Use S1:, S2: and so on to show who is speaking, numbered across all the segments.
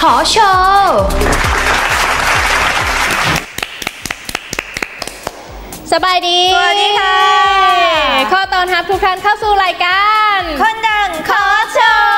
S1: อโชว์สบายดี
S2: สวัสดีค่ะ
S1: ขอต้อนรับทุกท่านเข้าสู่รายการ
S2: คนดังขอโชว์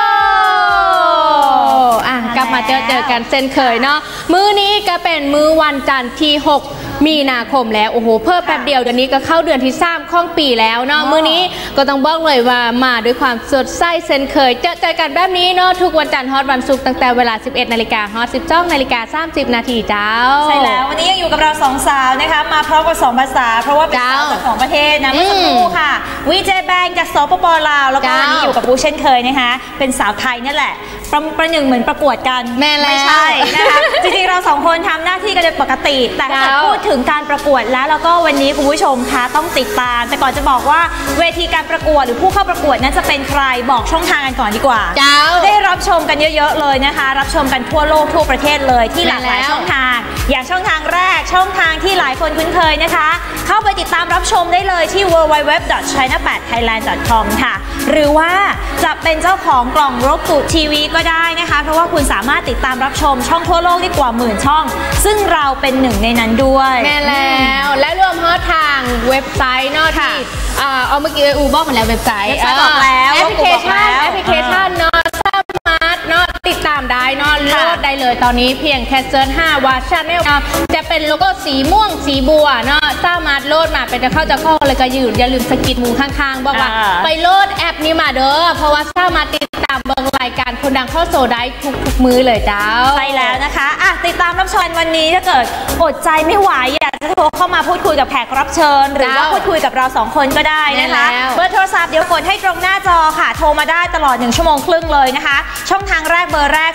S1: กลับมาเจอกันเช่นเคยเนาะมื้อนี้ก็เป็นมื้อวันจันทร์ที่6มีนาคมแล้วโอ้โหเพิ่มแป๊บเดียวเดือนนี้ก็เข้าเดือนที่3ของปีแล้วเนาะมื้อนี้ก็ต้องบอกเลยว่ามาด้วยความสดใสเช่นเคยเจอกันแบบนี้เนาะทุกวันจันทร์ฮอตวันศุกร์ตั้งแต่เวลา 11 นาฬิกาฮอต 12 นาฬิกา 30 นาทีเจ้า
S2: ใช่แล้ววันนี้ยังอยู่กับเรา2สาวนะคะมาพร้อมกับ2ภาษาเพราะว่าเป็นสาวจาก2ประเทศนะเมื่อสักครู่ค่ะวีเจแบงจากสปป.ลาวแล้วก็วันนี้อยู่กับปูเช่นเคยนะคะเป็นสาวไทยนี่แหละประหนึ่งเหมือนประกวดกันไม่ใช่นะคะจริงๆเรา2คนทำหน้าที่กันโดยปกติแต่ถ้าพูดถึงการประกวดแล้วก็วันนี้คุณผู้ชมคะต้องติดตามแต่ก่อนจะบอกว่าเวทีการประกวดหรือผู้เข้าประกวดนั้นจะเป็นใครบอกช่องทางกันก่อนดีกว่าได้รับชมกันเยอะๆเลยนะคะรับชมกันทั่วโลกทั่วประเทศเลยที่หลากหลายช่องทางอย่างช่องทางแรกช่องทางที่หลายคนคุ้นเคยนะคะเข้าไปติดตามรับชมได้เลยที่ www.china8thailand.com ค่ะหรือว่าจะเป็นเจ้าของกล่องrokuทีวีก็ได้นะคะเพราะว่าคุณสามารถติดตามรับชมช่องทั่วโลกได้กว่า10,000ช่องซึ่งเราเป็นหนึ่งในนั้นด้วย
S1: แม่แล้วและรวมฮอตทางเว็บไซต์เนาะที่เอาเมื่อกี้บอกมาแล้วเว็บไซต์
S2: บอกแล้ว
S1: แอปพลิเคชันเนาะสามารถเนาะติดตามได้เนาะโหลดได้เลยตอนนี้เพียงแค่เซิร์ช5ว่า Channel จะเป็นโลโก้สีม่วงสีบัวเนาะสามารถโหลดมาเป็นจะเข้าเลยก็อย่าลืมสกิดหมูข้างๆบอกว่าไปโหลดแอปนี้มาเด้อเพราะว่าสามารถติดตามเบิ่งรายการคนดังเข้าโซได้ทุกมื้อเลยเจ้า
S2: ใช่แล้วนะคะติดตามรับชมวันนี้ถ้าเกิดอดใจไม่ไหวอยากจะโทรเข้ามาพูดคุยกับแขกรับเชิญหรือว่าพูดคุยกับเรา2คนก็ได้นะคะเบอร์โทรศัพท์เดี๋ยวกดให้ตรงหน้าจอค่ะโทรมาได้ตลอด1 ชั่วโมงครึ่งเลยนะคะช่องทางแรกเบอร์แรก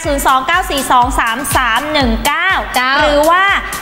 S2: 029423319หรือว่า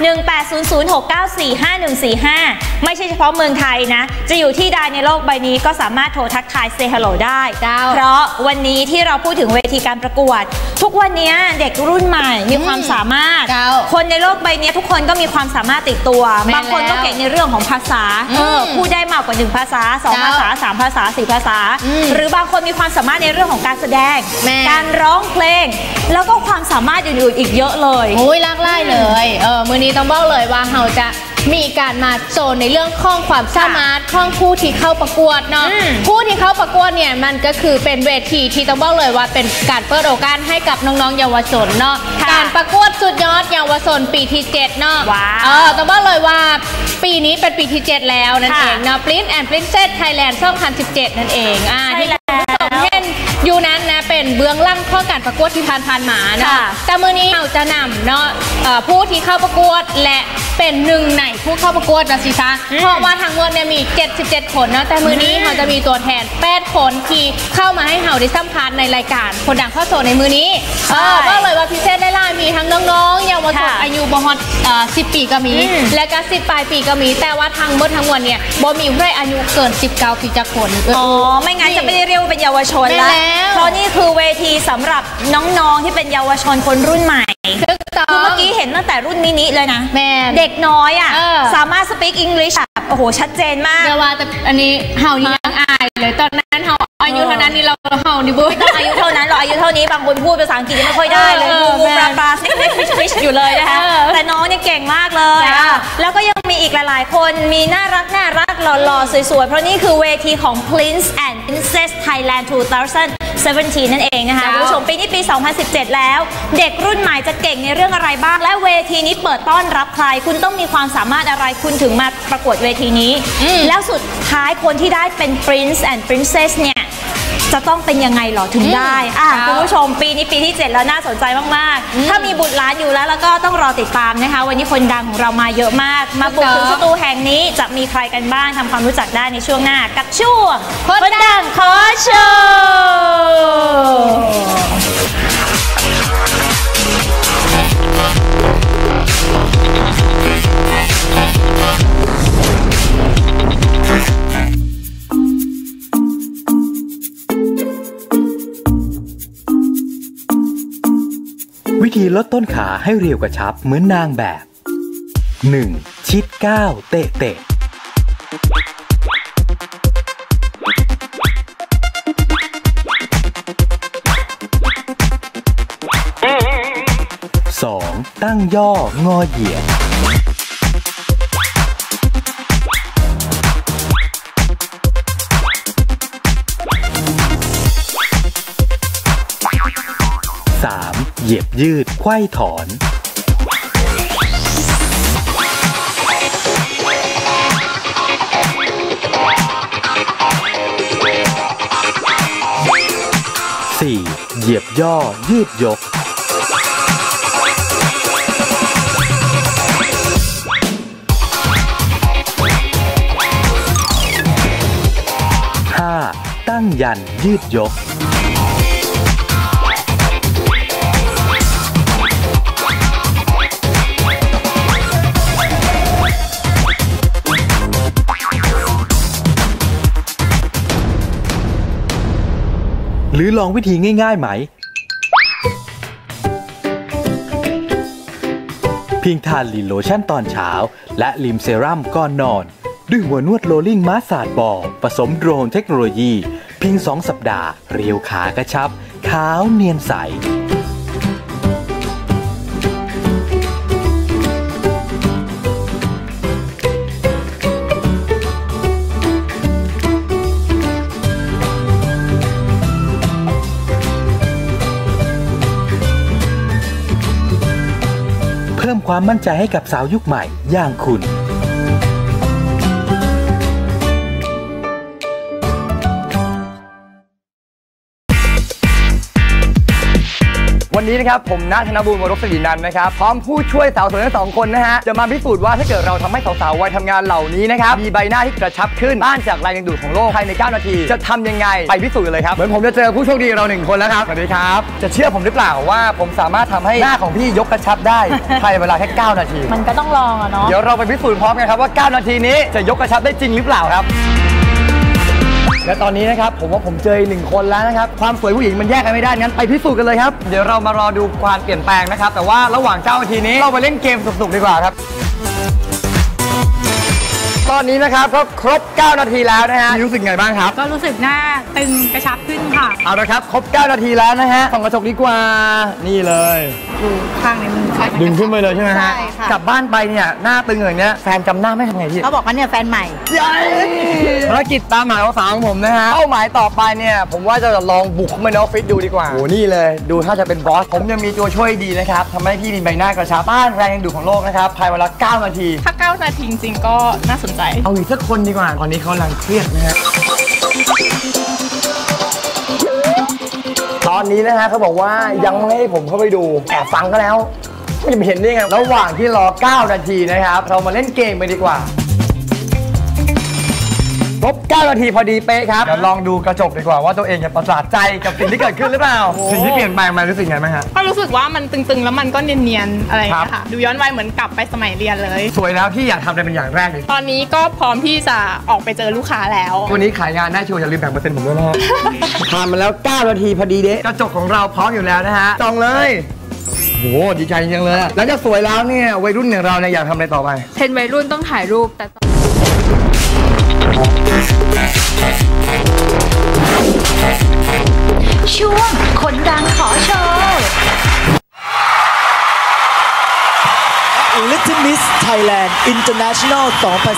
S2: 1800694545ไม่ใช่เฉพาะเมืองไทยนะจะอยู่ที่ใดในโลกใบนี้ก็สามารถโทรทักทายเซฮัลโหลได้เพราะวันนี้ที่เราพูดถึงเวทีการประกวดทุกวันนี้เด็กรุ่นใหม่มีความสามารถคนในโลกใบนี้ทุกคนก็มีความสามารถติดตัวบางคนก็เก่งในเรื่องของภาษาพูดได้มากกว่า1ภาษา2ภาษา3ภาษา4ภาษาหรือบางคนมีความสามารถในเรื่องของการแสดงการร้องเพลงแล้วก็ความสามารถอื่นๆอีกเยอะเลย
S1: โอ้ยหลากหลายเลยมื้อนี้ต้องบอกเลยว่าเราจะมีการมาโชว์ในเรื่องของความสามารถของผู้ที่เข้าประกวดเนาะผู้ที่เข้าประกวดเนี่ยมันก็คือเป็นเวทีที่ต้องบอกเลยว่าเป็นการเปิดโอกาสให้กับน้องๆเยาวชนเนาะการประกวดสุดยอดเยาวชนปีที่7เนาะต้องบอกเลยว่าปีนี้เป็นปีที่7แล้วนั่นเองเนาะ Prince and Princess Thailand 2017นั่นเองที่คุณผู้ชมเห็นอยู่นั้นนะเป็นเบื้องหลังข้อการประกวดที่ผ่านมาเนาะแต่มื้อนี้เราจะนำเนาะผู้ที่เข้าประกวดและเป็นหนึ่งในผู้เข้าประกวดนะสิคะเพราะว่าทั้งหมดเนี่ยมี77คนเนาะแต่มื้อนี้เราจะมีตัวแทน8คนที่เข้ามาให้เราได้สัมภาษณ์ในรายการคนดังเข้าโซในมื้อนี้ก็เลยว่าพิเศษได้ล่ามีทั้งน้องๆเยาวชนอายุบ่ฮอด10 ปีก็มีและก็10 ปลายปีก็มีแต่ว่าทั้งหมดทั้งมวลเนี่ยบ่มีผู้ใดอายุเกิน19 ปีจักคน
S2: ไม่งั้นจะไม่ได้เรียกว่าเป็นเยาวชนแล้วเพราะนี่คือเวทีสำหรับน้องๆที่เป็นเยาวชนคนรุ่นใหม่คือเมื่อกี้เห็นตั้งแต่รุ่นมินิเลยนะเด็กน้อยสามารถ speak English แบบโอ้โหชัดเจนมาก
S1: เดี๋ยวว่าแต่อันนี้เฮายังอายเลยตอนนั้นเฮาอายุเท่านั้นนี่เราเฮาดิบุ้ย
S2: อายุเท่านั้นเราอายุเท่านี้บางคนพูดภาษาอังกฤษยังไม่ค่อยได้เลยงูปลาฟิชอยู่เลยนะคะแต่น้องเนี่ยเก่งมากเลยแล้วก็ยังมีอีกหลายๆคนมีน่ารักหล่อๆสวยๆเพราะนี่คือเวทีของ Prince and Princess Thailand 2017 นั่นเองนะคะคุณผู้ชมปีนี้ปี 2017 แล้วเด็กรุ่นใหม่จะเก่งในเรื่องอะไรบ้างและเวทีนี้เปิดต้อนรับใครคุณต้องมีความสามารถอะไรคุณถึงมาประกวดเวทีนี้แล้วสุดท้ายคนที่ได้เป็น Prince and Princess เนี่ยจะต้องเป็นยังไงหรอถึงได้คุณผู้ชมปีนี้ปีที่7แล้วน่าสนใจมากๆถ้ามีบุตรหลานอยู่แล้วก็ต้องรอติดตามนะคะวันนี้คนดังของเรามาเยอะมากมาบุกถึงสตูแห่งนี้จะมีใครกันบ้างทำความรู้จักได้ในช่วงหน้ากับช่วงคนดังขอโช
S3: ว์วิธีลดต้นขาให้เรียวกระชับเหมือนนางแบบ 1. ชิดก้าวเตะ 2. ตั้งย่องอเหยียด 3. เหยียบยืดไขว้ถอน 4. เหยียบย่อยืดยก 5. ตั้งยันยืดยก หรือลองวิธีง่ายๆไหม เพียงทานลีนโลชั่นตอนเช้าและลิมเซรั่มก่อนนอนด้วยหัวนวดโรลลิ่งมาสซาจบอลผสมโดรนเทคโนโลยีเพียง2 สัปดาห์เรียวขากระชับขาวเนียนใสเพิ่มความมั่นใจให้กับสาวยุคใหม่อย่างคุณ
S4: วันนี้นะครับผมณ ธนบูรณ์ วรศิรินันท์นะครับพร้อมผู้ช่วยสาวสวยทั้ง2 คนนะฮะจะมาพิสูจน์ว่าถ้าเกิดเราทำให้สาวๆวัยทำงานเหล่านี้นะครับมีใบหน้าที่กระชับขึ้นต้านจากแรงดึงดูดของโลกภายใน9 นาทีจะทำยังไงไปพิสูจน์กันเลยครับเหมือนผมจะเจอผู้โชคดีเรา1 คนแล้วครับสวัสดีครับจะเชื่อผมหรือเปล่าว่าผมสามารถทำให้หน้าของพี่ยกกระชับได้ภายในเวลาแค่9 นาที
S2: มันก็ต้องลองอะเนาะ
S4: เดี๋ยวเราไปพิสูจน์พร้อมกันครับว่า9 นาทีนี้จะยกกระชับได้จริงหรือเปล่าครับและตอนนี้นะครับผมว่าผมเจอ1 คนแล้วนะครับความสวยผู้หญิงมันแยกกันไม่ได้งั้นไปพิสูจน์กันเลยครับเดี๋ยวเรามารอดูความเปลี่ยนแปลงนะครับแต่ว่าระหว่าง9 นาทีนี้เราไปเล่นเกมสนุกๆดีกว่าครับตอนนี้นะครับก็ครบ9 นาทีแล้วนะฮะรู้สึกไงบ้างครับ
S5: ก็รู้สึกหน้าตึงกระชับขึ้นค่ะ
S4: เอาละครับครบ9 นาทีแล้วนะฮะส่องกระจกดีกว่านี่เลย
S5: ดูข้างในมือค่ะ
S4: ดึงขึ้นไปเลยใช่ไหมฮะ
S5: ใช่ค่ะ
S4: กลับบ้านไปเนี่ยหน้าตึงอย่างเนี้ยแฟนจำหน้าไม่ทำไงพี่
S5: เขาบอกว่าเนี่ยแฟนใหม่
S4: ภารกิจตามหาสาวของผมนะฮะเป้าหมายต่อไปเนี่ยผมว่าจะลองบุกเข้ามาในออฟฟิศดูดีกว่าโอ้นี่เลยดูถ้าจะเป็นบอสผมยังมีตัวช่วยดีนะครับทำให้พี่มีใบหน้ากระชับต้านแรงดึงดูดของโลกนะครับภายในเวลา9 นาที
S5: ถ้า9 นาทีจริงๆก็น่าสนใจ
S4: เอาอีกสักคนดีกว่าตอนนี้เขากำลังเครียดนะฮะตอนนี้นะฮะเขาบอกว่ายังไม่ให้ผมเข้าไปดูแอบฟังก็แล้วไม่เห็นได้ไงระหว่างที่รอ9 นาทีนะครับเรามาเล่นเกมไปดีกว่าครบ9 นาทีพอดีเป๊ะครับเดี๋ยวลองดูกระจกดีกว่าว่าตัวเองจะประสาทใจกับสิ่งที่เกิดขึ้นหรือเปล่าสิ่งที่เปลี่ยนแปลงมารู้สึกไงบ้างฮะ
S5: ก็รู้สึกว่ามันตึงๆแล้วมันก็เนียนๆอะไรอย่างเงี้ยค่ะดูย้อนวัยเหมือนกลับไปสมัยเรียนเลย
S4: สวยแล้วพี่อยากทำอะไรเป็นอย่างแรกเลย
S5: ตอนนี้ก็พร้อมที่จะออกไปเจอลูกค้าแล้ว
S4: วันนี้ขายงานได้ชัวร์อย่าลืมแบ่งเปอร์เซ็นต์ผมด้วยนะฮะผ่านมาแล้ว9 นาทีพอดีเด้กระจกของเราพร้อมอยู่แล้วนะฮะจองเลยโหดีใจจริงเลยแล้วจะสวยแล้วเนี่ยวัยรุ่นอย่างเราเนี่ยอยากทำอะไรต่อไป
S5: เทรนด์วัยรุ่นต้องถ่ายรูปแต่
S6: ช่วงคนดังขอโชว์
S7: Little Miss Thailand International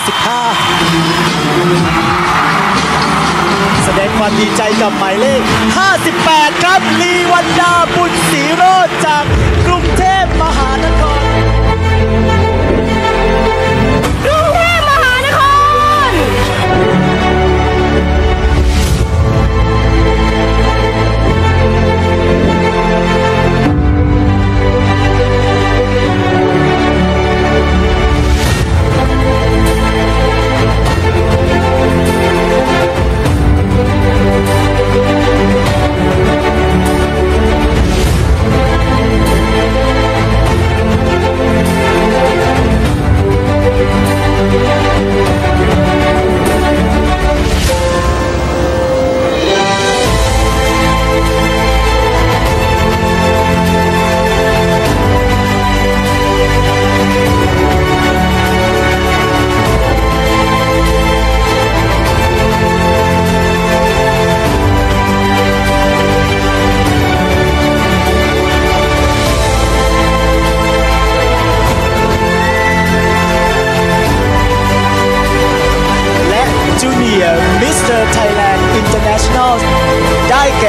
S7: 2015 แสดงความดีใจกับหมายเลข 58 ครับลีวันดาบุญศรีโรจน์จากกรุงเทพมหานคร Girls ได้แก่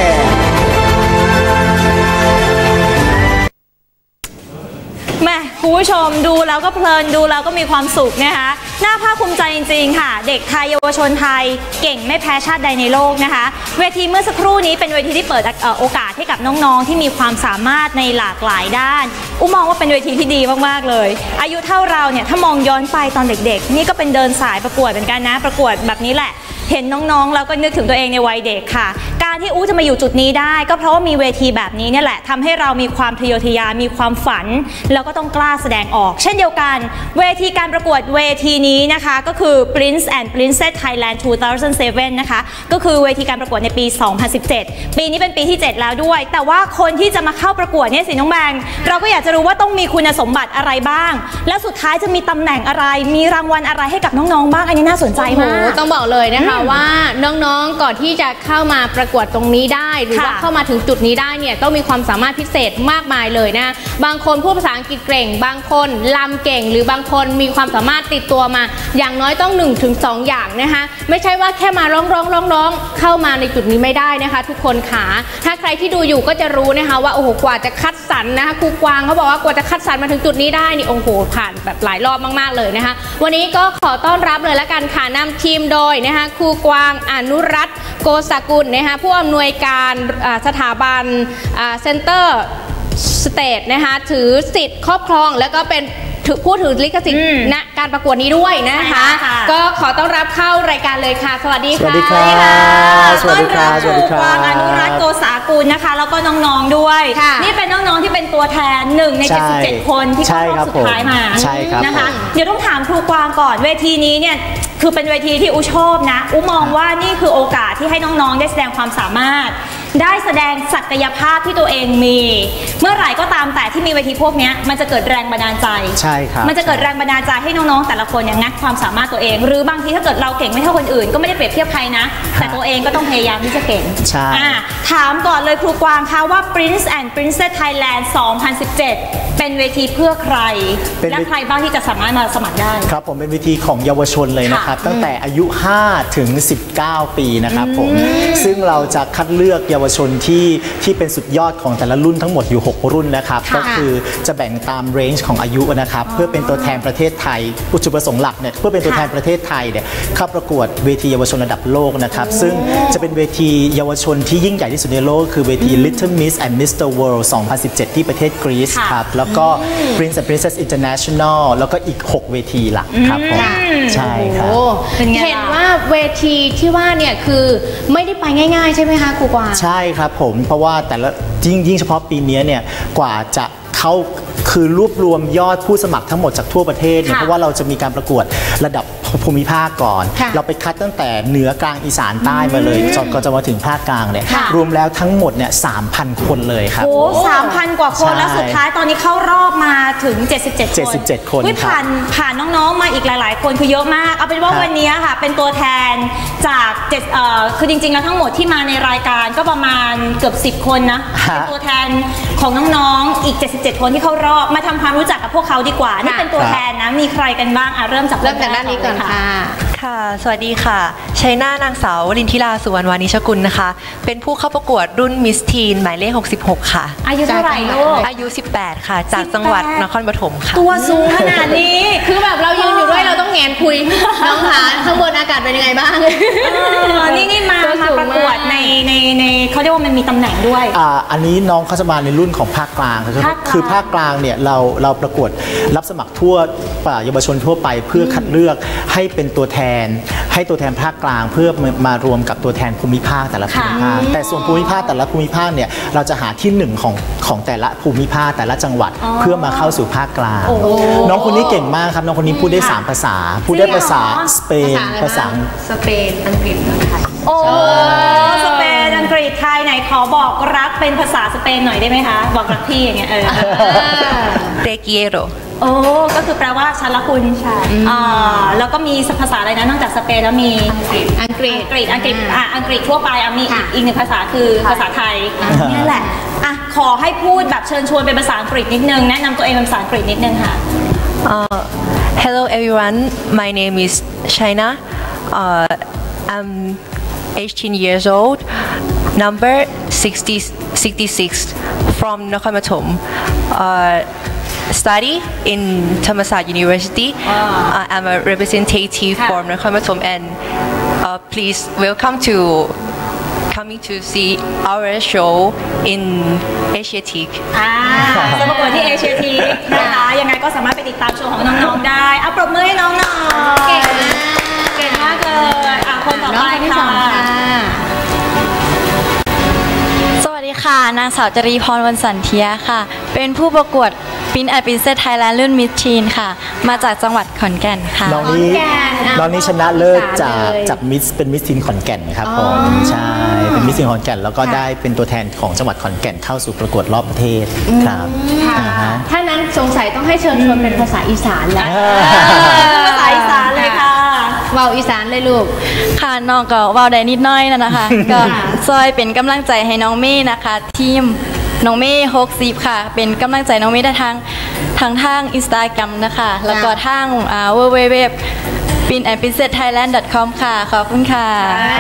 S2: แม่คุณผู้ชมดูแล้วก็เพลินดูแล้วก็มีความสุขนะคะน่าภาคภูมิใจจริงๆค่ะเด็กไทยเยาวชนไทยเก่งไม่แพ้ชาติใดในโลกนะคะเวทีเมื่อสักครู่นี้เป็นเวทีที่เปิดโอกาสให้กับน้องๆที่มีความสามารถในหลากหลายด้านมองว่าเป็นเวทีที่ดีมากๆเลยอายุเท่าเราเนี่ยถ้ามองย้อนไปตอนเด็กๆนี่ก็เป็นเดินสายประกวดเหมือนกันนะประกวดแบบนี้แหละเห็นน้องๆแล้วก็นึกถึงตัวเองในวัยเด็กค่ะการที่จะมาอยู่จุดนี้ได้ก็เพราะว่ามีเวทีแบบนี้เนี่ยแหละทำให้เรามีความทะเยอทะยานมีความฝันแล้วก็ต้องกล้าแสดงออกเช่นเดียวกันเวทีการประกวดเวทีนี้นะคะก็คือ Prince and Princess Thailand 2007 นะคะก็คือเวทีการประกวดในปี 2017 ปีนี้เป็นปีที่ 7 แล้วด้วยแต่ว่าคนที่จะมาเข้าประกวดเนี่ยสิน้องแบงเราก็อยากจะรู้ว่าต้องมีคุณสมบัติอะไรบ้างและสุดท้ายจะมีตำแหน่งอะไรมีรางวัลอะไรให้กับน้องๆบ้างอันนี้น่าสนใจมาก
S1: ต้องบอกเลยนะคะว่าน้องๆก่อนที่จะเข้ามาประกวดตรงนี้ได้หรือว่าเข้ามาถึงจุดนี้ได้เนี่ยต้องมีความสามารถพิเศษมากมายเลยนะบางคนพูดภาษาอังกฤษเก่งบางคนรำเก่งหรือบางคนมีความสามารถติดตัวมาอย่างน้อยต้อง 1-2 อย่างนะคะไม่ใช่ว่าแค่มาร้องเข้ามาในจุดนี้ไม่ได้นะคะทุกคนขาถ้าใครที่ดูอยู่ก็จะรู้นะคะว่าโอ้โหกว่าจะคัดสรรนะคะครูกวางเขาบอกว่ากว่าจะคัดสรรมาถึงจุดนี้ได้นี่โอ้โหผ่านแบบหลายรอบมากๆเลยนะคะวันนี้ก็ขอต้อนรับเลยละกันค่ะนำทีมโดยนะคะครูกวางอนุรัตน์โกษกุลนะคะผู้อำนวยการสถาบันเซ็นเตอร์สเตทนะคะถือสิทธิ์ครอบครองแล้วก็เป็นผู้ถือลิขสิทธิ์ณการประกวดนี้ด้วยนะคะก็ขอต้อนรับเข้ารายการเลยค่ะสวัสดีค่ะ
S7: สวัสดีค่ะสวัสดีค่ะ
S2: สวัสดีค่ะครูกวางอนุรัตน์โกษกุลนะคะแล้วก็น้องๆด้วยนี่เป็นน้องๆที่เป็นตัวแทน1 ใน 77 คนที่เข้ารอบสุดท้ายมานะคะเดี๋ยวต้องถามครูกวางก่อนเวทีนี้เนี่ยคือเป็นเวทีที่ชอบนะมองว่านี่คือโอกาสที่ให้น้องๆได้แสดงความสามารถได้แสดงศักยภาพที่ตัวเองมีเมื่อไหร่ก็ตามแต่ที่มีเวทีพวกนี้มันจะเกิดแรงบันดาลใจ
S7: ใช่ครับ
S2: มันจะเกิดแรงบันดาลใจให้น้องๆแต่ละคนเนี่ยงัดความสามารถตัวเองหรือบางทีถ้าเกิดเราเก่งไม่เท่าคนอื่นก็ไม่ได้เปรียบเทียบใครนะแต่ตัวเองก็ต้องพยายามที่จะเก่ง
S7: ใช่
S2: ถามก่อนเลยครูกวางคะว่า Prince and Princess Thailand 2017 เป็นเวทีเพื่อใครและใครบ้างที่จะสามารถมาสมัครได้
S7: ครับผมเป็นเวทีของเยาวชนเลยนะครับตั้งแต่อายุ5 ถึง 19 ปีนะครับผมซึ่งเราจะคัดเลือกเยาวชนที่เป็นสุดยอดของแต่ละรุ่นทั้งหมดอยู่6รุ่นนะครับก็คือจะแบ่งตามเรนจ์ของอายุนะครับเพื่อเป็นตัวแทนประเทศไทยจุดประสงค์หลักเนี่ยเพื่อเป็นตัวแทนประเทศไทยเนี่ยเข้าประกวดเวทีเยาวชนระดับโลกนะครับซึ่งจะเป็นเวทีเยาวชนที่ยิ่งใหญ่ที่สุดในโลกคือเวที Little Miss and Mr. World 2017 ที่ประเทศกรีซครับแล้วก็ Prince and Princess International แล้วก็อีก6เวทีหลักครับผมใช่ครับ
S1: เห็นว่าเวทีที่ว่าเนี่ยคือไม่ได้ไปง่ายๆใช่ไหมคะครูกวาง
S7: ใช่ครับผมเพราะว่าแต่ละยิ่งเฉพาะปีนี้เนี่ยกว่าจะเข้าคือรวบรวมยอดผู้สมัครทั้งหมดจากทั่วประเทศเนี่ยเพราะว่าเราจะมีการประกวดระดับภูมิภาคก่อนเราไปคัดตั้งแต่เหนือกลางอีสานใต้มาเลยจนก็จะมาถึงภาคกลางเนี่ยรวมแล้วทั้งหมดเนี่ย 3,000 คนเลยครับ
S2: โอ้ 3,000 กว่าคนแล้วสุดท้ายตอนนี้เข้ารอบมาถึง77 คนผ่านน้องๆมาอีกหลายๆคนคือเยอะมากเอาเป็นว่าวันนี้ค่ะเป็นตัวแทนจากคือจริงๆแล้วทั้งหมดที่มาในรายการก็ประมาณเกือบ10 คนนะเป็นตัวแทนของน้องๆอีก77 คนที่เข้ารอบมาทำความรู้จักกับพวกเขาดีกว่านี่เป็นตัวแทนนะมีใครกันบ้างเริ่มจาก
S1: ด้านนี้ก่อน
S8: ค่ะสวัสดีค่ะชัยนาทนางสาววลินทิราสุวรรณวานิชกุลนะคะเป็นผู้เข้าประกวดรุ่นมิสทีนหมายเลข66ค่ะ
S2: อายุเท่าไหร่ลูก
S8: อายุ18ค่ะจากจังหวัดนครปฐมค่ะ
S2: ตัวสูงขนาดนี้
S1: คือแบบเรายืนอยู่ด้วยเราต้องแงนคุยน้องคะข้างบนอากาศเป็นยังไงบ้าง
S2: นี่มาประกวดในเขาเรียกว่ามันมีตำแหน่งด้วย
S7: อันนี้น้องเขาจะมาในรุ่นของภาคกลางคือภาคกลางเนี่ยเราประกวดรับสมัครทั่วเยาวชนทั่วไปเพื่อคัดเลือกให้เป็นตัวแทนภาคกลางเพื่อมารวมกับตัวแทนภูมิภาคแต่ละภูมิภาคแต่ส่วนภูมิภาคแต่ละภูมิภาคเนี่ยเราจะหาที่1ของแต่ละภูมิภาคแต่ละจังหวัดเพื่อมาเข้าสู่ภาคกลางน้องคนนี้เก่งมากครับน้องคนนี้พูดได้3 ภาษาพูดได้ภาษาสเปนภาษา
S8: สเปนอังกฤษไทย
S2: โอ้สเปนอังกฤษไทยไหนขอบอกรักเป็นภาษาสเปนหน่อยได้ไหมคะบอกรักพี่อย่างเงี้ย
S8: เตเกียโร
S2: โอ้ก็คือแปลว่าฉันละคุณใช่แล้วก็มีภาษาอะไรนะนอกจากสเปนแล้วมีอังกฤษทั่วไปมีอีก1 ภาษาคือภาษาไทยนี่แหละขอให้พูดแบบเชิญชวนเป็นภาษาอังกฤษนิดนึงแนะนำตัวเองเป็นภาษาอังกฤษนิดนึงค่ะ
S8: Hello everyone my name is Shaina I'm 18 years old, number 66 from Nakhon Pathom. Study in Thammasat University. I'm a representative from Nakhon Pathom, and please welcome to coming to see our show in Asiatic.
S2: จะประกวดที่เอเชียทีนะคะยังไงก็สามารถไปติดตามโชว์ของน้องๆได้ปรบมือให้น้องหน่อยเก่งมากเลยคนต่อไปค่ะ
S9: สวัสดีค่ะนางสาวจรีพรวรรณสันเทียค่ะเป็นผู้ประกวดปินแอปินเซตไทยแลนด์รุ่นมิสทีนค่ะมาจากจังหวัดขอนแก่นค่ะ
S7: น้องนี้ชนะเลิศจากมิสเป็นมิสทีนขอนแก่นครับผมใช่เป็นมิสทีนขอนแก่นแล้วก็ได้เป็นตัวแทนของจังหวัดขอนแก่นเข้าสู่ประกวดรอบประเทศครับ
S1: ถ้านั้นสงสัยต้องให้เชิญชวนเป็นภาษาอีสานแล้ว
S2: ภาษาอีสานเลยค่ะ
S1: เว้าอีสานเลยลูก
S9: ค่ะน้องก็เว้าได้นิดน้อยนะคะก็ซอยเป็นกำลังใจให้น้องเมย์นะคะทีมน้องเมย์60ค่ะเป็นกำลังใจน้องเมย์ได้ทางInstagram นะคะแล้วก็ทางwww pinandprincethailand.com ค่ะขอบคุณค่ะ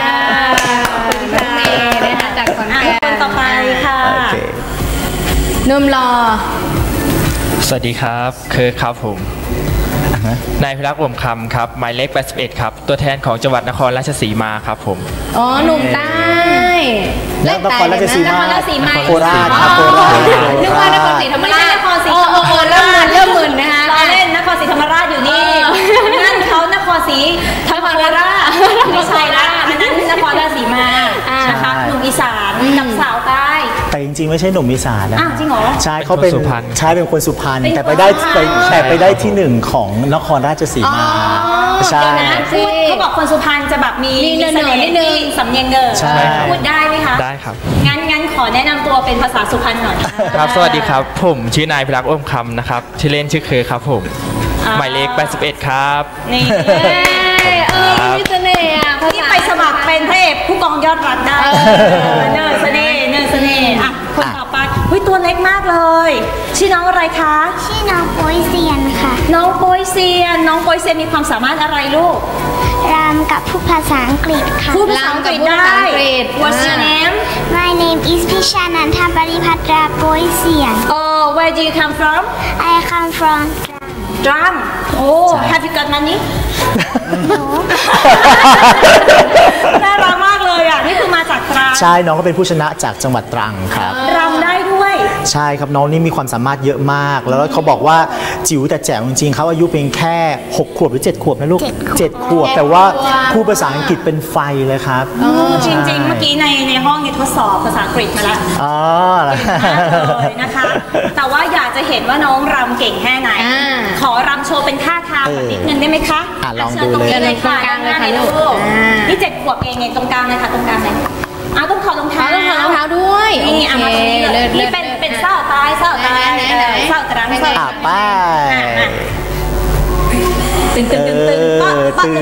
S2: จากคนต่อไปค่ะ
S1: หนุ่มหล่อ
S10: สวัสดีครับเคิร์กครับผมนายพิรักษ์วงคำครับหมายเลข81ครับตัวแทนของจังหวัดนครราชสีมาครับผม
S1: อ๋อหนุ่มใต้
S7: นครราชสีมาโคราชครับโคราช
S1: นึกว่านครศรีธรรมราช
S2: นครศรีธรรมราช
S1: เริ่มมึนนะคะ
S2: เล่นนครศรีธรรมราชอยู่นี่นั่นเขานครศรีธรรมราชไม่ใช่ละอันนั้นนครราชสีมานะคะหนุ่มอีสานกับสาวใต้
S7: แต่จริงๆไม่ใช่หนุ่มอีสานนะ
S2: จริงเหรอ
S7: ใช่เขาเป็นเป็นคนสุพรรณแต่ไปได้ที่หนึ่งของนครราชสีมาใช่
S2: เขาบอกคนสุพรรณจะแบบมีเสน่ห์นิดนึงสำเนียงเดิมพูดได้ไหมคะ
S10: ได้ครับ
S2: งั้นขอแนะนำตัวเป็นภาษาสุพรรณหน่อย
S10: ครับสวัสดีครับผมชื่อนายพิรักษ์อ้อมคำนะครับชื่อเล่นชื่อเคยครับผมหมายเลข81ครับ
S2: นี่
S1: มีเสน่ห์
S2: ที่ไปสมัครเป็นพระเอกผู้กองยอดรักได้เนิร์ดเสน่ห์คนต่อไปตัวเล็กมากเลยชื่อน้องอะไรคะ
S11: ชื่อน้องโปยเซียนค่ะ
S2: น้องโปยเซียนมีความสามารถอะไรลูก
S11: รำกับพูดภาษาอังกฤษค่ะ
S2: พูดภาษาอังกฤษได้ What's your name
S11: My name is Pishananta Paripatra Poisian
S2: Oh where do you come from
S11: I come from
S2: Drum Oh have you got money
S11: No
S2: น่ารักมากเลยนี่คือมาจากตรัง
S7: ใช่น้องก็เป็นผู้ชนะจากจังหวัดตรังครับ
S2: รำได้ด้วย
S7: ใช่ครับน้องนี่มีความสามารถเยอะมากแล้วเขาบอกว่าจิ๋วแต่แจ๋วจริงๆเขาอายุเพียงแค่6ขวบหรือ7ขวบนะลูก7ขวบแต่ว่าพูดภาษาอังกฤษเป็นไฟเลยครับ
S2: จริงๆเมื่อกี้ในห้องนี่ทดสอบภาษาอังกฤษมาแล้วเลยนะคะแต่ว่าอยากจะเห็นว่าน้องรำเก่งแค่ไหนขอรำโชว์เป็นท่าทางนิดนึงได้ไหมคะ
S7: ลองดูเลย
S2: ค่ะตรงกลางเลยค่ะลูกนี่7ขวบเองตรงกลางเลยค่ะตรงกลางเลยต้องถอดรองเท้า
S1: ด้วย
S2: นี่มาตรงนี้เลยนี่เป็นเศร้าตายเศร้าตรัง
S7: ป้าย
S2: ตึงป๊ะตึง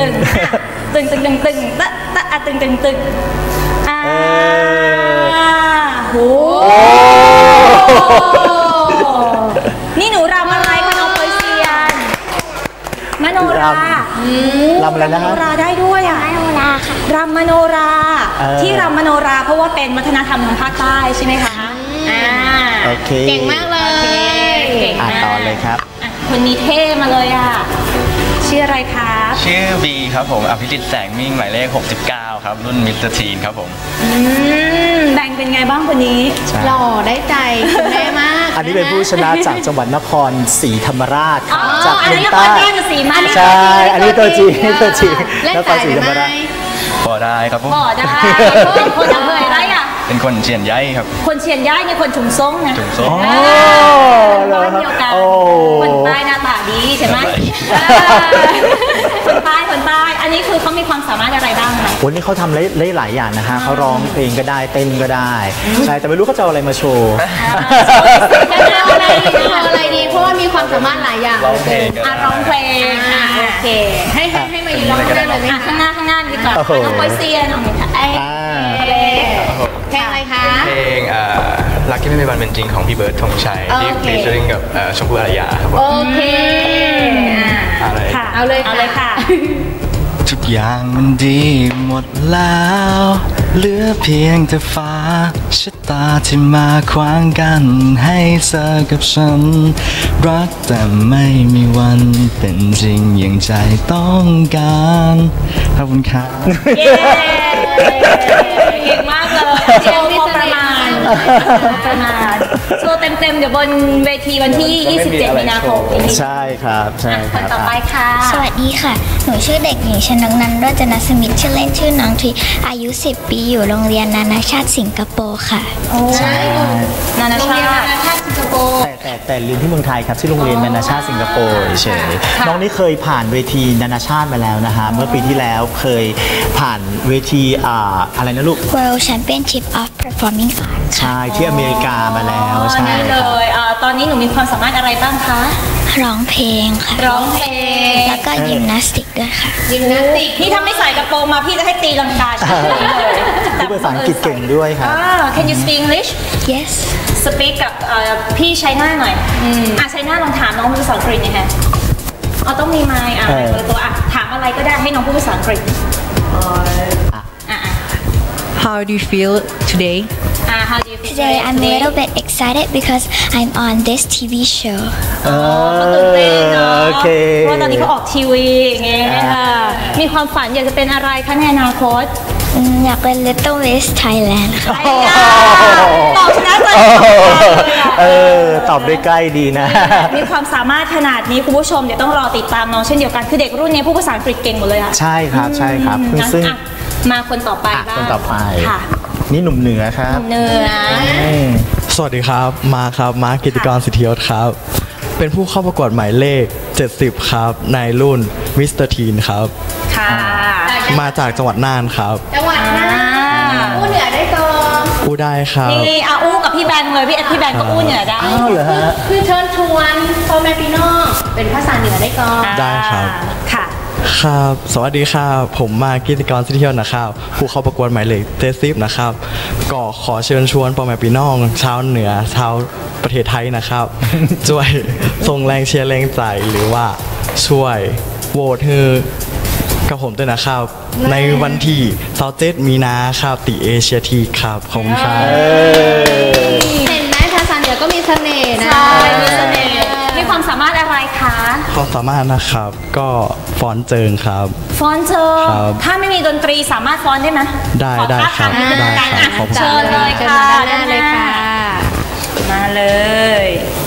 S2: โอ้นี่หนูรำอะไรคะน้องโปยเซียนมโนราร
S7: ำอะไรนะ
S2: มโนราได้ด้วย
S11: มโนราค่ะ
S2: รำมโนราที่รำมโนราเพราะว่าเป็นวัฒนธรรมทางภาคใต้ใช่ไหมคะ
S7: โอเค
S1: เก่งมากเลย
S7: ต่อเลยครับ
S2: คนนี้เท่มาเลยชื่ออะไรคะ
S10: ชื่อบีครับผมอภิริศแสงมิ่งหมายเลข69ครับรุ่นมิสเตอร์ทีนครับผม
S2: แบ่งเป็นไงบ้างคนนี้
S1: หล่อได้ใจคุณแม่มาก
S7: อันนี้เป็นผู้ชนะจากจังหวัดนครศรีธรรมราช
S2: จากเมืองใต้
S7: ใช่อันนี้ตัวจริงนครศรีธรรมราช
S10: พอได้ครับผม
S2: พอได้คนอำเภออะไร
S10: เป็นคนเชียนย้ายครับ
S2: คนเชียนย้ายเนี่ยคนชุมซ่งนะ
S10: ชุมซ่ง
S2: บ้านเดียวกันคนใต้หน้าตาดีใช่ไหมคนใต้อันนี้คือเขามีความสามารถอะไรบ้างคะ
S7: วันนี้เขาทำได้หลายอย่างนะฮะเขาร้องเพลงก็ได้เต้นก็ได้ใช่แต่ไม่รู้เขาจะเอาอะไรมาโชว์
S1: อะไรดีเพราะว่ามีความสามารถหลายอย่าง
S10: ร้องเพลง
S2: โอเคให้มาอยู่ร้องได้เลยไหมข้างหน้าดีกว่าน้องโปยเซียน
S1: เพลงอะไรคะ
S10: เพลงรักที่ไม่มีวันเป็นจริงของพี่เบิร์ดธงชัยที่ฟีเจอริ่งกับชมพู่อารยาครับ
S1: โอเค
S2: เอาเลยค่ะ
S12: ทุกอย่างมันดีหมดแล้วเหลือเพียงแต่ฟ้าชะตาที่มาขวางกันให้เธอกับฉันรักแต่ไม่มีวันเป็นจริงอย่างใจต้องการขอบคุณครับ
S2: เย้เก่งมากเลยโชว์พอประมาณโชว์เต็มๆเดี๋ยวบนเวทีวันที่ 27 มีนาคมนี้
S7: ใช่ครับใช่ครับ
S2: ต่อไปค่ะ
S11: สวัสดีค่ะ หนูชื่อเด็กหญิงชนกนันท์ โรจนสมิทธิ์ชื่อเล่นชื่อน้องทรีอายุ 10 ปีอยู่โรงเรียนนานาชาติสิงคโปร์ค่ะ
S7: ใช่
S2: นานาชาติ
S1: สิงคโปร์
S7: แต่เรียนที่เมืองไทยครับที่โรงเรียนนานาชาติสิงคโปร์เฉยๆน้องนี่เคยผ่านเวทีนานาชาติมาแล้วนะฮะเมื่อปีที่แล้วเคยผ่านเวทีอะไรนะลูก
S11: World Championship of Performing Arts
S7: ใช่ที่อเมริกามาแล้วใช่
S2: นี่เลยตอนนี้หนูมีความสามารถอะไรบ้างคะ
S11: ร้องเพลงค่ะ
S2: ร้องเพลง
S11: แล้วก็ยิมนาสติกด้วยค่ะ
S2: ยิมนาสติกนี่ถ้าไม่ใส่กระโปรงมาพี่จะให้ตีลังกาเฉยเลย
S7: พูดภาษาอังกฤษเก่งด้วยครับ
S2: Can you speak English
S11: Yes
S2: Speak กับพี่ชัยนาหน่อยชัยนาลองถามน้องพูดภาษาอังกฤษหน่อยฮะต้องมีไมค์ตัวถามอะไรก็ได้ให้น้องพูดภาษาอังกฤษ
S8: How do you feel today?
S2: How do you feel
S11: Today I'm a little bit excited because I'm on this TV show
S2: ตื่นเต้นเนาะ
S7: โอเค
S2: เพราะตอนนี้เขาออกทีวีอย่างเงี้ยค่ะมีความฝันอยากจะเป็นอะไรคะในอนาคต
S11: อยากเป็น Little Miss Thailand ค่ะ
S2: ตอบชนะใจ
S7: ตอบได้ใกล้ดีนะ
S2: มีความสามารถขนาดนี้คุณผู้ชมเดี๋ยวต้องรอติดตามน้องเช่นเดียวกันคือเด็กรุ่นนี้พูดภาษาอังกฤษเก่งหมดเลยค่ะ
S7: ใช่ครับใช่ครับซึ่ง
S2: มาคนต่อไปบ้าง
S7: คนต่อไป
S2: ค่ะ
S7: นี่หนุ่มเหนือครับ
S2: เหนือ
S12: สวัสดีครับมาครับมากิติกรสิทธิยศครับ เป็นผู้เข้าประกวดหมายเลข 70 ครับในรุ่นมิสเตอร์ทีนครับ
S2: ค่ะ
S12: มาจากจังหวัดน่านครับ
S1: จังหวัดน่านอู้เหนือได้ก่อน
S12: อู้ได้ครับ
S2: นี่อู้กับพี่แบงค์เลยพี่แบงค์ก็อู้เหนือได้
S7: เหรอฮะ
S1: คือเชิญชวนพ่อแม่พี่น้องเป็นภาษาเหนือได้ก่อน
S12: ได้ครับ
S2: ค่ะ
S12: ครับ สวัสดีครับผมมากิติกรสิทธิยศนะครับ ผู้เข้าประกวดหมายเลข70นะครับ ก็ขอเชิญชวนพ่อแม่พี่น้องชาวเหนือชาวประเทศไทยนะครับ ช่วยส่งแรงเชียร์แรงใจหรือว่าช่วยโหวตให้กับผมด้วยนะครับในวันที่27 มีนาครับติเอเชียทีครับขอบคุณครับ
S1: เห็นไหมภาษาเหนือก็มีเสน่ห์นะ
S2: ใช่มีเสน่ห์มีความสามารถอะไรคะ
S12: ความสามารถนะครับก็ฟ้อนเจิงครับ
S2: ฟ้อนเชิญ
S12: ครับ
S2: ถ้าไม่มีดนตรีสามารถฟ้อนได้ไหม
S12: ได้ครับ
S2: ได้ครับ
S12: ขอบคุณ
S2: เชิญเลยค่ะ
S1: ด้านเลยค่ะ
S2: มาเลย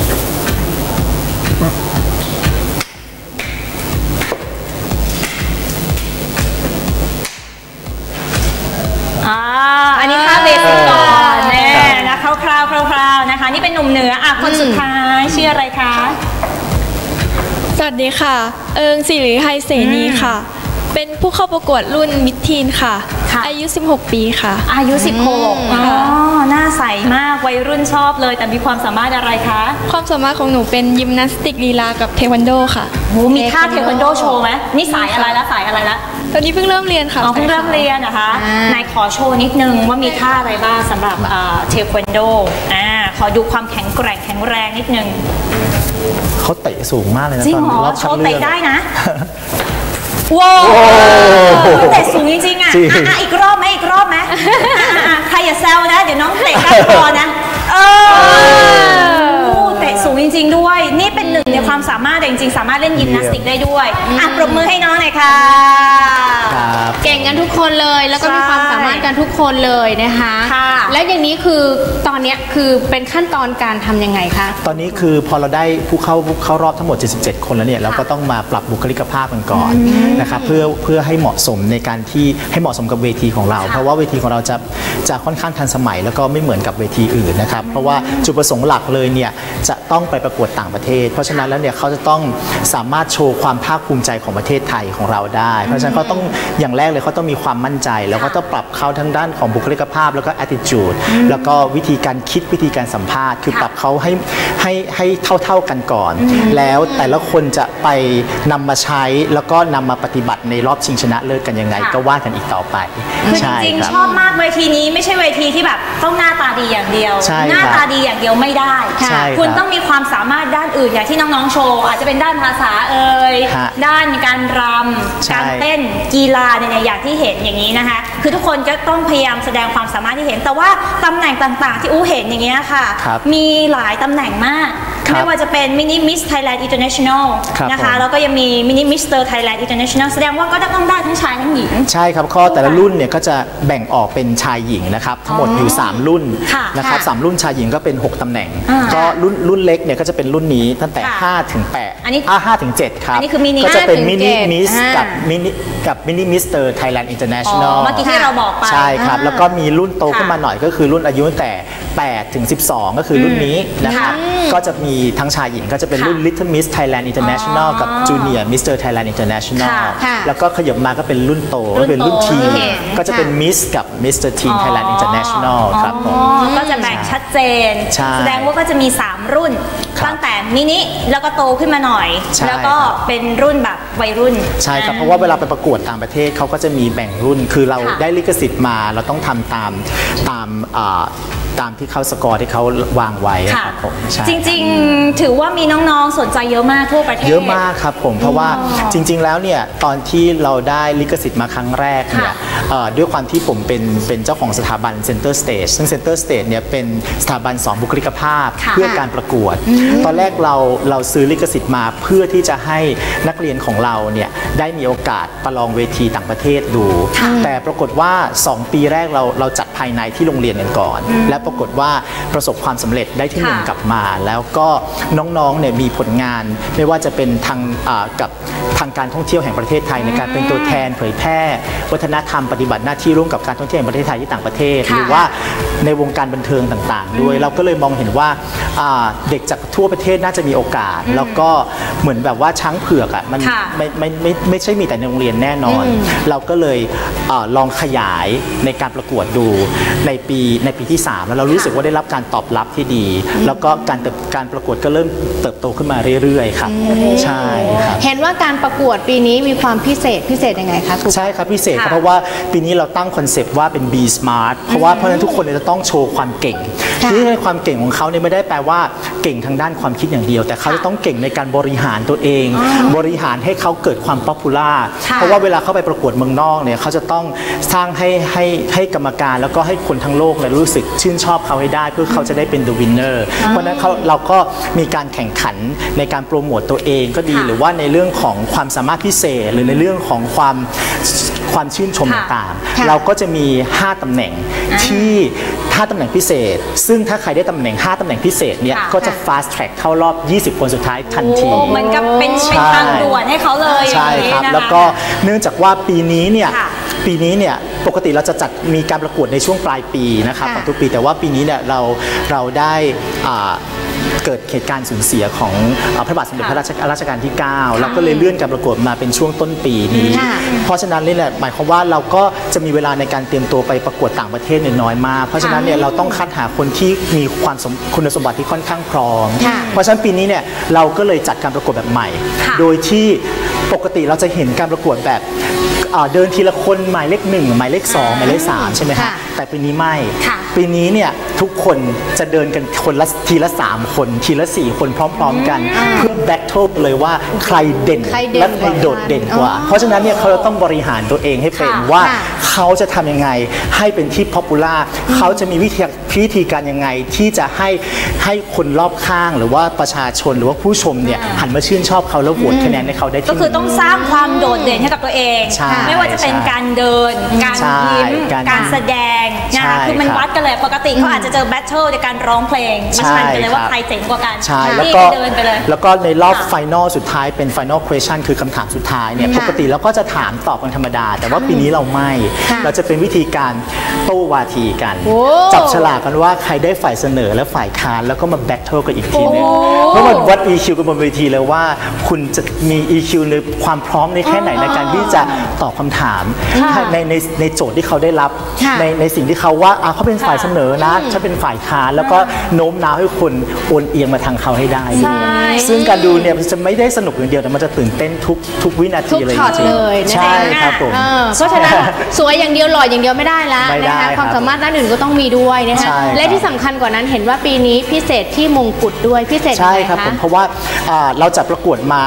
S2: อันนี้ท่าเบสิกก่อนแน่นะคร่าวๆนะคะนี่เป็นหนุ่มเหนือคนสุดท้ายชื่ออะไรคะ
S13: สวัสดีค่ะ เอิงศิริไฮเสนีค่ะ เป็นผู้เข้าประกวดรุ่นมิดทีนค่ะ อายุ 16 ปีค่ะ
S2: อายุ 16หน้าใสมากวัยรุ่นชอบเลยแต่มีความสามารถอะไรคะ
S13: ความสามารถของหนูเป็นยิมนาสติกลีลากับเทควันโดค่ะ
S2: มีท่าเทควันโดโชว์ไหมนี่สายอะไรละสายอะไรละ
S13: ตอนนี้เพิ่งเริ่มเรียนค่ะ
S2: เพิ่งเริ่มเรียนนะคะนายขอโชว์นิดนึงว่ามีท่าอะไรบ้างสำหรับเทควันโดขอดูความแข็งแกร่งแข็งแรงนิดนึง
S7: เขาเตะสูงมากเลยนะ
S2: จริง
S7: ตอน
S2: เหรอ
S7: รอบ
S2: โช
S7: คัด
S2: ว์
S7: เลื
S2: เตะ
S7: อก
S2: ได้นะว้าวเตะสูงจริงๆอีกรอบไหมใครอย่าแซวนะเดี๋ยวน้องเตะก้านคอนะเตะสูงจริงๆด้วยนี่เป็นหนึ่งในความสามารถแต่จริงๆสามารถเล่นยิมนาสติกได้ด้วยปรบมือให้น้องหน่อยค่ะ
S1: เก่งกันทุกคนเลยแล้วก็มีความสามารถกันทุกคนเลยนะคะแล้วอย่างนี้คือตอนนี้คือเป็นขั้นตอนการทำยังไงคะ
S7: ตอนนี้คือพอเราได้ผู้เข้ารอบทั้งหมด77คนแล้วเนี่ยเราก็ต้องมาปรับบุคลิกภาพกันก่อนนะครับเพื่อให้เหมาะสมในการที่ให้เหมาะสมกับเวทีของเราเพราะว่าเวทีของเราจะค่อนข้างทันสมัยแล้วก็ไม่เหมือนกับเวทีอื่นนะครับเพราะว่าจุดประสงค์หลักเลยเนี่ยจะต้องไปประกวดต่างประเทศเพราะฉะนั้นแล้วเนี่ยเขาจะต้องสามารถโชว์ความภาคภูมิใจของประเทศไทยของเราได้เพราะฉะนั้นเขาต้องอย่างแรกเลยเขาต้องมีความมั่นใจแล้วก็ต้องปรับเขาทั้งด้านของบุคลิกภาพแล้วก็ attitude แล้วก็วิธีการคิดวิธีการสัมภาษณ์คือปรับเขาให้เท่ากันก่อนแล้วแต่ละคนจะไปนำมาใช้แล้วก็นำมาปฏิบัติในรอบชิงชนะเลิศกันยังไงก็ว่ากันอีกต่อไป
S2: คือจริงๆชอบมากเวทีนี้ไม่ใช่เวทีที่แบบต้องหน้าตาดีอย่างเดียวหน้าตาดีอย่างเดียวไม่ได้คุณต้องมีความสามารถด้านอื่นอย่างที่ที่น้องๆโชว์อาจจะเป็นด้านภาษาด้านการรำการเต้นกีฬาเนี่ยอย่างที่เห็นอย่างนี้นะคะคือทุกคนก็ต้องพยายามแสดงความสามารถที่เห็นแต่ว่าตำแหน่งต่างๆที่อู้เห็นอย่างเงี้ยค่ะมีหลายตำแหน่งมากไม่ว่าจะเป็นมินิมิสไทยแลนด์อินเตอร์เนชั่นแนลนะคะแล้วก็ยังมีมินิมิสเตอร์ไทยแลนด์อินเตอร์เนชั่นแนลแสดงว่าก็ต้องได้ทั้งชายทั้งหญิง
S7: ใช่ครับข้อแต่ละรุ่นเนี่ยก็จะแบ่งออกเป็นชายหญิงนะครับทั้งหมดอยู่3รุ่นนะครับ3รุ่นชายหญิงก็เป็น6ตำแหน่งก็รุ่นเล็กเนี่ยก็จะเป็นรุ่นนี้ตั้งแต่5ถึง8อันนี้5ถึง7ครับก็จะเป็นมินิมิสกับมินิมิสเตอร์ไทยแลนด์อินเตอร์เนชั่นแนล
S2: เมื่อกี้ที่เราบอกไป
S7: ใช่ครับแล้วก็มีรุ่นโตขึ้นมาหน่อยก็คือรุ่นอายุตั้งแต่8ถึง12ก็คือรุ่นนี้นะครับก็จะมีทั้งชายหญิงก็จะเป็นรุ่น Little Miss Thailand International กับ Junior Mr. Thailand International แล้วก็ขยับมาก็เป็นรุ่นโตก็เป็นรุ่นทีก็จะเป็น Miss กับ Mr. Teen Thailand International ครับผม
S2: ก็จะแบ่งชัดเจนแสดงว่าก็จะมี3รุ่นตั้งแต่มินิแล้วก็โตขึ้นมาหน่อยแล้วก็เป็นรุ่นแบบวัยรุ่น
S7: ใช่ครับเพราะว่าเวลาไปประกวดต่างประเทศเขาก็จะมีแบ่งรุ่นคือเราได้ลิขสิทธิ์มาเราต้องทำตามที่เขาสกอร์ที่เขาวางไว้ครับผม
S2: จริงๆถือว่ามีน้องๆสนใจเยอะมากทั่วประเทศ
S7: เยอะมากครับผมเพราะว่าจริงๆแล้วเนี่ยตอนที่เราได้ลิขสิทธิ์มาครั้งแรกเนี่ยด้วยความที่ผมเป็นเจ้าของสถาบัน Center Stage ซึ่ง Center Stage เนี่ยเป็นสถาบันสอนบุคลิกภาพเพื่อการประกวดตอนแรกเราซื้อลิขสิทธิ์มาเพื่อที่จะให้นักเรียนของเราเนี่ยได้มีโอกาสประลองเวทีต่างประเทศดูแต่ปรากฏว่า2ปีแรกเราจัดภายในที่โรงเรียนกันก่อนและปรากฏว่าประสบความสำเร็จได้ที่1กลับมาแล้วก็น้องๆเนี่ยมีผลงานไม่ว่าจะเป็นกับทางการท่องเที่ยวแห่งประเทศไทยในการเป็นตัวแทนเผยแพร่วัฒนธรรมปฏิบัติหน้าที่ร่วมกับการท่องเที่ยวแห่งประเทศไทยที่ต่างประเทศหรือว่าในวงการบันเทิงต่างๆด้วยเราก็เลยมองเห็นว่าเด็กจากทั่วประเทศน่าจะมีโอกาสแล้วก็เหมือนแบบว่าช้างเผือกอ่ะมันไม่ใช่มีแต่ในโรงเรียนแน่นอนเราก็เลยลองขยายในการประกวดดูในปีที่3แล้วเรารู้สึกว่าได้รับการตอบรับที่ดีแล้วก็การประกวดก็เริ่มเติบโตขึ้นมาเรื่อยๆครับใช่ครับ
S1: เห็นว่าการประกวดปีนี้มีความพิเศษยังไงคะ
S7: ใช่ครับพิเศษเพราะว่าปีนี้เราตั้งคอนเซปต์ว่าเป็น Be Smart เพราะฉะนั้นทุกคนจะต้องโชว์ความเก่งที่ความเก่งของเขาเนี่ยไม่ได้แปลว่าเก่งทางด้านความคิดอย่างเดียวแต่เขาจะต้องเก่งในการบริหารตัวเองบริหารให้เขาเกิดความป๊อปปูล่าเพราะว่าเวลาเขาไปประกวดเมืองนอกเนี่ยเขาจะต้องสร้างให้กรรมการแล้วก็ให้คนทั้งโลกเลยรู้สึกชื่นชอบเขาให้ได้เพื่อเขาจะได้เป็น The Winner เพราะนั้นเราก็มีการแข่งขันในการโปรโมตตัวเองก็ดีหรือว่าในเรื่องของความสามารถพิเศษหรือในเรื่องของความชื่นชมต่างๆเราก็จะมี5ตำแหน่งที่5ตำแหน่งพิเศษซึ่งถ้าใครได้ตำแหน่ง5ตำแหน่งพิเศษเนี่ยก็จะ fast track เข้ารอบ20คนสุดท้ายทันที
S2: เหมือนกับเป็นทางด่วนให้เขาเลย
S7: ใช่ครับแล้วก็เนื่องจากว่าปีนี้เนี่ยปกติเราจะจัดมีการประกวดในช่วงปลายปีนะครับของทุกปีแต่ว่าปีนี้เนี่ยเราได้เกิดเหตุการณ์สูญเสียของพระบาทสมเด็จพระรัชกาลที่9แล้วก็เลยเลื่อนการประกวดมาเป็นช่วงต้นปีนี้เพราะฉะนั้นนี่แหละหมายความว่าเราก็จะมีเวลาในการเตรียมตัวไปประกวดต่างประเทศน้อยมากเพราะฉะนั้นเนี่ยเราต้องคัดหาคนที่มีคุณสมบัติที่ค่อนข้างพร้อมเพราะฉะนั้นปีนี้เนี่ยเราก็เลยจัดการประกวดแบบใหม่โดยที่ปกติเราจะเห็นการประกวดแบบเดินทีละคนหมายเลข1หมายเลข2หมายเลข3ใช่ไหมคะแต่ปีนี้ไม่ปีนี้เนี่ยทุกคนจะเดินกันคนละทีละ3คนทีละ4คนพร้อมๆกันเพื่อแบทเทิลเลยว่าใครเด่นและใครโดดเด่นกว่าเพราะฉะนั้นเนี่ยเขาต้องบริหารตัวเองให้เป็นว่าเขาจะทำยังไงให้เป็นที่ป๊อปปูล่าเขาจะมีวิธีการยังไงที่จะให้คนรอบข้างหรือว่าประชาชนหรือว่าผู้ชมเนี่ยหันมาชื่นชอบเขาแล้วโหวตคะแนนให้เขาได้ที่
S2: ก็คือต้องสร้างความโดดเด่นให้กับตัวเองไม่ว่าจะเป็นการเดินการยิ้มการแสดงนะคือมันวัดกันเลยปกติเขาอาจจะเจอแบทเทิลในการร้องเพลงมันชันกันเลยว่าใครเจ๋งกว่ากัน
S7: แล้วก็ในรอบไฟนอลสุดท้ายเป็น Final Question คือคำถามสุดท้ายเนี่ยปกติเราก็จะถามตอบกันธรรมดาแต่ว่าปีนี้เราไม่เราจะเป็นวิธีการโต้วาทีกันจับฉลากกันว่าใครได้ฝ่ายเสนอและฝ่ายค้านแล้วก็มาแบทเทิลกันอีกทีนึงเพราะมันวัด EQ กันบนเวทีเลยว่าคุณจะมี EQ ในความพร้อมในแค่ไหนในการที่จะตอบคำถามในโจทย์ที่เขาได้รับในสิ่งที่เขาว่าเขาเป็นฝ่ายเสนอนะฉันเป็นฝ่ายค้านแล้วก็โน้มน้าวให้คนโอนเอียงมาทางเขาให้ได้ซึ่งการดูเนี่ยจะไม่ได้สนุกอย่างเดียวแต่มันจะตื่นเต้นทุกวินาทีเลยจริงๆใช่ครับผม
S1: เพราะฉะนั้นสวยอย่างเดียวหล่ออย่างเดียวไม่ได้ละนะคะความสามารถด้านอื่นก็ต้องมีด้วยนะคะและที่สำคัญกว่านั้นเห็นว่าปีนี้พิเศษที่มงกุฎด้วยพิเศษใช่ครับ
S7: ผมเพราะว่าเราจัดประกวดมา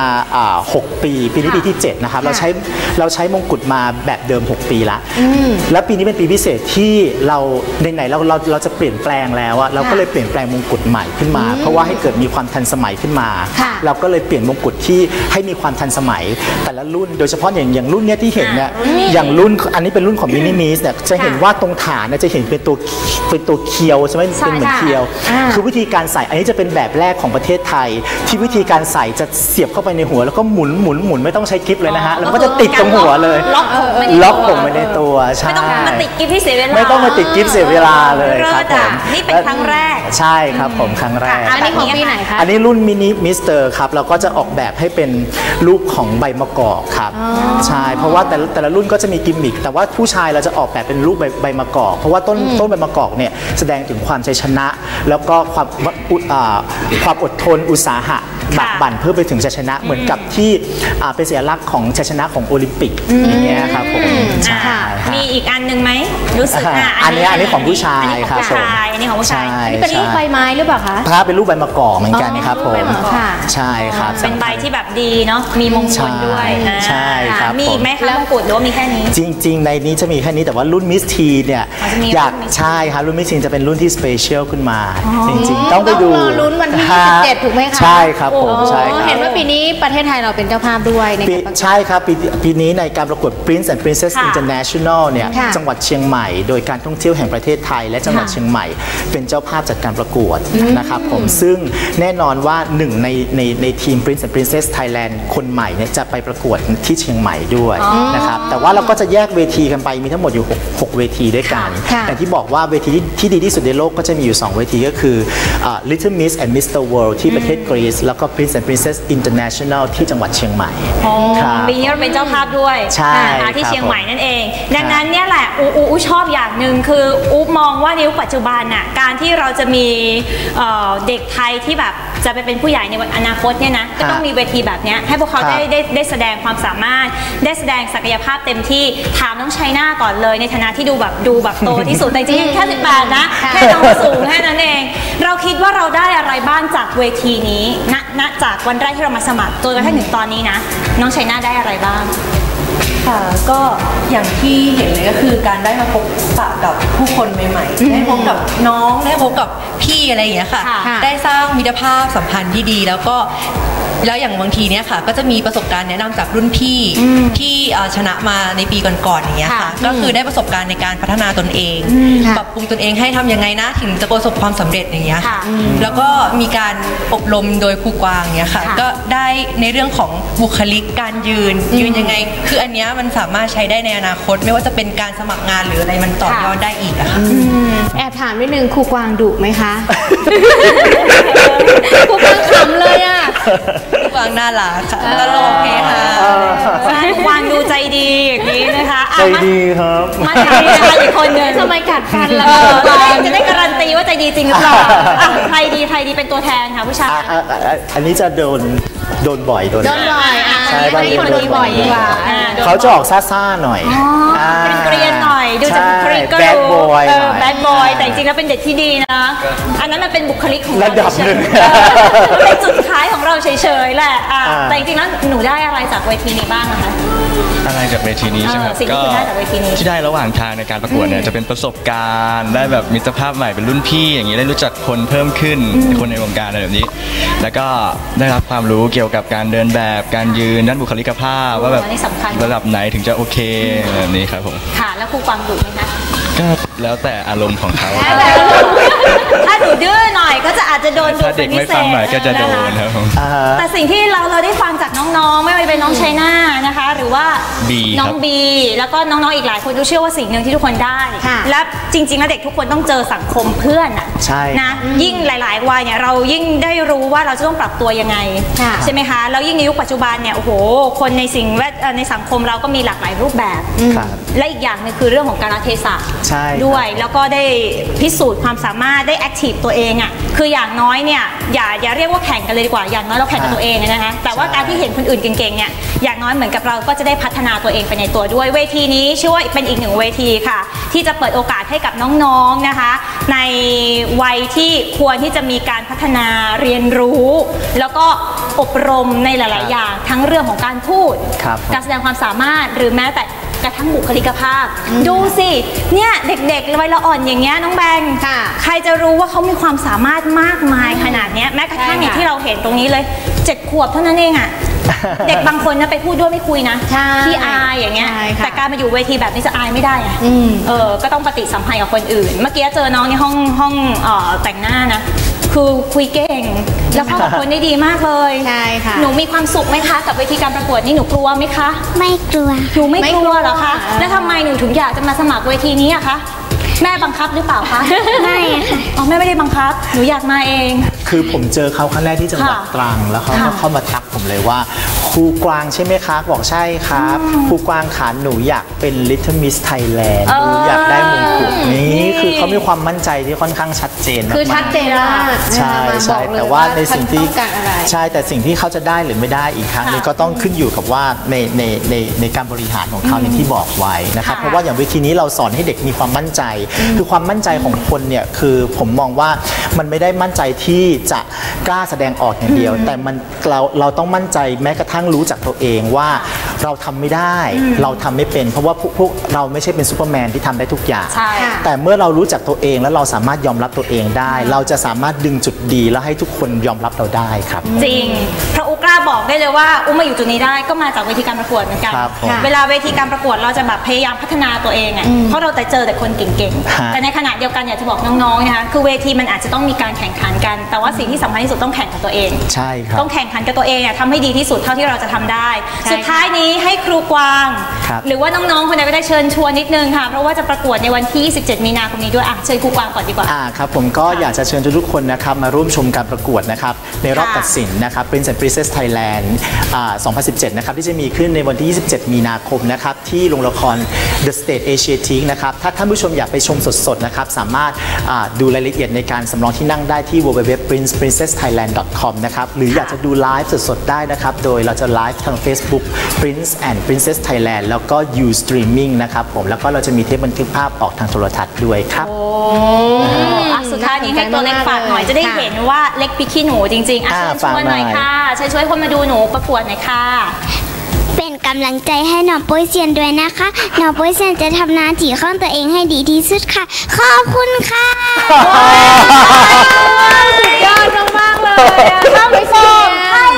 S7: 6 ปีนี้ปีที่7นะครับเราใช้มงกุฎมาแบบเดิม6 ปีละแล้วปีนี้เป็นปีพิเศษที่เราไหนๆเราจะเปลี่ยนแปลงแล้วเราก็เลยเปลี่ยนแปลงมงกุฎใหม่ขึ้นมาเพราะว่าให้เกิดมีความทันสมัยขึ้นมาเราก็เลยเปลี่ยนมงกุฎที่ให้มีความทันสมัยแต่ละรุ่นโดยเฉพาะอย่างรุ่นนี้ที่เห็นเนี่ยอย่างรุ่นอันนี้เป็นรุ่นของมินิมิสเนี่ยจะเห็นว่าตรงฐานจะเห็นเป็นตัวเคียวใช่ไหมเป็นเหมือนเคียวคือวิธีการใส่อันนี้จะเป็นแบบแรกของประเทศไทยที่วิธีการใส่จะเสียบเข้าไปในหัวแล้วก็หมุนไม่ต้องใช้กิ๊บเลยนะฮะแล้วก็จะติดตรงหัวเลยล็อกผมไม่ได้ตัวใช่
S2: ไม่ต้องมาติดกิ๊บที่เสียเวลา
S7: ไม่ต้องมาติดกิ๊บเสียเวลาเลยครับผม
S2: นี่เป็นครั้งแรก
S7: ใช่ครับผมครั้งแรก
S1: อันนี้ของปีไหนคะ
S7: อันนี้รุ่นมินิมิสเตอร์ครับเราก็จะออกแบบให้เป็นรูปของใบมะกอกครับใช่เพราะว่าแต่ละรุ่นก็จะมีกิมมิคแต่ว่าผู้ชายเราจะออกแบบเป็นรูปใบมะกอกเพราะว่าต้นใบมะกอกเนี่ยแสดงถึงความชัยชนะแล้วก็ความอดทนอุตสาหะบักบั่นเพื่อไปถึงชัยชนะเหมือนกับที่เป็นสัญลักษณ์ของชัยชนะของโอลิมปิกอย่างเงี้ยครับผม
S2: มีอีกอันนึงไหมรู้สึก
S7: อันนี้ของผู้ชายครับ
S2: อันนี้ของผู้ชาย
S1: นี่เป็นรูปใบไม้หรือเปล่าคะ
S7: เป็นรูปใบมะกอกเหมือนกันครับผมใช่ครับ
S2: เป็นใบที่แบบดีเนาะมีมงคลด้วย
S7: ใช่ครับ
S2: มีอีกไหมคะมงกุฎหรือว่ามีแค่นี้
S7: จริงๆในนี้จะมีแค่นี้แต่ว่ารุ่นมิสทีเนี่ยอยากใช่ครับรุ่นมิสทีจะเป็นรุ่นที่สเปเชียลขึ้นมาจริงๆต้องไปดู
S1: ลุ้นวันที่27ถูกไหมคะ
S7: ใช่ครับผมใช่
S1: เห็นว่าปีนี้ประเทศไทยเราเป็นเจ้าภาพด้วย
S7: ใช่ครับปีนี้ในการประกวด Prince and Princess International เนี่ยจังหวัดเชียงใหม่โดยการท่องเที่ยวแห่งประเทศไทยและจังหวัดเชียงใหม่เป็นเจ้าภาพจัดการประกวดนะครับผมซึ่งแน่นอนว่าหนึ่งในทีม Prince and Princess Thailand คนใหม่เนี่ยจะไปประกวดที่เชียงใหม่ด้วยนะครับแต่ว่าเราก็จะแยกเวทีกันไปมีทั้งหมดอยู่6 เวทีด้วยกันแต่ที่บอกว่าเวทีที่ดีที่สุดในโลกก็จะมีอยู่2 เวทีก็คือ Little Miss and Mr. World ที่ประเทศกรีซแล้วก็ Prince and Princess International ที่จังหวัดเชียงใหม่
S2: ปีนี้เราเป็นเจ้าภาพด้วยที่เชียงใหม่นั่นเองดังนั้นเนี่ยแหละอูชอบอย่างหนึ่งคืออูมองว่าในยุคปัจจุบันน่ะการที่เราจะมีเด็กไทยที่แบบจะไปเป็นผู้ใหญ่ในวันอนาคตเนี่ยนะก็ต้องมีเวทีแบบนี้ให้พวกเขาได้แสดงความสามารถได้แสดงศักยภาพเต็มที่ถามน้องชัยนาก่อนเลยในฐานะที่ดูแบบโตที่สุดแต่จริงๆแค่18นะแค่น้องสูงแค่นั้นเองเราคิดว่าเราได้อะไรบ้างจากเวทีนี้ณจากวันแรกที่เรามาสมัครจนกระทั่งถึงตอนนี้นะน้องชัยนาได้อะไรบ้าง
S8: ค่ะก็อย่างที่เห็นเลยก็คือการได้มาพบปะกับผู้คนใหม่ๆได้พบกับน้องได้พบกับพี่อะไรอย่างเงี้ยค่ะได้สร้างมิตรภาพสัมพันธ์ที่ดีแล้วอย่างบางทีเนี้ยค่ะก็จะมีประสบการณ์แนะนำจากรุ่นพี่ที่ชนะมาในปีก่อนๆอย่างเงี้ยค่ะก็คือได้ประสบการณ์ในการพัฒนาตนเองปรับปรุงตนเองให้ทำยังไงนะถึงจะประสบความสำเร็จอย่างเงี้ยค่ะแล้วก็มีการอบรมโดยครูกวางเงี้ยค่ะก็ได้ในเรื่องของบุคลิกการยืนยังไงคืออันเนี้ยมันสามารถใช้ได้ในอนาคตไม่ว่าจะเป็นการสมัครงานหรืออะไรมันต่อยอดได้อีกอะค่ะ
S1: แอบถามนิดนึงครูกวางดุไหมคะครูกวางขำเลยอะ
S8: วางน่ารักค่ะตลกเฮฮ
S2: าวางดูใจดีอย่างนี้นะคะ
S7: ใจดีครับ
S2: มาถึงนี่นะคะอีกคนนึง
S1: ทำไมกัดฟันล่ะ
S2: จะได้การันตีว่าใจดีจริงหรือเปล่าใครดีเป็นตัวแทนค่ะผู้ชาย
S7: อันนี้จะโดนบ่อย
S1: ใช่บางทีคนนี้บ่อยดีกว่า
S7: เขาจะออกซ่าๆหน่อย
S2: เป็นเกรียนหน่อยดูจากบุคลิกก็รู้แบดบอยแต่จริงๆแล้วเป็นเด็กที่ดีนะอันนั้นมันเป็นบุคลิกของเรา
S7: ระดับหนึ่ง
S2: เป็นจุดขายของเราเฉยๆแหละแต่จริงๆแล้วหนูได้อะไรจากเวทีนี้บ้างนะคะ
S14: อะไรจากเวทีนี้ใช่ไหมครับ
S2: ก็
S14: ที่ได้ระหว่างทางในการประกวดเนี่ยจะเป็นประสบการณ์ได้แบบมิตรภาพใหม่เป็นรุ่นพี่อย่างนี้ได้รู้จักคนเพิ่มขึ้นคนในวงการอะไรแบบนี้แล้วก็ได้รับความรู้เกี่ยวกับการเดินแบบการยืนด้านบุคลิกภาพว่าแบบระดับไหนถึงจะโอเคแบบนี้ครับผม
S2: ค่ะแล้วครูกวางดุไหมคะ
S14: ก็แล้วแต่อารมณ์ของเขา
S2: ถ้าหนูดื้อหน่อยก็จะอาจจะโดนดุ
S14: ถ้าเด็กไม่ฟังหน่อยก็จะโดนครับผม
S2: แต่สิ่งที่เราได้ฟังจากน้องๆไม่ว่าจะเป็นน้องชัยนานะคะ หรือว่า
S14: บี
S2: น้องบีแล้วก็น้องๆอีกหลายคนดูเชื่อว่าสิ่งหนึ่งที่ทุกคนได้และจริงๆแล้วเด็กทุกคนต้องเจอสังคมเพื่อนนะยิ่งหลายๆวัยเนี่ยเรายิ่งได้รู้ว่าเราจะต้องปรับตัวยังไงใช่ไหมคะแล้วยิ่งในยุคปัจจุบันเนี่ยโอ้โหคนในสังคมเราก็มีหลากหลายรูปแบบและอีกอย่างนึงคือเรื่องของกาลเทศะด้วยแล้วก็ได้พิสูจน์ความสามารถได้แอคทีฟตัวเองอ่ะคืออย่างน้อยเนี่ยอย่าเรียกว่าแข่งกันเลยดีกว่าอย่างน้อยเราแข่งกับตัวเองนะคะแต่ว่าการที่เห็นคนอื่นเก่งๆเนี่ยอย่างน้อยเหมือนกับเราก็จะได้พัฒนาตัวเองไปในตัวด้วยเวทีนี้เชื่อว่าเป็นอีกหนึ่งเวทีค่ะที่จะเปิดโอกาสให้กับน้องๆนะคะในวัยที่ควรที่จะมีการพัฒนาเรียนรู้แล้วก็อบรมในหลายๆอย่างทั้งเรื่องของการพูดการแสดงความสามารถหรือแม้แต่กระทั่งบุคลิกภาพดูสิเนี่ยเด็กๆวัยละอ่อนอย่างเงี้ยน้องแบงใครจะรู้ว่าเขามีความสามารถมากมายขนาดนี้แม้กระทั่งอย่างที่เราเห็นตรงนี้เลย7 ขวบเท่านั้นเองอ่ะเด็กบางคนนะไปพูดด้วยไม่คุยนะที่อายอย่างเงี้ยแต่การมาอยู่เวทีแบบนี้จะอายไม่ได้อ่ะก็ต้องปฏิสัมพันธ์กับคนอื่นเมื่อกี้เจอน้องในห้องแต่งหน้านะคือคุยเก่งแล้วเข้ากับคนได้ดีมากเลยใช่ค่ะหนูมีความสุขไหมคะกับเวทีการประกวดนี่หนูกลัวไหมคะ
S11: ไม่กลัว
S2: หนูไม่กลัวเหรอคะแล้วทำไมหนูถึงอยากจะมาสมัครเวทีนี้อะคะแม่บังคับหรือเปล่าคะ
S11: ไม่ค่ะ
S2: อ๋อแม่ไม่ได้บังคับหนูอยากมาเอง
S7: คือผมเจอเขาครั้งแรกที่จังหวัดตรังแล้วเขาก็เข้ามาทักผมเลยว่าครูกวางใช่ไหมคะบอกใช่ครับครูกวางขาหนูอยากเป็น Little Miss Thailand หนูอยากได้มงกุฎนี้คือเขามีความมั่นใจที่ค่อนข้างชัดเจนมาก
S1: คือชัดเจนมาก
S7: ใช่ใช่แต่ว่าในสิ่งที่ใช่แต่สิ่งที่เขาจะได้หรือไม่ได้อีกครั้งนึงก็ต้องขึ้นอยู่กับว่าในการบริหารของเขาอย่างที่บอกไว้นะครับเพราะว่าอย่างเวทีนี้เราสอนให้เด็กมีความมั่นใจคือความมั่นใจของคนเนี่ยคือผมมองว่ามันไม่ได้มั่นใจที่จะกล้าแสดงออกอย่างเดียวแต่เราต้องมั่นใจแม้กระทั่งรู้จักตัวเองว่าเราทำไม่ได้เราทำไม่เป็นเพราะว่าพวกเราไม่ใช่เป็นซูเปอร์แมนที่ทำได้ทุกอย่างแต่เมื่อเรารู้จักตัวเองแล้วเราสามารถยอมรับตัวเองได้เราจะสามารถดึงจุดดีแล้วให้ทุกคนยอมรับเราได้ครับ
S2: จริงเพราะอุ๊กล้าบอกได้เลยว่าอุ๊มาอยู่จุดนี้ได้ก็มาจากเวทีการประกวดเหมือนกันเวลาเวทีการประกวดเราจะแบบพยายามพัฒนาตัวเองอ่ะเพราะเราแต่เจอแต่คนเก่งๆแต่ในขณะเดียวกันอยากจะบอกน้องๆนะคะคือเวทีมันอาจจะต้องมีการแข่งขันกันแต่ว่าสิ่งที่สำคัญที่สุดต้องแข่งกับตัวเอง
S7: ใช่ครับ
S2: ต้องแข่งขันกับตัวเองเนี่ยทำให้ดีที่สุดเท่าที่เราจะทำได้สุดท้ายนี้ให้ครูกวางหรือว่าน้องๆคนใดก็ได้เชิญชวนนิดนึงค่ะเพราะว่าจะประกวดในวันที่27 มีนาคมนี้ด้วยเชิญครูกวางก่อนดีกว่า
S7: ครับผมก็อยากจะเชิญทุกคนนะครับมาร่วมชมการประกวดนะครับในรอบตัดสินนะครับ Prince and Princess Thailand 2017นะครับที่จะมีขึ้นในวันที่ 27 มีนาคมนะครับที่โรงละคร The State Asiatic นะครับถ้าท่านผู้ชมอยากไปชมสดๆนะครับสามารถดูรายละเอียดในการสำรองที่นั่งได้ที่ www.princeprincessthailand.com นะครับหรืออยากจะดูไลฟ์สดๆได้นะครับโดยเราจะไลฟ์ทาง Facebook Prince and Princess Thailand แล้วก็ You Streaming นะครับผมแล้วก็เราจะมีเทปบันทึกภาพออกทางโทรทัศน์ด้วยครับ
S2: สุดท้ายนี้ให้ตัวเล็กฝากหน่อยจะได้เห็นว่าเล็กพี่ขี้หนูจริงๆเชิญชวนหน่อยค่ะช่วยคนมาดูหนูประกวดหน่อยค่ะ
S11: เป็นกำลังใจให้น้องโป้ยเซียนด้วยนะคะน้องโป้ยเซียนจะทำหน้าที่ของตัวเองให้ดีที่สุดค่ะขอบคุณค่ะ
S1: สุดยอดมากๆเลยเข้าไปชม
S2: ใช่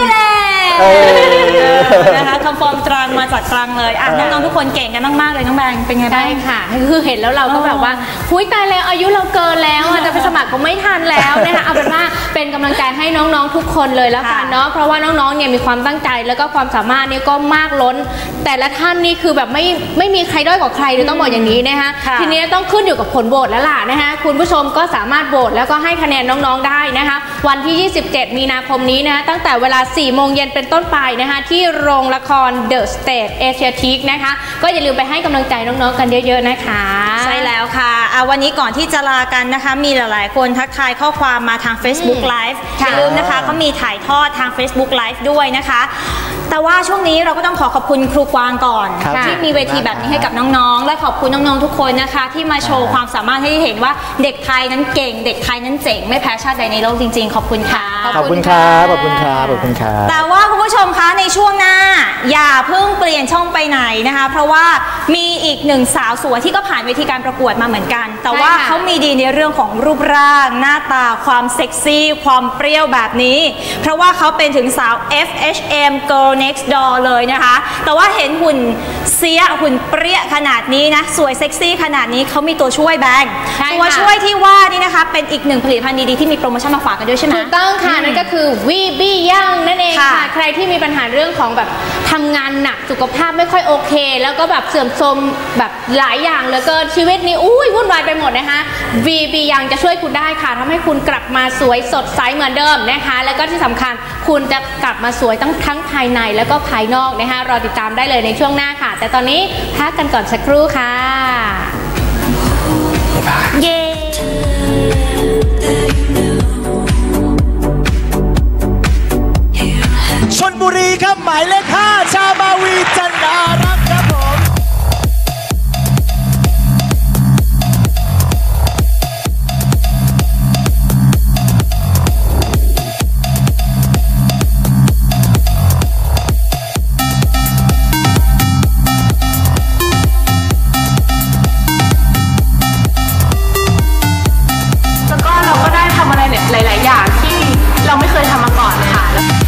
S2: นะคะคำฟอร์มตรังมาจากตรังเลยน้องๆทุกคนเก่งกันมากๆเลยน้องแบงเป็นไงบ้าง
S1: ค่ะคือเห็นแล้วเราก็แบบว่าคุยตายแล้วอายุเราเกินแล้วจะไปสมัครก็ไม่ทันแล้วนะคะเอาเป็นว่าเป็นกำลังใจให้น้องๆทุกคนเลยแล้วกันเนาะเพราะว่าน้องๆเนี่ยมีความตั้งใจแล้วก็ความสามารถเนี่ยก็มากล้นแต่ละท่านนี่คือแบบไม่มีใครด้อยกว่าใครเลยต้องบอกอย่างนี้นะคะทีนี้ต้องขึ้นอยู่กับผลโหวตแล้วล่ะนะคะคุณผู้ชมก็สามารถโหวตแล้วก็ให้คะแนนน้องๆได้นะคะวันที่27 มีนาคมนี้นะคะตั้งแต่เวลา 4 โมงเย็นเป็นต้นไปนะคะที่โรงละคร The State Asiatic นะคะก็อย่าลืมไปให้กำลังใจน้องๆกันเยอะๆนะคะ
S2: ใช่แล้วค่ะวันนี้ก่อนที่จะลากันนะคะมีหลายๆคนทักทายข้อความมาทาง Facebook Live อย่าลืมนะคะเขามีถ่ายทอดทาง Facebook Live ด้วยนะคะแต่ว่าช่วงนี้เราก็ต้องขอบคุณครูกวางก่อนที่มีเวทีแบบนี้ให้กับน้องๆและขอบคุณน้องๆทุกคนนะคะที่มาโชว์ความสามารถให้เห็นว่าเด็กไทยนั้นเก่งเด็กไทยนั้นเจ๋งไม่แพ้ชาติใดในโลกจริงๆขอบคุณค่ะ
S7: ขอบคุณครับขอบคุณครับขอบคุณครับ
S2: แต่ว่าคุณผู้ชมคะในช่วงหน้าอย่าเพิ่งเปลี่ยนช่องไปไหนนะคะเพราะว่ามีอีกหนึ่งสาวสวยที่ก็ผ่านเวทีการประกวดมาเหมือนกันแต่ว่าเขามีดีในเรื่องของรูปร่างหน้าตาความเซ็กซี่ความเปรี้ยวแบบนี้เพราะว่าเขาเป็นถึงสาว FHM Girl Next Door เลยนะคะแต่ว่าเห็นหุ่นเสียหุ่นเปรี้ยขนาดนี้นะสวยเซ็กซี่ขนาดนี้เขามีตัวช่วยแบงตัวช่วยที่ว่านี่นะคะเป็นเป็นอีกหนึ่งผลิตภัณฑ์ดีๆที่มีโปรโมชั่นมาฝากกันด้วยใช่ไหม
S1: ถูกต้องค่ะนั่นก็คือ VB Young นั่นเองค่ะใครที่มีปัญหาเรื่องของแบบทำงานหนักสุขภาพไม่ค่อยโอเคแล้วก็แบบเสื่อมโทรมแบบหลายอย่างเหลือเกินชีวิตนี้วุ่นวายไปหมดนะคะ VB Young จะช่วยคุณได้ค่ะทำให้คุณกลับมาสวยสดใสเหมือนเดิมนะคะแล้วก็ที่สำคัญคุณจะกลับมาสวยทั้งภายในแล้วก็ภายนอกนะคะรอติดตามได้เลยในช่วงหน้าค่ะแต่ตอนนี้พักกันก่อนสักครู่ค่ะเย้
S15: ชลบุรีครับหมายเลข 5 ชาบาวีจันดารักครับผม
S5: แล้วก็เราก็ได้ทำอะไรหลายๆอย่างที่เราไม่เคยทำมาก่อนค่ะ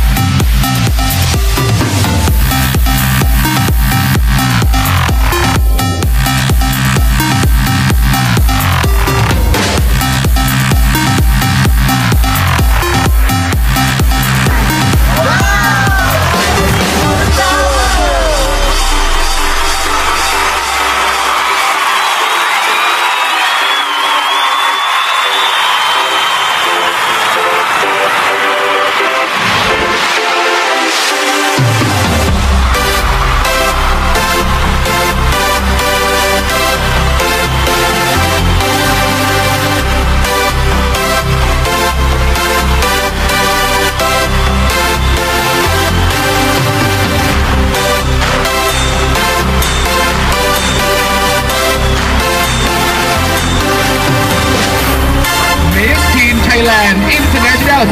S16: International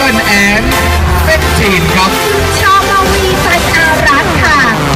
S16: 2015 ครับชาบาวีจันอารัตน์ค่ะ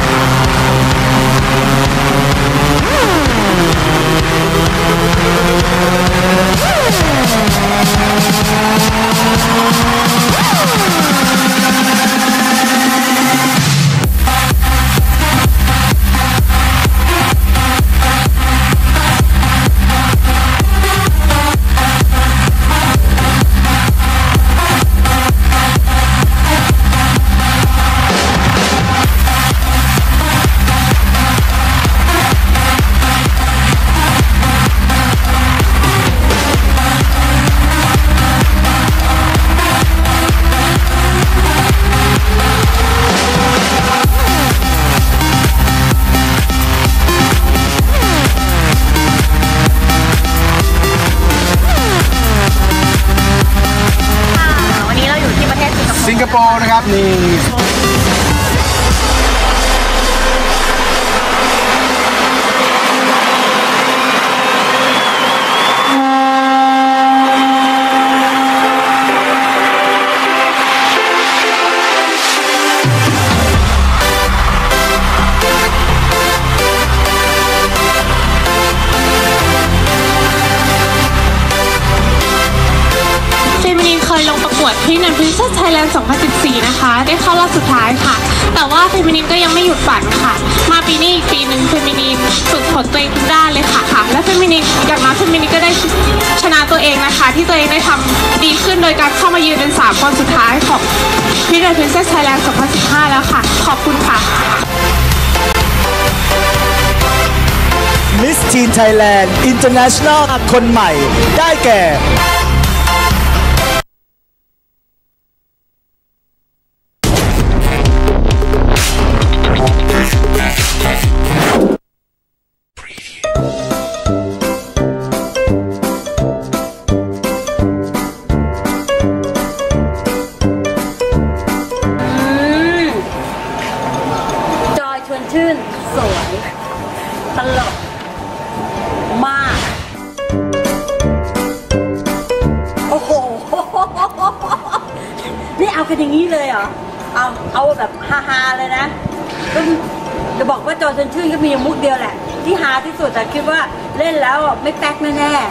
S16: สิงคโปร์นะครับนี่
S5: เคยลงประกวดที่นันพิเศษไทยแลนด์ 2014 นะคะได้เข้ารอบสุดท้ายค่ะแต่ว่าเฟมินินก็ยังไม่หยุดฝันค่ะมาปีนี้อีกปีหนึ่งเฟมินินฝึกฝนตัวเองทุกด้านเลยค่ะและเฟมินินอย่างน้อยเฟมินินก็ได้ชนะตัวเองนะคะที่ตัวเองได้ทำดีขึ้นโดยการเข้ามายืนเป็น3คนสุดท้ายของที่นันพิเศษไทยแลนด์ 2015 แล้วค่ะขอบคุณค่ะ
S15: Miss Teen Thailand International คนใหม่ได้แก่
S17: จอยชวนชื่นสวยตลกมากโอ้โหนี่เอากันอย่างนี้เลยเหรอเอาแบบฮาๆเลยนะก็จะบอกว่าจอยชวนชื่นก็มีมุกเดียวแหละที่ฮาที่สุดแต่คิดว่าเล่นแล้วไม่แป๊กแน่ๆ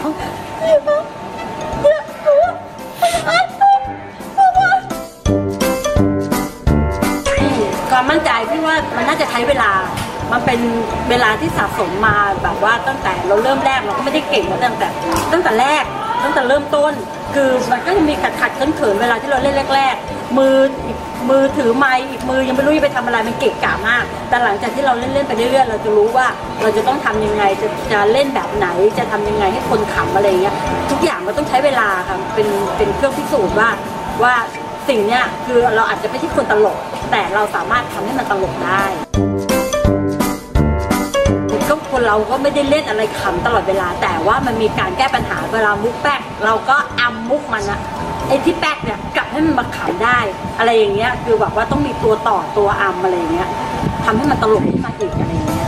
S17: ความมั่นใจพี่ว่ามันน่าจะใช้เวลามันเป็นเวลาที่สะสมมาแบบว่าตั้งแต่เราเริ่มแรกเราก็ไม่ได้เก่งมาตั้งแต่แรกตั้งแต่เริ่มต้นคือมันก็ยังมีขัดเขินเวลาที่เราเล่นแรกๆมือถือไมค์อีกมือยังไม่รู้จะไปทำอะไรมันเกะกะมากแต่หลังจากที่เราเล่นไปเรื่อยๆเราจะรู้ว่าเราจะต้องทำยังไงจะเล่นแบบไหนจะทำยังไงให้คนขำอะไรเงี้ยทุกอย่างมันต้องใช้เวลาค่ะเป็นเครื่องพิสูจน์ว่าสิ่งเนี้ยคือเราอาจจะไม่ใช่คนตลกแต่เราสามารถทำให้มันตลกได้ก็คนเราก็ไม่ได้เล่นอะไรขำตลอดเวลาแต่ว่ามันมีการแก้ปัญหาเวลามุกแป๊กเราก็อำมุกมันนะไอ้ที่แป๊กเนี่ยกลับให้มันมาขำได้อะไรอย่างเงี้ยคือแบบว่าต้องมีตัวต่อตัวอำอะไรอย่างเงี้ยทำให้มันตลกขึ้นมาอีกอะไรอย่างเงี้ย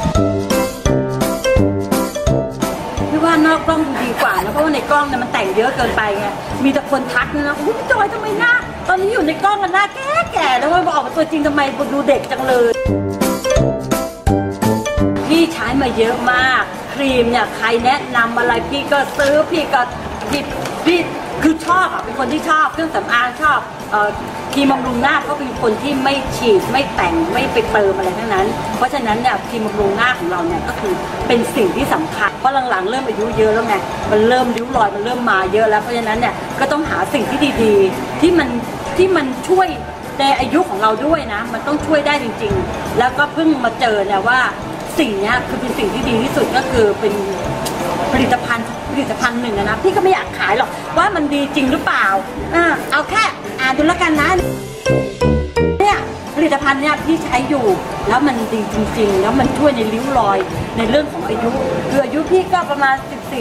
S17: พี่ว่านอกกล้องดีกว่านะเพราะว่าในกล้องเนี่ยมันแต่งเยอะเกินไปไงมีแต่คนทักนะอุ้ยจอยทำไมหน้าตอนนี้อยู่ในกล้องกันหน้าแก่แล้วว่าออกมาตัวจริงทำไมดูเด็กจังเลยพี่ใช้มาเยอะมากครีมเนี่ยใครแนะนำอะไรพี่ก็ซื้อพี่คือชอบอ่ะเป็นคนที่ชอบเครื่องสำอางชอบครีมบำรุงหน้าเขาเป็นคนที่ไม่ฉีดไม่แต่งไม่ไปเติมอะไรทั้งนั้นเพราะฉะนั้นเนี่ยครีมบำรุงหน้าของเราเนี่ยก็คือเป็นสิ่งที่สำคัญเพราะหลังๆเริ่มอายุเยอะแล้วไงมันเริ่มริ้วรอยมันเริ่มมาเยอะแล้วเพราะฉะนั้นเนี่ยก็ต้องหาสิ่งที่ดีๆที่มันช่วยในอายุของเราด้วยนะมันต้องช่วยได้จริงๆแล้วก็เพิ่งมาเจอเนี่ยว่าสิ่งนี้คือเป็นสิ่งที่ดีที่สุดก็คือเป็นผลิตภัณฑ์หนึ่งนะพี่ก็ไม่อยากขายหรอกว่ามันดีจริงหรือเปล่าเอาแค่อ่านดูแล้วกันนะเนี่ยผลิตภัณฑ์เนี่ยพี่ใช้อยู่แล้วมันดีจริงๆแล้วมันช่วยในริ้วรอยในเรื่องของอายุคืออายุพี่ก็ประมาณ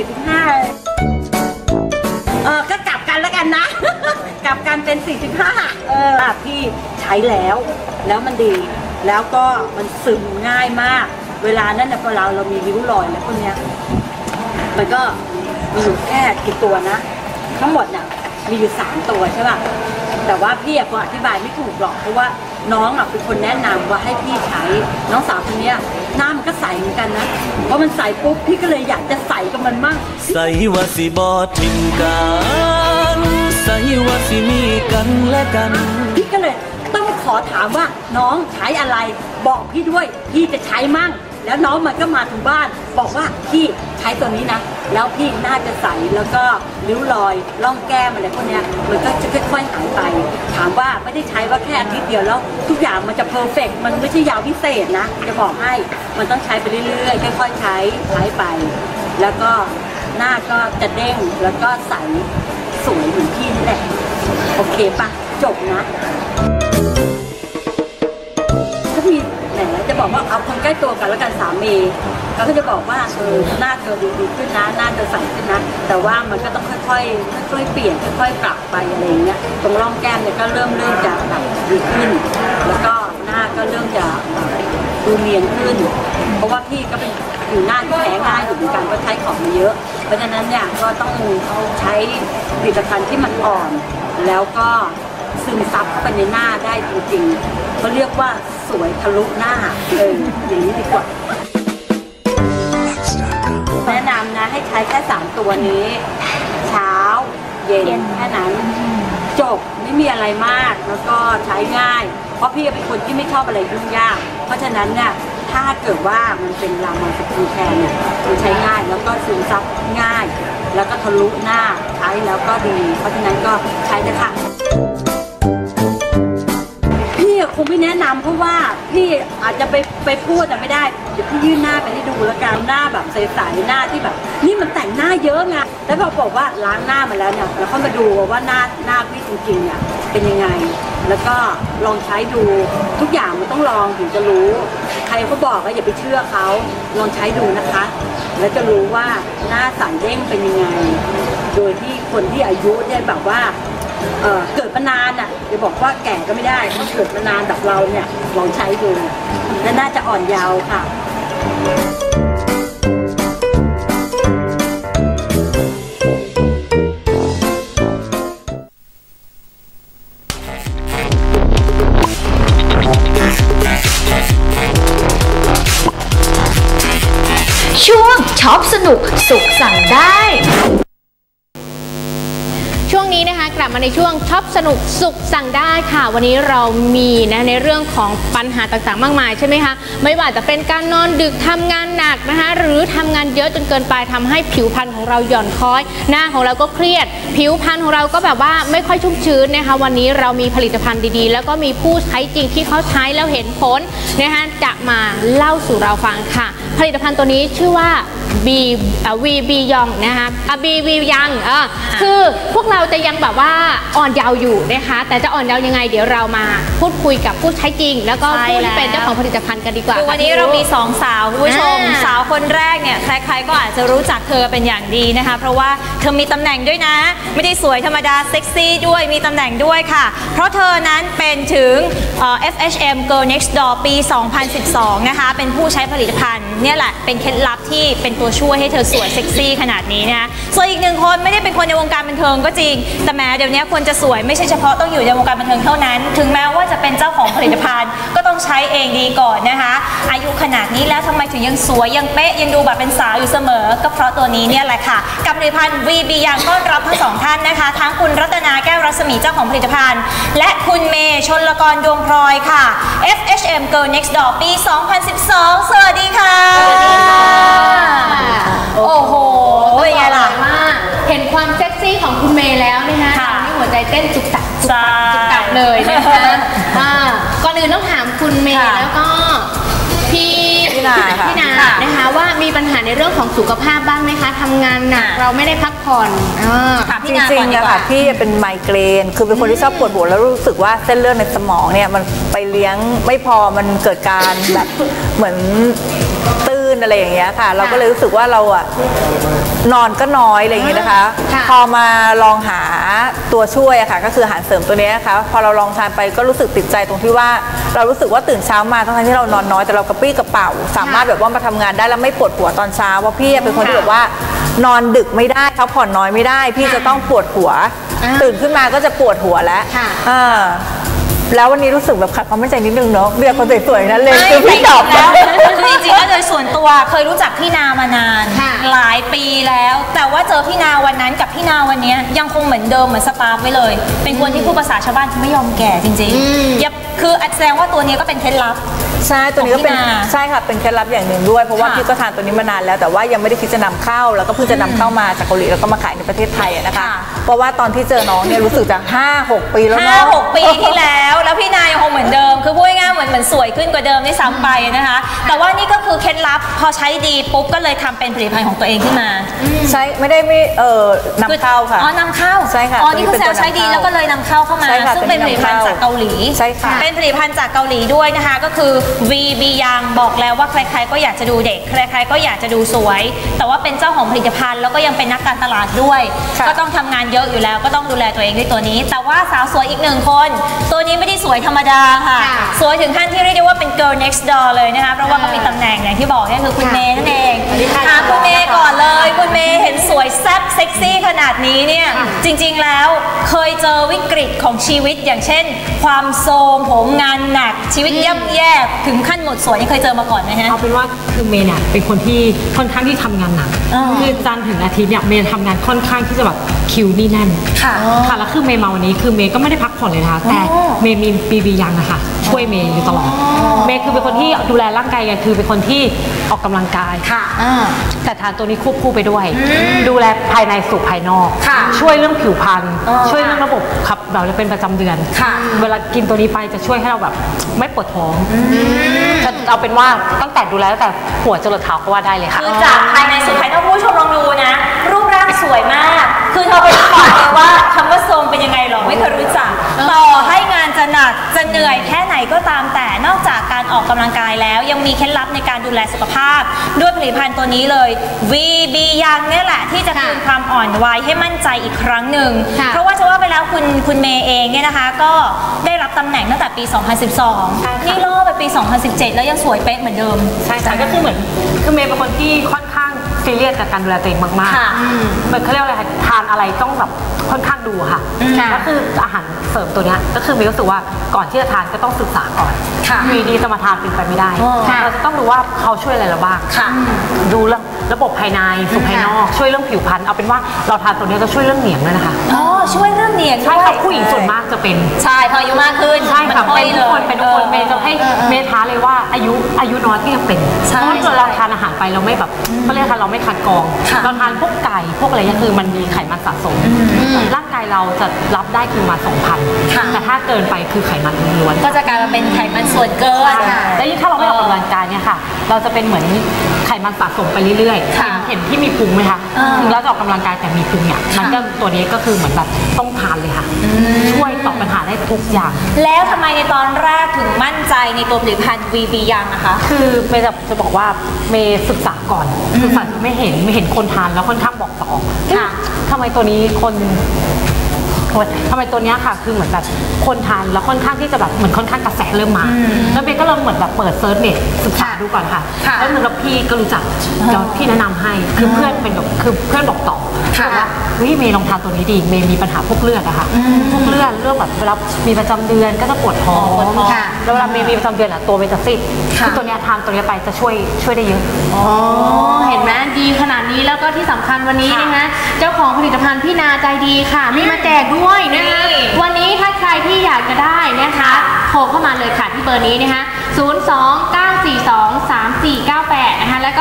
S17: 14-15ก็กลับกันแล้วกันนะ กลับกันเป็น45พี่ใช้แล้วมันดีแล้วก็มันซึมง่ายมากเวลานั้นเนี่ยพอเรามีริ้วรอยแล้วพวกเนี้ยมันก็มีอยู่แค่กี่ตัวนะทั้งหมดเนี่ยมีอยู่3ตัวใช่ป่ะแต่ว่าพี่พออธิบายไม่ถูกหรอกเพราะว่าน้องเป็นคนแนะนำว่าให้พี่ใช้น้องสาวคนนี้หน้ามันก็ใสเหมือนกันนะเพราะมันใสปุ๊บพี่ก็เลยอยากจะใสกับมันมั่ง
S18: ใสว่าสิบอทิมกันใสว่าสิมีกันและกัน
S17: พี่ก็เลยต้องขอถามว่าน้องใช้อะไรบอกพี่ด้วยพี่จะใช้มั่งแล้วน้องมันก็มาถึงบ้านบอกว่าพี่ใช้ตัวนี้นะแล้วพี่น่าจะใสแล้วก็ริ้วรอยร่องแก้มอะไรพวกนี้มันก็จะค่อยๆหายไปถามว่าไม่ได้ใช้ว่าแค่อาทิตย์เดียวแล้วทุกอย่างมันจะเพอร์เฟกต์มันไม่ใช่ยาวพิเศษนะจะบอกให้มันต้องใช้ไปเรื่อยๆค่อยๆใช้ไปแล้วก็หน้าก็จะเด้งแล้วก็ใสสวยเหมือนพี่นี่แหละโอเคปะจบนะถ้ามีจะบอกว่าเอาคนใกล้ตัวกันแล้วกันสามีเขาก็จะบอกว่าหน้าเธอดีขึ้นนะหน้าเธอใสขึ้นนะแต่ว่ามันก็ต้องค่อยๆเปลี่ยนค่อยๆปรับไปอะไรอย่างเงี้ยตรงร่องแก้มเนี่ยก็เริ่มจะแบบดีขึ้นแล้วก็หน้าก็เริ่มจะดูเนียนขึ้นเพราะว่าพี่ก็เป็นอยู่หน้าที่แพ้ง่ายอยู่เหมือนกันก็ใช้ของมาเยอะเพราะฉะนั้นเนี่ยก็ต้องใช้ผลิตภัณฑ์ที่มันอ่อนแล้วก็ซึมซับเข้าไปในหน้าได้จริงๆเขาเรียกว่าสวยทะลุหน้าอย่างนี้ดีกว่าแนะนำนะให้ใช้แค่3ตัวนี้เช้าเย็นแค่นั้นจบไม่มีอะไรมากแล้วก็ใช้ง่ายเพราะพี่เป็นคนที่ไม่ชอบอะไรยุ่งยากเพราะฉะนั้นเนี่ยถ้าเกิดว่ามันเป็นรามอนสกินแคร์เนี่ยมันใช้ง่ายแล้วก็ซึมซับง่ายแล้วก็ทะลุหน้าใช้แล้วก็ดีเพราะฉะนั้นก็ใช้นะคะคงไม่แนะนำเพราะว่าพี่อาจจะไปพูดแต่ไม่ได้เดี๋ยวพี่ยื่นหน้าไปให้ดูแล้วกันหน้าแบบใสๆหน้าที่แบบนี่มันแต่งหน้าเยอะไงแล้วพอบอกว่าล้างหน้ามาแล้วเนี่ยแล้วก็มาดูว่าหน้าพี่จริงๆเนี่ยเป็นยังไงแล้วก็ลองใช้ดูทุกอย่างมันต้องลองถึงจะรู้ใครเขาบอกก็อย่าไปเชื่อเขาลองใช้ดูนะคะแล้วจะรู้ว่าหน้าใสเด้งเป็นยังไงโดยที่คนที่อายุเนี่ยแบบว่าเกิดมานานจะบอกว่าแก่ก็ไม่ได้เพราะเกิดมานานแบบเราเนี่ยลองใช้ดูและน่าจะอ่อนเยาว์ค่ะ
S6: ช่วงช็อปสนุกสุขสั่งได้
S1: ช่วงนี้นะคะกลับมาในช่วงช็อปสนุกสุขสั่งได้ค่ะวันนี้เรามีนะในเรื่องของปัญหาต่างๆมากมายใช่ไหมคะไม่ว่าจะเป็นการนอนดึกทำงานหนักนะคะหรือทำงานเยอะจนเกินไปทำให้ผิวพรรณของเราหย่อนคล้อยหน้าของเราก็เครียดผิวพรรณของเราก็แบบว่าไม่ค่อยชุ่มชื้นนะคะวันนี้เรามีผลิตภัณฑ์ดีๆแล้วก็มีผู้ใช้จริงที่เขาใช้แล้วเห็นผลนะคะจะมาเล่าสู่เราฟังค่ะผลิตภัณฑ์ตัวนี้ชื่อว่าBB Young นะคะBB Young คือพวกเราจะยังแบบว่าอ่อนเยาว์อยู่นะคะแต่จะอ่อนเยาว์ยังไงเดี๋ยวเรามาพูดคุยกับผู้ใช้จริงแล้วก็ผู้ที่เป็นเจ้าของผลิตภัณฑ์กันดีกว่า
S2: คือวันนี้เรามี2สาวคุณผู้ชมสาวคนแรกเนี่ยใครๆก็อาจจะรู้จักเธอเป็นอย่างดีนะคะเพราะว่าเธอมีตำแหน่งด้วยนะไม่ได้สวยธรรมดาเซ็กซี่ด้วยมีตำแหน่งด้วยค่ะเพราะเธอนั้นเป็นถึงFHM Girl Next Door ปี 2012 นะคะเป็นผู้ใช้ผลิตภัณฑ์เนี่ยแหละเป็นเคล็ดลับที่เป็นตัวช่วยให้เธอสวยเซ็กซี่ขนาดนี้นะคะส่วนอีกหนึ่งคนไม่ได้เป็นคนในวงการบันเทิงก็จริงแต่แม้เดี๋ยวนี้คนจะสวยไม่ใช่เฉพาะต้องอยู่ในวงการบันเทิงเท่านั้นถึงแม้ว่าจะเป็นเจ้าของผลิตภัณฑ์ก็ต้องใช้เองดีก่อนนะคะอายุขนาดนี้แล้วทำไมถึงยังสวยยังเป๊ะยังดูแบบเป็นสาวอยู่เสมอก็เพราะตัวนี้เนี่ยแหละค่ะกับผลิตภัณฑ์ VB ยังต้อนรับทั้งสองท่านนะคะทั้งคุณรัตนาแก้วรัศมีเจ้าของผลิตภัณฑ์และคุณเมย์ชลกรดวงพลอยค่ะ FHM Girl Next Door ปี 2012 สวัสดีค่ะโอ้โหเป็นไงล่ะ
S1: เห็นความเซ็กซี่ของคุณเมย์แล้วนะคะทำให้หัวใจเต้นจุกตักจุกตักจุกตักเลยนะคะก่อนอื่นต้องถามคุณเมย์แล้วก็พี่นานะคะว่ามีปัญหาในเรื่องของสุขภาพบ้างไหมคะทำงานหนักเราไม่ได้พักผ่อน
S19: จริงๆนะคะพี่เป็นไมเกรนคือเป็นคนที่ชอบปวดหัวแล้วรู้สึกว่าเส้นเลือดในสมองเนี่ยมันไปเลี้ยงไม่พอมันเกิดการแบบเหมือนตื้นอะไรอย่างเงี้ยค่ะเราก็เลยรู้สึกว่าเราอะนอนก็น้อยอะไรอย่างเงี้ยนะคะพอมาลองหาตัวช่วยอะค่ะก็คืออาหารเสริมตัวนี้นะคะพอเราลองทานไปก็รู้สึกติดใจตรงที่ว่าเรารู้สึกว่าตื่นเช้ามาทั้งที่เรานอนน้อยแต่เรากระปรี้กระเป๋าสามารถแบบว่ามาทำงานได้แล้วไม่ปวดหัวตอนเช้าเพราะพี่เป็นคนที่แบบว่านอนดึกไม่ได้พักผ่อนน้อยไม่ได้พี่จะต้องปวดหัวตื่นขึ้นมาก็จะปวดหัวแล้วแล้ววันนี้รู้สึกแบบขัดความมั่นใจนิดนึงเนาะเบียร์คนสวยๆนั้นเลยคือพี่ตอบแล้ว
S2: คือจริงๆแล้วโดยส่วนตัวเคยรู้จักพี่นามานานหลายปีแล้วแต่ว่าเจอพี่นาวันนั้นกับพี่นาวันนี้ยังคงเหมือนเดิมเหมือนสปาร์คไว้เลยเป็นคนที่พูดภาษาชาวบ้านไม่ยอมแก่จริงๆคือแสดงว่าตัวนี้ก็เป็นเคล็ดลับ
S19: ใช่ตัวนี้ก็เป็นใช่ค่ะเป็นเคล็ดลับอย่างหนึ่งด้วยเพราะว่าพี่ก็ทานตัวนี้มานานแล้วแต่ว่ายังไม่ได้คิดจะนำเข้าแล้วก็เพิ่งจะนำเข้ามาจากเกาหลีแล้วก็มาขายในประเทศไทยนะคะเพราะว่าตอนที่เจอน้องเนี่ยรู้สึกจะ 5-6 ปีแล้วเนาะ
S2: 5-6 ปีที่แล้วพี่นายังคงเหมือนเดิมคือพูดง่ายๆเหมือนสวยขึ้นกว่าเดิมได้ซ้ำไปนะคะแต่ว่านี่ก็คือเคล็ดลับพอใช้ดีปุ๊บก็เลยทำเป็นผลิตภัณฑ์ของตัวเองขึ้นมา
S19: ใช่ไม่นำเข้าค่ะ
S2: นำเข้า
S19: ใช่ค่ะ
S2: นี่คือใช้ดีแล้วก็เลยนำเข้ามาซึ่งเป็นผลิตภัณฑ์จากเกาหลี
S19: ใช่ค่ะ
S2: เป็นผลิตภัณฑ์จากเกาหลีด้วยนะคะก็คือ VB Young บอกแล้วว่าใครๆก็อยากจะดูเด็กใครๆก็อยากจะดูสวยแต่ว่าเป็นเจ้าของผลิตภัณฑ์แล้วก็ยังเป็นนักการตลาดด้วยก็ต้องทำงานเยอะอยู่แล้วก็ต้องดูแลตัวเองด้วยตัวนี้แต่ว่าสาวสวยอีกหนึ่งคนตัวนี้ไม่ได้สวยธรรมดาค่ะสวยถึงขั้นที่เรียกได้ว่าเป็น Girl Next Door เลยนะคะเพราะว่าเขามีตำแหน่งอย่างที่บอกนี่คือคุณเมย์นั่นเองถามคุณเมย์ก่อนเลยคุณเมย์เห็นสวยแซ่บเซ็กซี่ขนาดนี้เนี่ยจริงๆแล้วเคยเจอวิกฤตของชีวิตอย่างเช่นความโทรมผมงานหนักชีวิตย่ำแย่ถึงขั้นหมดสวยนี่เคยเจอมาก่อนไหมฮะ
S20: เอาเป็นว่าคือเมย์เนี่ยเป็นคนที่ค่อนข้างที่ทำงานหนักคือจันทร์ถึงอาทิตย์เนี่ยเมย์ทำงานค่อนข้างที่จะแบบคิวนี่แน่นค่ะแล้วคือเมย์มาวันนี้คือเมย์ก็ไม่ได้พักผ่อนเลยนะคะแต่เมย์มีBB Youngนะคะช่วยเมย์อยู่ตลอดเมย์คือเป็นคนที่ดูแลร่างกายคือเป็นคนที่ออกกำลังกายค่ะแต่ทานตัวนี้ควบคู่ไปด้วยดูแลภายในสู่ภายนอกช่วยเรื่องผิวพรรณช่วยเรื่องระบบขับเราจะเป็นประจำเดือนเวลากินตัวนี้ไปจะช่วยให้เราแบบไม่ปวดท้องเอาเป็นว่าตั้งแต่ดูแลตั้งแต่หัวจรดเท้าก็ว่าได้เลยค่ะ
S2: คือจากภายในสู่ภายนอกผู้ชมลองดูนะรูปร่างสวยมากคือเธอไปบอกเลยว่าคำว่าทรงเป็นยังไงหรอไม่เคยรู้จักต่อให้งานจะหนักจะเหนื่อยแค่ไหนก็ตามแต่นอกจากการออกกำลังกายแล้วยังมีเคล็ดลับในการดูแลสุขภาพด้วยผลิตภัณฑ์ตัวนี้เลย VB Young เนี่ยแหละที่จะคืนความอ่อนวัยให้มั่นใจอีกครั้งหนึ่งเพราะว่าจะว่าไปแล้วคุณเมย์เองเนี่ยนะคะก็ได้รับตำแหน่งตั้งแต่ปี 2012 นี่ล่อไปปี 2017 แล้วยังสวยเป๊ะเหมือนเดิม
S20: ใช่ก็คือเหมือนคือเมย์เป็นคนที่ค่อนข้างซีเรียสกับการดูแลตัวเองมากๆเหมือนเขาเรียกอะไรทานอะไรต้องแบบค่อนข้างดูค่ะก็คืออาหารเสริมตัวนี้ก็คือเมย์รู้สึกว่าก่อนที่จะทานก็ต้องศึกษาก่อนมีดีจะมาทานเป็นไปไม่ได้เราจะต้องดูว่าเขาช่วยอะไรเราบ้างดูเรื่องระบบภายในสู่ภายนอกช่วยเรื่องผิวพรรณเอาเป็นว่าเราทานตัวนี้จะช่วยเรื่องเหนียงด้วยนะคะ
S2: ช่วยลี่ยน
S20: ใช่ค่ะผู้หญิงส่วนมากจะเป็น
S2: ใช่พออายุมากขึ้น
S20: ใช่ค่ะเป็นทุกคนเมย์จะให้เมย์ท้าเลยว่าอายุน้อยก็ยังเป็นเพราะว่าเราทานอาหารไปเราไม่แบบก็เรียกค่ะเราไม่คัดกรองเราทานพวกไก่พวกอะไรก็คือมันมีไขมันสะสมร่างกายเราจะรับได้คือมา 2,000 แต่ถ้าเกินไปคือไขมันล้วน
S2: ก็จะกลายมาเป็นไขมันส่วนเกิน
S20: แล้วยิ่งถ้าเราไม่ออกกำลังกายเนี่ยค่ะเราจะเป็นเหมือนไขมันสะสมไปเรื่อยๆเห็นที่มีพุงไหมคะถึงเราจะออกกำลังกายแต่มีพุงเนี่ยมันก็ตัวนี้ก็คือเหมือนแบบต้องทานเลยค่ะช่วยตอบปัญหาได้ทุกอย่าง
S2: แล้วทำไมในตอนแรกถึงมั่นใจในตัวผลิตภัณฑ์ VB ยังนะคะ
S20: คือเมย์จะบอกว่าเมย์ศึกษาก่อนศึกษาไม่เห็นคนทานแล้วค่อนข้างบอกต่อทำไมตัวนี้ทำไมตัวนี้ค่ะคือเหมือนแบบคนทานแล้วค่อนข้างที่จะแบบเหมือนค่อนข้างกระแสเริ่มมาแล้วเมย์ก็เริ่มเหมือนแบบเปิดเซิร์ชเน็ตศึกษาดูก่อนค่ะแล้วเหมือนกับพี่ก็รู้จักพี่แนะนำให้คือเพื่อนเป็นแบบคือเพื่อนบอกต่อว่าเมย์ลองทานตัวนี้ดีเมย์มีปัญหาพวกเลือดอะค่ะพวกเลือดเรื่องแบบเวลามีประจำเดือนก็จะปวดท้องแล้วเวลาเมย์มีประจำเดือนอะตัวเมย์จะซีดคือตัวนี้ทานตัวนี้ไปจะช่วยได้เยอะ
S1: เห็นไหมดีขนาดนี้แล้วก็ที่สำคัญวันนี้นะคะเจ้าของผลิตภัณฑ์พี่นาใจดีค่ะมีมาแจกด้วยนะคะวันนี้ถ้าใครที่อยากจะได้นะคะโทรเข้ามาเลยค่ะที่เบอร์นี้นะคะ029423498นะคะแล้วก็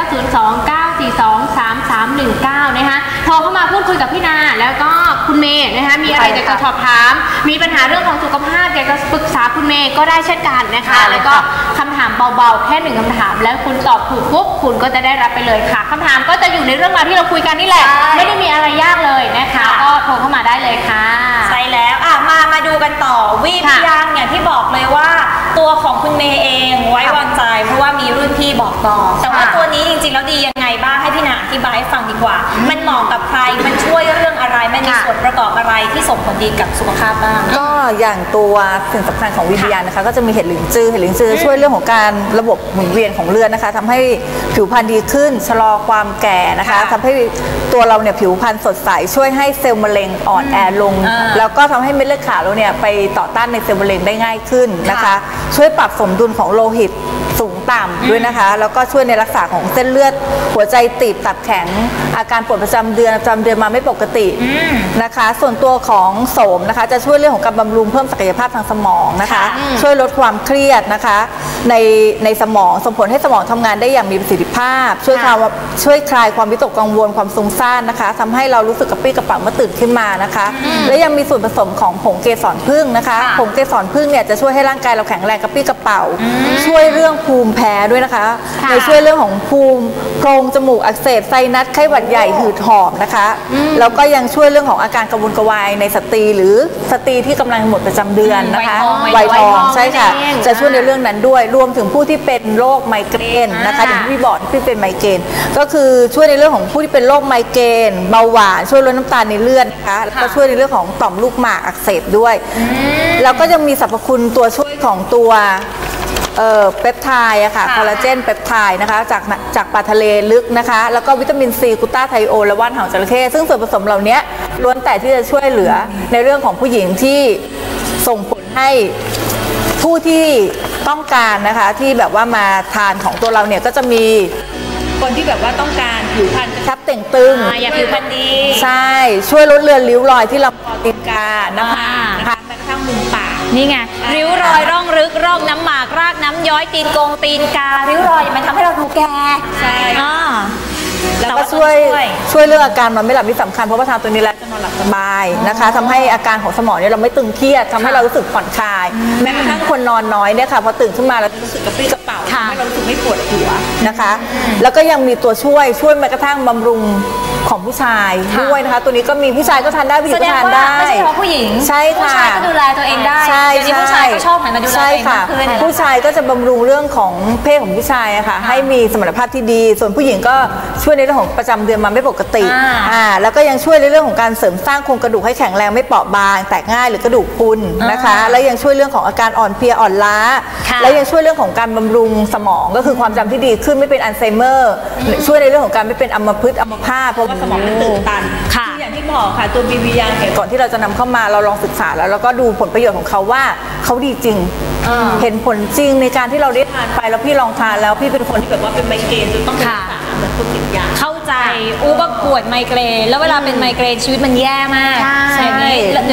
S1: 029423319นะคะโทรเข้ามาพูดคุยกับพี่นาแล้วก็คุณเมย์นะคะมีอะไรอยากจะสอบถามมีปัญหาเรื่องของสุขภาพอยากจะปรึกษาคุณเมย์ก็ได้เช่นกันนะคะแล้วก็คำถามเบาๆแค่1คำถามแล้วคุณตอบถูกปุ๊บคุณก็จะได้รับไปเลยค่ะคำถามก็จะอยู่ในเรื่องราวที่เราคุยกันนี่แหละไม่ได้มีอะไรยากเลยนะคะก็โทรเข้ามาได้เลยค่ะ
S2: ใช่แล้วมาดูกันต่อวีบยังอย่างที่บอกเลยว่าตัวของคุณเมย์เองไว้วางใจเพราะว่ามีรุ่นพี่บอกต่อแต่ว่าตัวนี้จริงๆแล้วดียังไงบ้างให้พี่นาอธิบายให้ฟังดีกว่ามันเหมาะกับใครมันช่วยเรื่องอะไรมันมีส่วนประกอบอะไรที่ส่งผลดีกับสุขภาพบ้าง
S19: ก็อย่างตัวสิ่งสำคัญของวีบยังนะคะก็จะมีเห็ดหลินจือช่วยเรื่องของการระบบหมุนเวียนของเลือดนะคะทำให้ผิวพรรณดีขึ้นชะลอความแก่นะคะทำให้ตัวเราเนี่ยผิวพรรณสดใสช่วยให้เซลล์มะเร็งอ่อนแอลงแล้วก็ทำให้เม็ดเลือดขาวเราเนี่ยไปต่อต้านในเซลล์มะเร็งได้ง่ายขึ้นนะคะช่วยปรับสมดุลของโลหิตสูงต่ำด้วยนะคะแล้วก็ช่วยในรักษาของเส้นเลือดหัวใจตีบตับแข็งอาการปวดประจำเดือนมาไม่ปกตินะคะส่วนตัวของโสมนะคะจะช่วยเรื่องของการบำรุงเพิ่มศักยภาพทางสมองนะคะช่วยลดความเครียดนะคะในสมองส่งผลให้สมองทำงานได้อย่างมีประสิทธิภาพช่วยคลายความวิตกกังวลความฟุ้งซ่านนะคะทำให้เรารู้สึกกระปรี้กระเป๋าเมื่อตื่นขึ้นมานะคะและยังมีส่วนผสมของผงเกสรผึ้งนะคะผงเกสรผึ้งเนี่ยจะช่วยให้ร่างกายเราแข็งแรงกระปรี้กระเป๋าช่วยเรื่องภูมิแพ้ด้วยนะคะในช่วยเรื่องของภูมิโพรงจมูกอักเสบไซนัสไข้หวัดใหญ่หืดหอบนะคะแล้วก็ยังช่วยเรื่องของอาการกระวนกระวายในสตรีหรือสตรีที่กำลังหมดประจำเดือนนะคะวัยทองใช่ค่ะจะช่วยในเรื่องนั้นด้วยรวมถึงผู้ที่เป็นโรคไมเกรนนะคะอย่างที่พี่บอกที่เป็นไมเกรนก็คือช่วยในเรื่องของผู้ที่เป็นโรคไมเกรนเบาหวานช่วยลดน้ำตาลในเลือดนะคะแล้วก็ช่วยในเรื่องของต่อมลูกหมากอักเสบด้วยแล้วก็ยังมีสรรพคุณตัวช่วยของตัวเปปไทด์อะค่ะคอลลาเจนเปปไทด์นะคะจากปลาทะเลลึกนะคะแล้วก็วิตามินซีกูต้าไทโอและว่านหางจระเข้ซึ่งส่วนผสมเหล่านี้ล้วนแต่ที่จะช่วยเหลือในเรื่องของผู้หญิงที่ส่งผลให้ผู้ที่ต้องการนะคะที่แบบว่ามาทานของตัวเราเนี่ยก็จะมีคนที่แบบว่าต้องการผิวพรรณกระชับเต่งตึง
S2: อยากผิวพรรณดี
S19: ใช่ช่วยลดเลือนริ้วรอยที่ลำคอตีนกานะคะแม้กระทั่งมุมปาก
S2: นี่ไงริ้วรอยร่องลึกร่องน้ำหมากรากน้ำย้อยตีนตีนการิ้วรอยมันทำให้เราดูแก่
S19: ใช่แล้วก็ช่วยเรื่องอาการนอนไม่หลับที่สำคัญเพราะว่าทานตัวนี้แล้วจะนอนหลับสบายนะคะทำให้อาการของสมองเนี่ยเราไม่ตึงเครียดทำให้เรารู้สึกผ่อนคลายแม้กระทั่งคนนอนน้อยเนี่ยค่ะพอตื่นขึ้นมาเรารู้สึกกระปรี้กระเป๋าทำให้เรารู้สึกไม่ปวดหัวนะคะแล้วก็ยังมีตัวช่วยแม้กระทั่งบำรุงของผู้ชายด้วยนะคะตัวนี้ก็มีผู้ชายก็ทานได้ผู้หญิงก็ทานได้
S2: ไม่ใช่เฉพาะผู้หญิง
S19: ใช่ค่ะ
S2: ผู้ชายก็ดูแลตัวเองได้
S19: ใช่
S2: ผู้ชายก็ชอบหันมาดูแลตัวเองมากขึ้น
S19: ผู้ชายก็จะบำรุงเรื่องของเพศของผู้ชายอะค่ะให้มีสมรรถภาพที่ดีส่วนผู้หญิงก็ช่วยในเรื่องของประจำเดือนมาไม่ปกติแล้วก็ยังช่วยในเรื่องของการเสริมสร้างโครงกระดูกให้แข็งแรงไม่เปราะบางแตกง่ายหรือกระดูกพรุนนะคะแล้วยังช่วยเรื่องของอาการอ่อนเพลียอ่อนล้าและยังช่วยเรื่องของการบำรุงสมองก็คือความจำที่ดีขึ้นไม่เป็นอัลไซเมอร์ช่วยในเรื่องของการไม่เป็นอัมพฤกษ์อัมพาตเพราะว่าสมองมันตื่นตันคืออย่างที่บอกค่ะตัวบีบียาก่อนที่เราจะนำเข้ามาเราลองศึกษาแล้วก็ดูผลประโยชน์ของเขาว่าเขาดีจริงเห็นผลจริงในการที่เราได้ทานไปแล้วพี่ลองทานแล้วพี่เป็นคนที่แบบว่าเป็นไมเกรนจนต้องไปรักษาเหมือนทุกสิ่งอย่าง
S2: เข้าใจก็ปวดไมเกรนแล้วเวลาเป็นไมเกรนชีวิตมันแย่มากใช่ไหมหรือเวลาปวด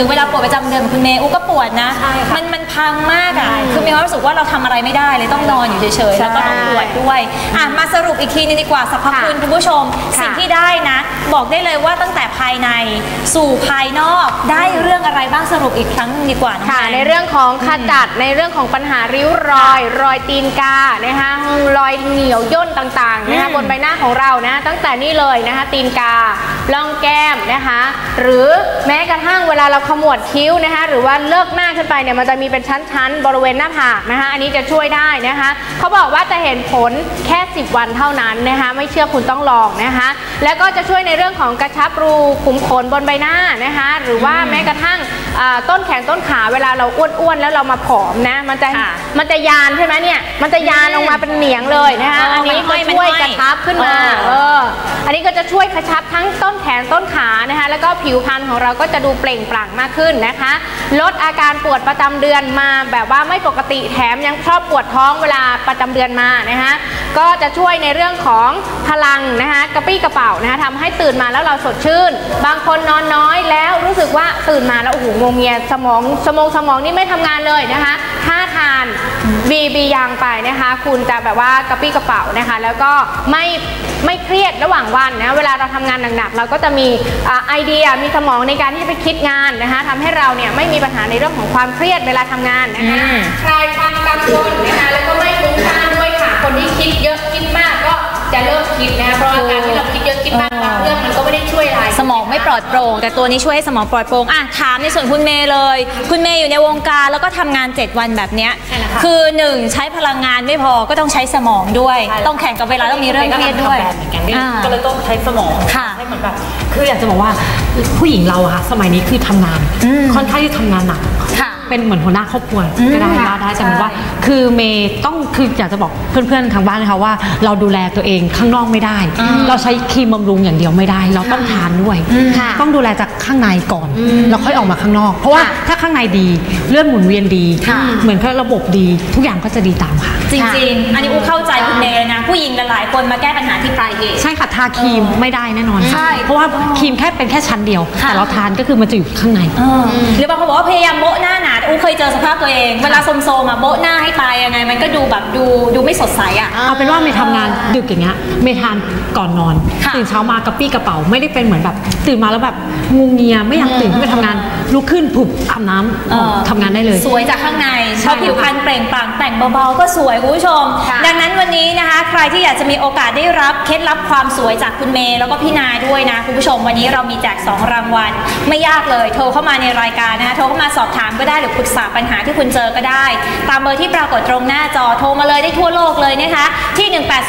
S2: ดประจำเดือนคุณเมย์ก็ปวดนะมันพังมากอ่ะคือมีความรู้สึกว่าเราทำอะไรไม่ได้เลยต้องนอนอยู่เฉยๆแล้วก็ต้องปวดด้วยมาสรุปอีกทีนึงดีกว่าสรรพคุณคุณผู้ชมสิ่งที่ได้นะบอกได้เลยว่าตั้งแต่ภายในสู่ภายนอกได้เรื่องอะไรบ้างสรุปอีกครั้งดีกว่า
S1: ค่ะในเรื่องของขจัดในเรื่องของปัญหาริ้วรอยตีนกานะคะรอยเหนียวย่นต่างๆนะคะบนใบหน้าของเรานะตั้งแต่นี่เลยนะคะตีนกาล่องแก้มนะคะหรือแม้กระทั่งเวลาเราขมวดคิ้วนะคะหรือว่าเลิกหน้าขึ้นไปเนี่ยมันจะมีเป็นชั้นๆบริเวณหน้าผากนะคะอันนี้จะช่วยได้นะคะเขาบอกว่าจะเห็นผลแค่10 วันเท่านั้นนะคะไม่เชื่อคุณต้องลองนะคะแล้วก็จะช่วยในเรื่องของกระชับรูขุมขนบนใบหน้านะคะหรือว่าแม้กระทั่งต้นแขนต้นขาเวลาเราอ้วนๆแล้วเรามาผอมนะมันจะยานใช่ไหมเนี่ยมันจะยานออกมาเป็นเหนียงเลยนะคะอันนี้ก็ช่วยกระชับขึ้นมาอันนี้ก็จะช่วยกระชับทั้งต้นแขนต้นขานะคะแล้วก็ผิวพรรณของเราก็จะดูเปล่งปลั่งมากขึ้นนะคะลดอาการปวดประจำเดือนมาแบบว่าไม่ปกติแถมยังชอบปวดท้องเวลาประจำเดือนมานะคะก็จะช่วยในเรื่องของพลังนะคะกระปี้กระเป๋านะคะทำให้ตื่นมาแล้วเราสดชื่นบางคนนอนน้อยแล้วรู้สึกว่าตื่นมาแล้วโอ้โหงงเงียสมองนี่ไม่ทำงานเลยนะคะถ้าทานบียางไปนะคะคุณจะแบบว่ากระปี้กระเป๋านะคะแล้วก็ไม่เครียดระหว่างวันนะเวลาเราทำงานหนักๆเราก็จะมีไอเดียมีสมองในการที่จะไปคิดงานนะคะทำให้เราเนี่ยไม่มีปัญหาในเรื่องของความเครียดเวลาทำงานนะคะคลายความกังวลนะคะแล้วก็ไม่ฟุ้งซ่านด้วยค่ะคนที่คิดเยอะคิดมากก็จะเลิกคิดนะคะเพราะอาการที่เราคิดเยอะคิดมากบางเรื่องมันก็ไม่ได้ช่วยอะไร
S2: สมองไม่ปลอดโปร่งแต่ตัวนี้ช่วยให้สมองปลอดโปร่งถามในส่วนคุณเมย์เลยคุณเมย์อยู่ในวงการแล้วก็ทำงาน7 วันแบบนี้คือ1ใช้พลังงานไม่พอก็ต้องใช้สมองด้วยต้องแข่งกับเวลาต้องมีเรื่องเครียดด้วย
S20: ก็เลยต้องใช้สมองให้เหมือนแบบคืออยากจะบอกว่าผู้หญิงเราอะสมัยนี้คือทำงานค่อนข้างที่ทำงานหนักเป็นเหมือนหัวหน้าครอบครัวก็ได้แต่ว่าคือเมย์ต้องคืออยากจะบอกเพื่อนๆทางบ้านนะคะว่าเราดูแลตัวเองข้างนอกไม่ได้เราใช้ครีมบำรุงอย่างเดียวไม่ได้เราต้องทานด้วยต้องดูแลจากข้างในก่อนแล้วค่อยออกมาข้างนอกเพราะว่าถ้าข้างในดีเลือดหมุนเวียนดีเหมือนกับระบบดีทุกอย่างก็จะดีตามค่ะ
S2: จริงๆอันนี้อูเข้าใจคุณเมย์นะผู้หญิงหลายคนมาแก้ปัญหาที่ปลายเหตุ
S20: ใช่ค่ะทาครีมไม่ได้แน่นอนใช่เพราะว่าครีมเป็นแค่ชั้นเดียวแต่เราทานก็คือมันจะอยู่ข้างใน
S2: หรือบางคนบอกว่าพยายามโบ๊ะหน้าหนาอูเคยเจอสภาพตัวเองเวลาโซมๆมาโบ๊ะหน้าให้ตายยังไงมันก็ดูแบบดูไม่สดใสอ่ะ
S20: เอาเป็นว่าเมย์ทำงานดึกอย่างเงี้ยเมย์ทานก่อนนอนตื่นเช้ามากระปี้กระเป๋าไม่ได้เป็นเหมือนแบบตื่นมาแล้วแบบงูเงียไม่อยากตื่นขึ้นไปทำงานลุกขึ้นผุบอาบน้ำทำงานได้เลย
S2: สวยจากข้างในเพราะผิวพรรณเปล่งปลั่งแต่งเบาๆก็สวยคุณผู้ชมดังนั้นวันนี้นะคะใครที่อยากจะมีโอกาสได้รับเคล็ดลับความสวยจากคุณเมย์แล้วก็พี่นาด้วยนะคุณผู้ชมวันนี้เรามีแจก2 รางวัลไม่ยากเลยโทรเข้ามาในรายการนะคะโทรเข้ามาสอบถามก็ได้หรือปรึกษาปัญหาที่คุณเจอก็ได้ตามเบอร์ที่ปรากฏตรงหน้าจอโทรมาเลยได้ทั่วโลกเลยนะคะที่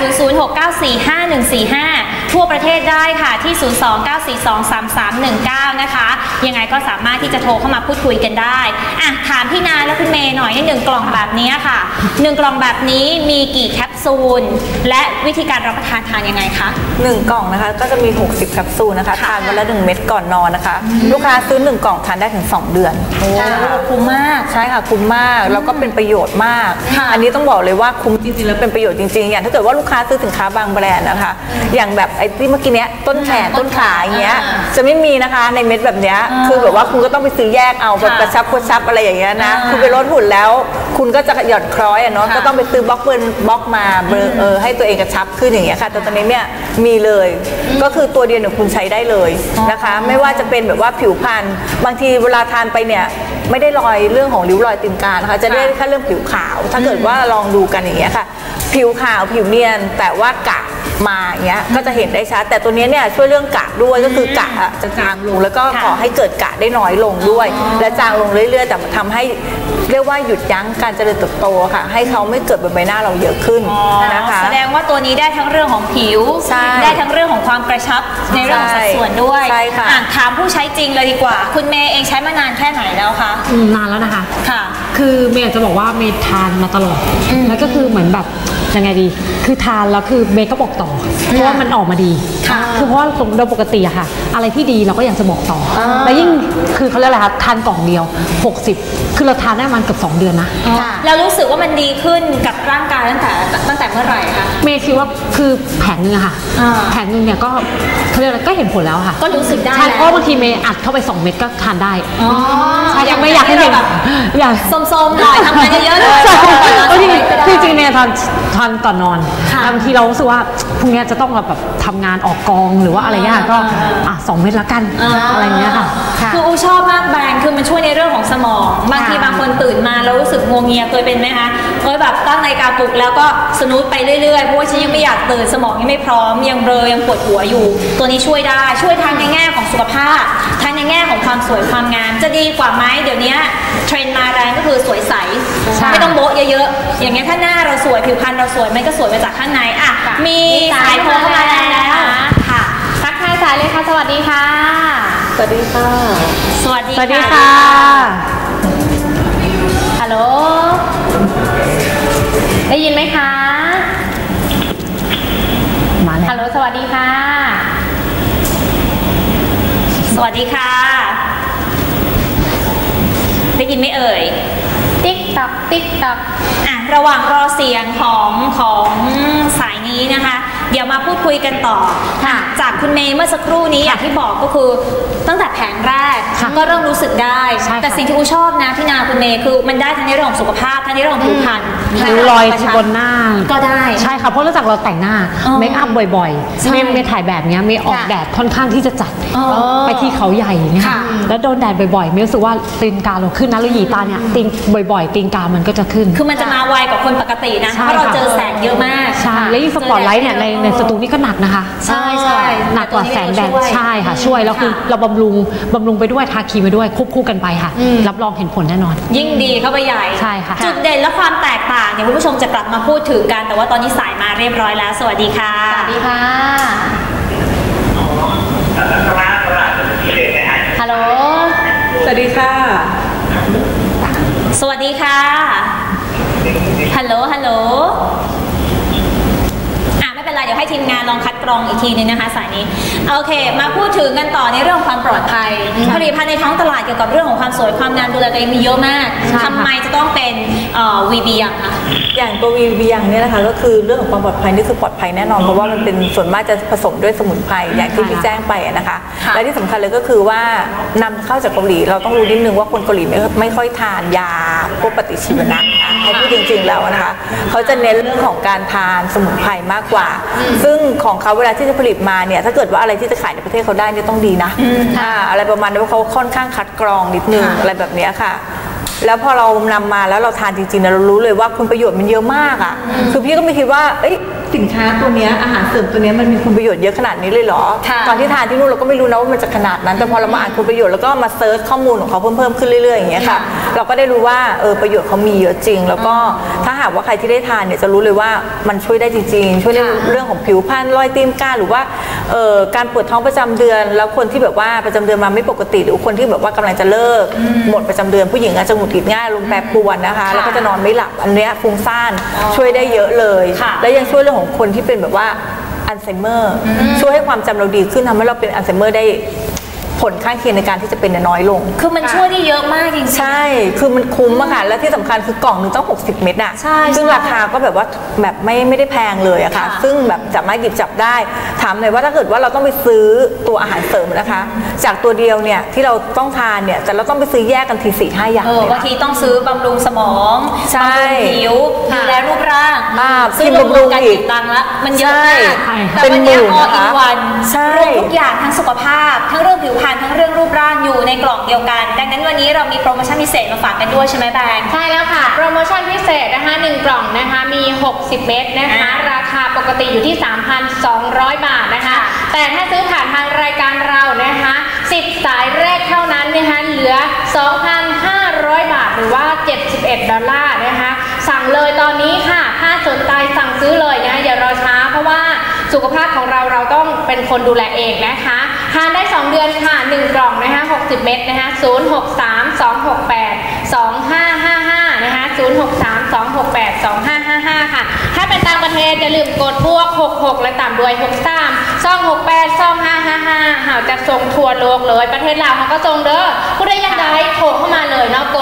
S2: 1800694545ทั่วประเทศได้ค่ะที่029423319นะคะยังไงก็สามารถที่จะโทรเข้ามาพูดคุยกันได้ถามพี่นาและคุณเมย์หน่อยใน1 กล่องแบบนี้ค่ะ1 กล่องแบบนี้มีกี่แคปซูลและวิธีการรับประทานยังไงคะ
S19: 1 กล่องนะคะก็จะมี60 แคปซูลนะคะทานวันละ1 เม็ดก่อนนอนนะคะลูกค้าซื้อ1 กล่องทานได้ถึง2 เดือน
S2: คุ้มมาก
S19: ใช่ค่ะคุ้มมากแล้วก็เป็นประโยชน์มากอันนี้ต้องบอกเลยว่าคุ้มจริงๆแล้วเป็นประโยชน์จริงๆอย่างถ้าเกิดว่าลูกค้าซื้อสินค้าบางแบรนด์นะคะอย่างแบบไอ้ที่เมื่อกี้เนี้ยต้นแขนต้นขาอย่างเงี้ยจะไม่มีนะคะในเม็ดแบบเนี้ยคือแบบว่าคุณก็ต้องไปซื้อแยกเอาแบบกระชับอะไรอย่างเงี้ยนะคุณไปลดหุ่นแล้วคุณก็จะหย่อนคล้อยเนาะก็ต้องไปซื้อบล็อกมาให้ตัวเองกระชับขึ้นอย่างเงี้ยค่ะแต่ตอนนี้เนี่ยมีเลยก็คือตัวเดียวเนี่ยคุณใช้ได้เลยนะคะไม่ว่าจะเป็นแบบว่าผิวพรรณบางทีเวลาทานไปเนี่ยไม่ได้รอยเรื่องของริ้วรอยตีนกานะคะจะได้แค่เรื่องผิวขาวถ้าเกิดว่าลองดูกันอย่างเงี้ยค่ะผิวขาวผิวเนียนแต่ว่ากะมาอย่างเงี้ยก็จะเห็นได้ชัดแต่ตัวนี้เนี่ยช่วยเรื่องกะด้วยก็คือกะจะจางลงแล้วก็ขอให้เกิดกะได้น้อยลงด้วยและจางลงเรื่อยๆแต่ทำให้เรียกว่าหยุดยั้งการเจริญเติบโตค่ะให้เขาไม่เกิดบนใบหน้าเราเยอะขึ้นนะคะ
S2: แสดงว่าตัวนี้ได้ทั้งเรื่องของผิวได้ทั้งเรื่องของความกระชับในเรื่องของสัดส่วนด้วยถามผู้ใช้จริงเลยดีกว่าคุณเมย์เองใช้มานานแค่ไหนแล้วคะ
S20: นานแล้วนะคะค่ะคือเมย์จะบอกว่าเมย์ทานมาตลอดแล้วก็คือเหมือนแบบยังไงดีคือทานแล้วคือเมย์ก็บอกต่อเพราะว่ามันออกมาดีคือเพราะว่าโดยปกติอะค่ะอะไรที่ดีเราก็อยากจะบอกต่อแล้วยิ่งคือเขาเรียกอะไรคะทานกล่องเดียว60คือเราทานได้มันเกือบ2 เดือนนะ
S2: แล้วรู้สึกว่ามันดีขึ้นกับร่างกายตั้งแต่เมื่อไหร่คะ
S20: เมย์คิดว่าคือแผงนึงอะค่ะแผงนึงเนี่ยก็เขาเรียกอะไรก็เห็นผลแล้วค่ะ
S2: ก็รู้สึกได้
S20: ใช่เพราะบางทีเมย์อัดเข้าไป2 เม็ดก็ทานได้ยังไม่อยากให้เด็กอยาก
S2: ส้มๆหน่อยทำงานเยอะๆเลย
S20: จริงๆเนี่ยทานก่อนนอนบางทีเรารู้สึกว่าพรุ่งนี้จะต้องแบบทำงานออกกองหรือว่าอะไรเงี้ยก็2 เม็ดละกันอะไรเงี้ยค่ะ
S2: คืออูชอบมากแบงคือมันช่วยในเรื่องของสมองบางทีบางคนตื่นมาแล้วรู้สึกงัวเงียเคยเป็นไหมคะเคยแบบตั้งนาฬิกาปลุกแล้วก็สนุกไปเรื่อยๆเพราะว่าฉันยังไม่อยากตื่นสมองยังไม่พร้อมยังเบลอยังปวดหัวอยู่ตัวนี้ช่วยได้ช่วยทางในแง่ของสุขภาพทางในแง่ของความสวยความงามจะดีกว่าไหมเดี๋ยวนี้เทรนด์มาแรงก็คือสวยใสไม่ต้องโบ๊ะเยอะๆอย่างเงี้ยถ้าหน้าเราสวยผิวพรรณเราสวยมันก็สวยมาจากข้างในมีสายโทรเข้ามาแล้วค่ะ
S1: ทักทายสายเลยค่ะสวัสดีค่ะ
S19: สวัสดีค่ะ
S2: สวัสดี
S1: ค่ะฮัลโหลได้ยินไหมคะฮัลโหลสวัสดีค่ะ
S2: สวัสดีค่ะได้ยินไหมเอ่ย
S1: ติ๊กตักติ๊กตัก
S2: ระหว่างรอเสียงของสายนี้นะคะเดี๋ยวมาพูดคุยกันต่อจากคุณเมย์เมื่อสักครู่นี้อย่างที่บอกก็คือตั้งแต่แผงแรกก็เริ่มรู้สึกได้แต่สิ่งที่อูชอบนะพี่นาคุณเมย์คือมันได้ทั้งในเรื่องของสุขภาพทั้งในเรื่องของผิวพรรณ
S20: ริ้วรอยบนหน้า
S2: ก็ได้
S20: ใช่ค่ะเพราะเนื่องจากเราแต่งหน้าเมคอัพบ่อยๆเมย์ถ่ายแบบนี้เมย์ออกแดดค่อนข้างที่จะจัดไปที่เขาใหญ่เนี่ยแล้วโดนแดดบ่อยๆเมย์รู้สึกว่าตีนกาเราขึ้นนะแล้วหยีตาเนี่ยตีนบ่อยๆตีนกามันก็จะขึ้น
S2: คือมันจะมาไวกว่าคนปกตินะเพราะเราเจอแสงเยอะมาก
S20: ใช่แล้วยิ่งสปอตไลท์เนี่ยในสตูนี่ก็หนักนะคะ
S2: ใช่
S20: หนักกว่าแสงแดดใช่ค่ะช่วยแล้วคือเราบำรุงไปด้วยทาครีมไปด้วยควบคู่กันไปค่ะรับรองเห็นผลแน่นอน
S2: ยิ่งดีเข้าไปใหญ่
S20: ใช่ค่ะ
S2: จุดเด่นและความแตกต่างเนี่ยคุณผู้ชมจะกลับมาพูดถึงกันแต่ว่าตอนนี้สายมาเรียบร้อยแล้วสวัสดีค่ะ
S1: สวัสดีค่ะฮัลโหล
S19: สวัสดีค่ะ
S2: สวัสดีค่ะฮัลโหลไม่เป็นไรเดี๋ยวให้ทีมงานลองคัดกรองอีกทีนึงนะคะสายนี้โอเคมาพูดถึงกันต่อในเรื่องของความปลอดภัยผลิตภัณฑ์ในท้องตลาดเกี่ยวกับเรื่องของความสวยความงามดูแลตัวเองมีเยอะมากทำไมจะต้องเป็นVB ยังคะ
S19: อย่างตัว VB ยังเนี่ยนะคะก็คือเรื่องของความปลอดภัยนี่คือปลอดภัยแน่นอนเพราะว่ามันเป็นส่วนมากจะผสมด้วยสมุนไพรอย่างที่พี่แจ้งไปนะคะและที่สำคัญเลยก็คือว่านำเข้าจากเกาหลีเราต้องรู้นิดนึงว่าคนเกาหลีไม่ค่อยทานยาพวกปฏิชีวนะให้พูดจริงๆแล้วนะคะเขาจะเน้นเรื่องของการทานสมุนไพรมากกว่าซึ่งของเขาเวลาที่จะผลิตมาเนี่ยถ้าเกิดว่าอะไรที่จะขายในประเทศเขาได้เนี่ยต้องดีนะอะไรประมาณนี้ว่าเขาค่อนข้างคัดกรองนิดนึงอะไรแบบนี้ค่ะแล้วพอเรานำมาแล้วเราทานจริงๆเรารู้เลยว่าคุณประโยชน์มันเยอะมากอ่ะคือพี่ก็ไม่คิดว่าสินค้าตัวนี้อาหารเสริมตัวนี้มันมีคุณประโยชน์เยอะขนาดนี้เลยเหรอตอนที่ทานที่นู่นเราก็ไม่รู้นะว่ามันจะขนาดนั้นแต่พอเรามาอ่านคุณประโยชน์แล้วก็มาเซิร์ชข้อมูลของเขาเพิ่มขึ้นเรื่อยๆอย่างเงี้ยค่ะเราก็ได้รู้ว่าประโยชน์เขามีเยอะจริงแล้วก็ถ้าหากว่าใครที่ได้ทานเนี่ยจะรู้เลยว่ามันช่วยได้จริงๆช่วยในเรื่องของผิวพรรณรอยตีนกาหรือว่าการปวดท้องประจำเดือนแล้วคนที่แบบว่าประจำเดือนมาไม่ปกติหรือคนที่แบบว่ากำลังจะเลิกหมดประจำเดือนผู้หญิงอาจจะหงุดหงิดง่ายลมแปรปรวนนะคะแล้วก็จะนอนไม่หลับอันเนี้ยฟุ้งซ่านช่วยได้เยอะเลยและยังช่วยเรื่องของคนที่เป็นแบบว่าอัลไซเมอร์ช่วยให้ความจำเราดีขึ้นทำให้เราเป็นอัลไซเมอร์ได้ผลข้างเคียงในการที่จะเป็นน้อยลง
S2: คือมันช่วยได้เยอะมากจริง
S19: ๆใช่คือมันคุ้มอะค่ะและที่สำคัญคือกล่องนึงต้อง60 เม็ดอะซึ่งราคาก็แบบว่าแบบไม่ได้แพงเลยอะค่ะซึ่งแบบสามารถหยิบจับได้ถามเลยว่าถ้าเกิดว่าเราต้องไปซื้อตัวอาหารเสริมนะคะจากตัวเดียวเนี่ยที่เราต้องทานเนี่ยแต่เราต้องไปซื้อแยกกันที4-5 อย่าง
S2: บางทีต้องซื้อบำรุงสมองบำรุงผิวดูแลรูปร่าง
S19: ซึ่งบำรุง
S2: อีกตังละมันเยอะมากแต่วันนี้ออลอินวันรวมทุกอย่างทั้งสุขภาพทั้งเรื่องผิวพรรณทั้งเรื่องรูปร่างอยู่ในกล่องเดียวกันดังนั้นวันนี้เรามีโปรโมชั่นพิเศษมาฝากกันด้วยใช่ไหมแบงค์
S1: ใช่แล้วค่ะโปรโมชั่นพิเศษนะคะ1 กล่องนะคะมี60 เม็ดนะคะราคาปกติอยู่ที่ 3,200 บาทนะคะแต่ถ้าซื้อผ่านทางรายการเรานะคะ10 สายแรกเท่านั้นนะคะเหลือ 2,500 บาทหรือว่า$71นะคะสั่งเลยตอนนี้ค่ะถ้าสนใจสั่งซื้อเลยนะอย่ารอช้าเพราะว่าสุขภาพของเราต้องเป็นคนดูแลเองนะคะทานได้2 เดือนค่ะ1 กล่องนะคะ60 เม็ดนะคะ063-268-2555นะคะ063-268-2555ค่ะถ้าเป็นต่างประเทศอย่าลืมกดพวก66และตามด้วย63-268-2555เราจะส่งทั่วโลกเลยประเทศลาวเขาก็ส่งเด้อผู้ใดอยากได้โทรเข้ามาเลยเนาะกดพวก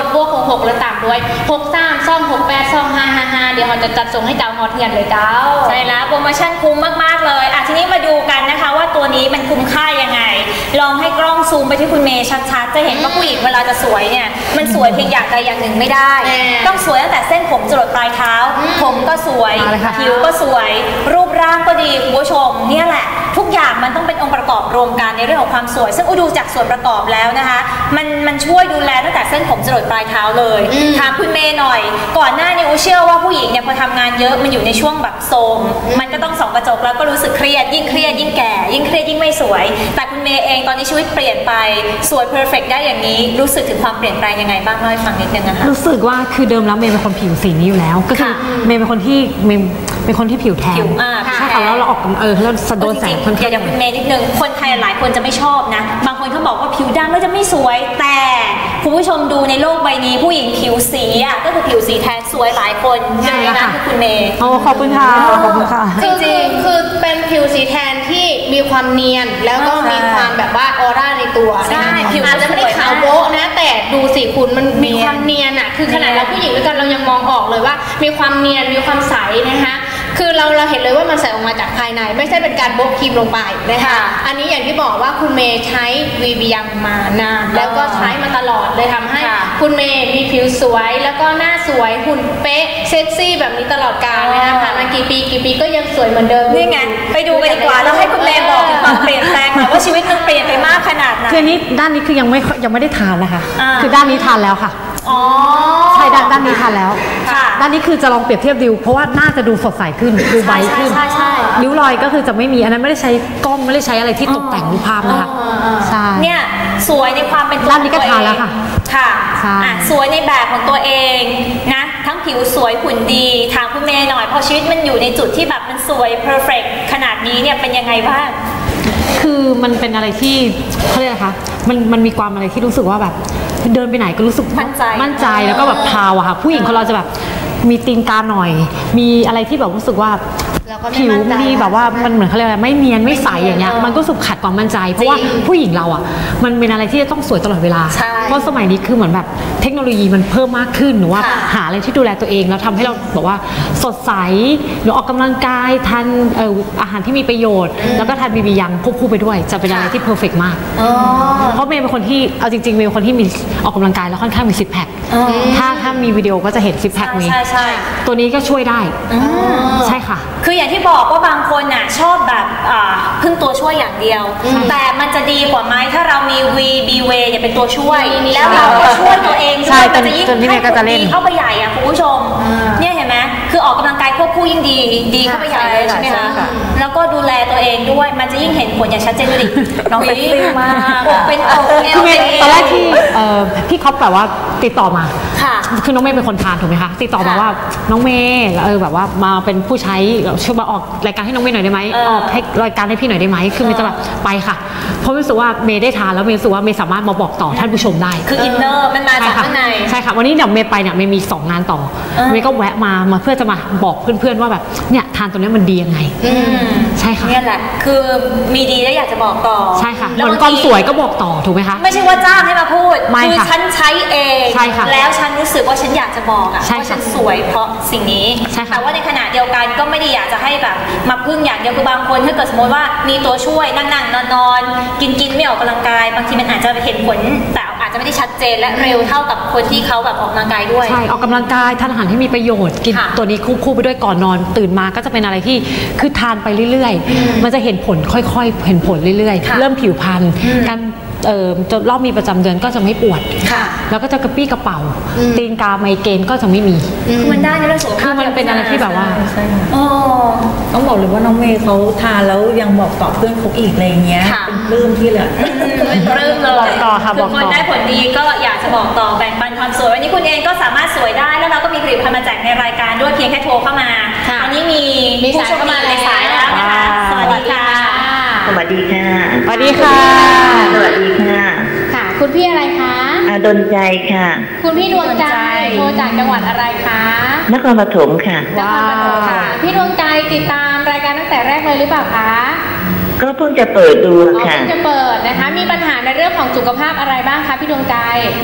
S1: 6แล้วตามด้วย63 268 2555เดี๋ยวเราจะจัดส่งให้เจ้าฮอตเทียนเลยเจ้า
S2: ใช่แล้วโปรโมชั่นคุ้มมากๆเลยทีนี้มาดูกันนะคะว่าตัวนี้มันคุ้มค่ายังไงลองให้กล้องซูมไปที่คุณเมย์ชัดๆจะเห็นว่าผู้หญิงเวลาจะสวยเนี่ยมันสวยเพียงอย่างใดอย่างหนึ่งไม่ได้ต้องสวยตั้งแต่เส้นผมจรดปลายเท้าผมก็สวยผิวก็สวยรูปร่างก็ดีคุณผู้ชมเนี่ยแหละทุกอย่างมันต้องเป็นองค์ประกอบรวมกันในเรื่องของความสวยซึ่งดูจากส่วนประกอบแล้วนะคะมันช่วยดูแลตั้งแต่เส้นผมจรดปลายเท้าเลยถามคุณเมย์หน่อยก่อนหน้านี้เชื่อว่าผู้หญิงเนี่ยพอทำงานเยอะมันอยู่ในช่วงแบบโทรมมันก็ต้องส่องกระจกแล้วก็รู้สึกเครียดยิ่งเครียดยิ่งแก่ยิ่งเครียดยิ่งไม่สวยแต่คุณเมย์เองตอนนี้ชีวิตเปลี่ยนไปสวยเพอร์เฟกต์ได้อย่างนี้รู้สึกถึงความเปลี่ยนแปลงยังไงบ้างเล่าให้ฟังนิดนึงนะคะ
S20: รู้สึกว่าคือเดิมแล้วเมย์เป็นคนผิวสีนี้อยู่แล้วก็คือเมย์เป็นคนที่ผิวแทนใช่ค่ะแล้วเราออกแล้วสะโดนแสงคน
S2: เดี๋ยวคุณเมย์นิดนึงคนไทยหลายคนจะไม่ชอบนะบางคนเขาบอกว่าผิวดำแล้วจะไม่สวยแต่คุณผู้ชมดูในโลกใบนี้ผู้หญิงผิวสีก็คือผิวสีแทนสวยหลายคนอย่างนี้นะคือคุณเมย์
S20: ขอบคุณค่ะขอบคุณค่ะ
S1: จริงๆคือเป็นผิวสีแทนที่มีความเนียนแล้วก็มีความแบบว่าออร่าในตัวผิวอาจจะไม่ได้ขาวโบ๊ะนะแต่ดูสิคุณมันมีความเนียนคือขนาดเราผู้หญิงด้วยกันเรายังมองออกเลยว่ามีความเนียนมีความใสนะคะคือเราเห็นเลยว่ามันใส่ออกมาจากภายในไม่ใช่เป็นการโบ๊ะครีมลงไปนะคะอันนี้อย่างที่บอกว่าคุณเมย์ใช้วีบียังมานานแล้วก็ใช้มาตลอดเลยทำให้คุณเมย์มีผิวสวยแล้วก็หน้าสวยหุ่นเป๊ะเซ็กซี่แบบนี้ตลอดกาลนะคะผ่านมากี่ปีก็ยังสวยเหมือนเดิม
S2: นี่ไงไปดูกันดีกว่าแล้วให้คุณเมย์บอกถึงความเปลี่ยนแปลงหน่อยว่าชีวิตมันเปลี่ยนไปมากขนาดไหน
S20: คือนี้ด้านนี้คือยังไม่ได้ทานนะคะคือด้านนี้ทานแล้วค่ะใช่ด้านนี้ทานแล้วด้านนี้คือจะลองเปรียบเทียบดูเพราะว่าน่าจะดูสดใสขึ้นดูใบขึ้นริ้วรอยก็คือจะไม่มีอันนั้นไม่ได้ใช้กล้องไม่ได้ใช้อะไรที่ตกแต่งรูปภาพนะคะใช่
S2: เนี่ยสวยในความเป็นตัว
S20: ด้านนี้ก็ทานแล้วค่ะ
S2: สวยในแบบของตัวเองนะทั้งผิวสวยหุ่นดีถามคุณเมย์หน่อยพอชีวิตมันอยู่ในจุดที่แบบมันสวยเพอร์เฟกต์ขนาดนี้เนี่ยเป็นยังไงบ้าง
S20: คือมันเป็นอะไรที่เขาเรียกอะไรคะมันมีความอะไรที่รู้สึกว่าแบบเดินไปไหนก็รู้สึกมั่นใจแล้วก็แบบพาวอะค่ะผู้หญิงของเราจะแบบมีตีนกาหน่อยมีอะไรที่แบบรู้สึกว่าผิวดีแบบว่ามันเหมือนเขาเรียกอะไรไม่เนียนไม่ใสอย่างเงี้ยมันก็รู้สึกขัดความมั่นใจเพราะว่าผู้หญิงเราอะมันเป็นอะไรที่จะต้องสวยตลอดเวลาเพราะสมัยนี้คือเหมือนแบบเทคโนโลยีมันเพิ่มมากขึ้นหรือว่าหาอะไรที่ดูแลตัวเองแล้วทำให้เราบอกว่าสดใสหรือออกกำลังกายทานอาหารที่มีประโยชน์แล้วก็ทานบีบียังควบคู่ไปด้วยจะเป็นอะไรที่เพอร์เฟกต์มากเพราะเมย์เป็นคนที่เอาจริงๆเมย์เป็นคนที่มีออกกำลังกายแล้วค่อนข้างมีซิกแพคถ้ามีวิดีโอก็จะเห็นซิกแพคนี้ตัวนี้ก็ช่วยได้ใช่ค่ะ
S2: คืออย่างที่บอกว่าบางคนน่ะชอบแบบพึ่งตัวช่วยอย่างเดียวแต่มันจะดีกว่าไหมถ้าเรามี VBWay เนี่ยเป็นตัวช่วยแล้วเราก็ช่วยตัวเองด้วยมันจะยิ่งให้ผลดีเข้าไปใหญ่อะคุณผู้ชมเนี่ยเห็นไหมคือออกกำลังกายควบคู่ยิ่งดีเข้าไปใหญ่เลยใช่ไหมคะแล้วก็ดูแลตัวเองด้วยมันจะยิ่งเห็นผลอย่างชัดเจนดูดิ
S19: น้องเซ็กซี่มาก
S2: เป็นอกเอวเป็น
S20: ตอนแรกที่พี่เขาแบบว่าติดต่อมาคือน้องเมย์เป็นคนทานถูกไหมคะติดต่อมาว่าน้องเมย์แบบว่ามาเป็นผู้ใช้ช่วยมาออกรายการให้น้องเมย์หน่อยได้ไหมออกให้รายการให้พี่หน่อยได้ไหมคือเมย์จะแบบไปค่ะเพราะรู้สึกว่าเมย์ได้ทานแล้วเมย์รู้สึกว่าเมย์สามารถมาบอกต่อท่านผู้ชมได้
S2: คืออินเนอร์มันมาจากข้างใน
S20: ใช่ค่ะวันนี้เดี๋ยวเมย์ไปเนี่ยเมย์มี2งานต่อเมย์ก็แวะมาเพื่อจะมาบอกเพื่อนๆว่าแบบเนี่ยทานตัวนี้มันดียังไงใช่ค่ะ
S2: นี่แหละคือมีดีแล้วอยากจะบอกต่อ
S20: ใช่ค่ะเหมือนความสวยก็บอกต่อถูกไหมคะ
S2: ไม่ใช่ว่าจ้างให้มาพูดคือฉันใช้เองแล้วฉันรู้สึกว่าฉันอยากจะบอกว่าฉันสวยเพราะสิ่งนี้แต่ว่าในขณะเดียวกันก็ไม่ได้อยากจะให้แบบมาพึ่งอย่างเดียวคือบางคนถ้าเกิดสมมติว่ามีตัวช่วยนั่งนอนกินไม่ออกกำลังกายบางทีมันอาจจะเห็นผลแต่อาจจะไม่ได้ชัดเจนและเร็วเท่ากับคนที่เขาแบบออกกำลังกายด้วย
S20: ใช่ออกกำลังกายทานอาหารที่มีประโยชน์กินตัวนี้คู่ไปด้วยก่อนนอนตื่นมาก็จะเป็นอะไรที่คือทานไปเรื่อยๆมันจะเห็นผลค่อยๆเห็นผลเรื่อยๆเริ่มผิวพรรณการจนรอบมีประจำเดือนก็จะไม่ปวดแล้วก็จะกระปี้กระเป๋าตีนกาไมเกรนก็จะไม่มี
S2: มันได้ในเรื่องสุขภาพ
S20: มันเป็นอะไรที่แบบว่า
S19: ต้องบอกเลยว่าน้องเมย์เขาทานแล้วยังบอกต่อเพื่อนเขาอีกอะไรเงี้ยเป็นปลื้มที่เลย
S2: เป็นปลื้มเลย
S20: ต่อค่ะบอก
S2: คนได้ผลดีก็อยากจะบอกต่อแบ่งปันความสวยวันนี้คุณเองก็สามารถสวยได้แล้วเราก็มีผลิตภัณฑ์มาแจกในรายการด้วยเพียงแค่โทรเข้ามาอันนี้มี
S1: สายเข้ามาใน
S2: สายแล้วนะคะสวัสดีค่ะ
S21: สวัสดีค่ะ
S20: สวัสดีค่ะ
S21: สวัสดีค่ะ
S1: ค่ะคุณพี่อะไรคะ
S21: ดลใจค่ะ
S1: คุณพี่ดวงใจโทรจากจังหวัดอะไรคะ
S21: นครปฐมค่ะ
S1: นครปฐมค่ะพี่ดวงใจติดตามรายการตั้งแต่แรกเลยหรือเปล่าคะ
S21: ก็เพิ่งจะเปิดดูค่ะ
S1: เพิ่งจะเปิดนะคะมีปัญหาในเรื่องของสุขภาพอะไรบ้างคะพี่ดวงใจ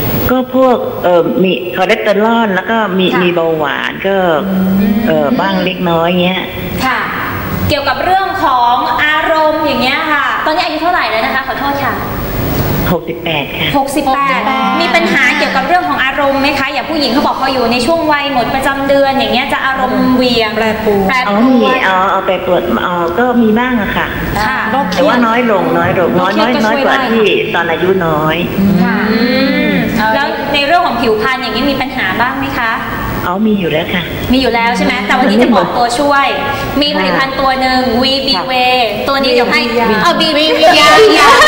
S21: ก็พวกมีคอเลสเตอรอลแล้วก็มีเบาหวานก็บ้างเล็กน้อยเงี้ย
S2: ค่ะเกี่ยวกับเรื่องของอารมณ์อย่างเงี้ยค่ะตอนนี้อายุเท่าไหร่แล้วนะคะขอโทษค่ะ
S21: 68ค่ะ
S2: 68มีปัญหาเกี่ยวกับเรื่องของอารมณ์ไหมคะอย่างผู้หญิงเขาบอกพออยู่ในช่วงวัยหมดประจำเดือนอย่างเงี้ยจะอารมณ์เวียงแปรปรวน
S21: แปรปรวนก็มีบ้างอะค่ะแต่ว่าน้อยลงน้อยกว่าที่ตอนอายุน้อย
S2: แล้วในเรื่องของผิวพรรณอย่างนี้มีปัญหาบ้างไหมคะ
S21: มีอยู่แล้วค่ะ
S2: มีอยู่แล้วใช่ไหมแต่วันนี้จะบอกตัวช่วยมีผลิตภัณฑ์ตัวหนึ่ง VB ตัวนี้เดี๋ยวให้BB ยาง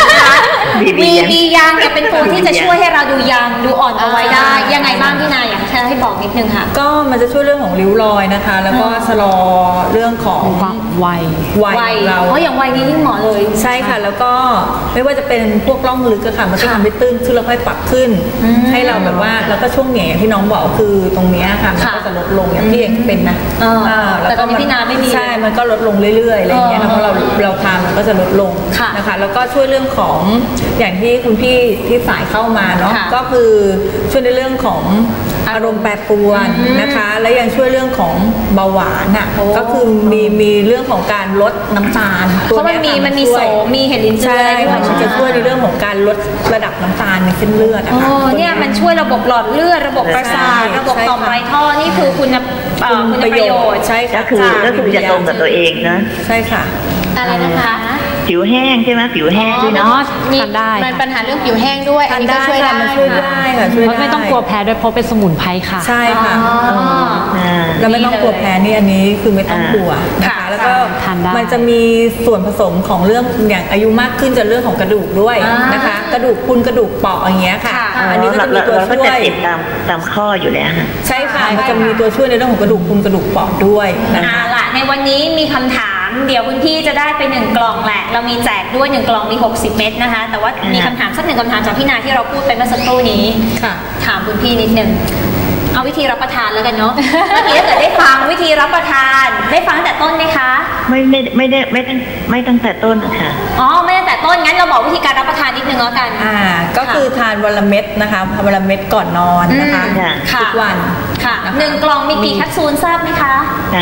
S2: VB ยางเนี่ยเป็นตัวที่จะช่วยให้เราดูยางดูอ่อนเอาไว้ได้ยังไงบ้างพี่นายอยากให้บอกนิดนึงค่ะ
S19: ก็มันจะช่วยเรื่องของริ้วรอยนะคะแล้วก็ชะลอเรื่องของวัยเรา
S2: เพราะอย่างวัยนี้ยิ่งเหมาะเลย
S19: ใช่ค่ะแล้วก็ไม่ว่าจะเป็นพวกร่องลึกค่ะมันจะทำให้ตื้นขึ้นแล้วค่อยปรับขึ้นให้เราแบบว่าแล้วก็ช่วงเหนี่ยที่น้องบอกคือตรงนี้ค่ะมันก็จะลดลงอย่างที่เองเป็นนะ
S2: แต่ตอนนี้พี่นาไม่มี
S19: ใช่มันก็ลดลงเรื่อยๆอะไรอย่างเงี้ยเพราะเราทานมันก็จะลดลงนะคะแล้วก็ช่วยเรื่องของอย่างที่คุณพี่ที่สายเข้ามาเนาะก็คือช่วยในเรื่องของอารมณ์แปรปรวนนะคะและยังช่วยเรื่องของเบาหวานอ่ะก็คือมีเรื่องของการลดน้ำตาล
S2: เพราะมันมีโสมีเห็ดลิ้นจืออะไรด้วย
S19: มันจะช่วยในเรื่องของการลดระดับน้ำตาลในเส้นเลือดนะคะ
S2: เนี่ยมันช่วยระบบหลอดเลือดระบบประสาทระบบต่อมไรท่อนี่คือคุณประโยชน์
S19: ใช่ค่ะ
S21: ก็คือจะตรงกับตัวเองนะ
S19: ใช่ค่ะ
S2: อะไรนะคะ
S21: ผิวแห้งใช่ไหมผิวแห้งด้วยเนาะ
S1: ทานได้มันปัญหาเรื่องผิวแห้งด้วยอันนี้ก็ช่วยได้
S19: ค่ะ
S20: เพราะไม่ต้องกลัวแพ้ด้วยเพราะเป็นสมุนไพรค่ะ
S19: ใช่ค่ะแล้วไม่ต้องกลัวแพ้นี่อันนี้คือไม่ต้องกลัวนะคะแล้วก็มันจะมีส่วนผสมของเรื่องอย่างอายุมากขึ้นจะเรื่องของกระดูกด้วยนะคะกระดูกพุนกระดูกเปาะอย่างเงี้ยค่ะ
S21: อันนี้ก็จะมีตัวช่วยตามข้ออยู่แล้ว
S19: ใช่ค่ะมันจะมีตัวช่วยในเรื่องของกระดูกพุนกระดูกเปาะด้วยนะคะ
S2: ในวันนี้มีคำถามเดี๋ยวคุณพี่จะได้ไป1 กล่องแหละเรามีแจกด้วย1 กล่องมี60 เม็ดนะคะแต่ว่ามีคำถามสัก1 คำถามจากพี่นาที่เราพูดไปเมื่อสักครู่นี้ถามคุณพี่นิดนึงเอาวิธีรับประทานแล้วกันเนาะเมื่อกี้ถ้าเกิดได้ฟังวิธีรับประทานได้ฟังแต่ต้นไหมคะ
S21: ไม่ตั้งแต่ต้นค่ะ
S2: ไม่ตั้งแต่ต้นงั้นเราบอกวิธีการรับประทานนิดนึงแล้วกัน
S19: ก็คือทานวันละเม็ดนะคะวันละเม็ดก่อนนอนนะคะทุกวัน
S2: ค่ะ1 กล่องมีกี่แคปซูลทราบไหมคะ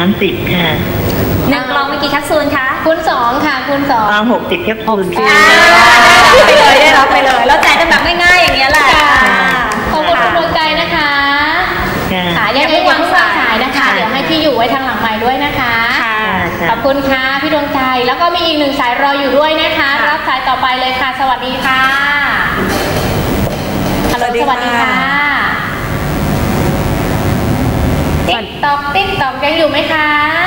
S21: 30ค่ะ
S2: 1 กล่องมีกี่แคปซูลคะ
S1: คูณ 2ค่ะคูณ 2
S21: 60 แคปซูล
S2: ได้รับไปเลยแล้วแจกกันแบบง่ายๆอย่างเงี้ยแหละ
S1: ขอบคุณคุณดวงใจนะคะยังไม่วางสายนะคะเดี๋ยวให้ที่อยู่ไว้ทางหลังไมค์ด้วยนะคะขอบคุณค่ะพี่ดวงใจแล้วก็มีอีก1 สายรออยู่ด้วยนะคะรับสายต่อไปเลยค่ะสวัสดีค่ะฮัลโหลสวัสดีค่ะติ๊กต๊อกยังอยู่ไหมคะ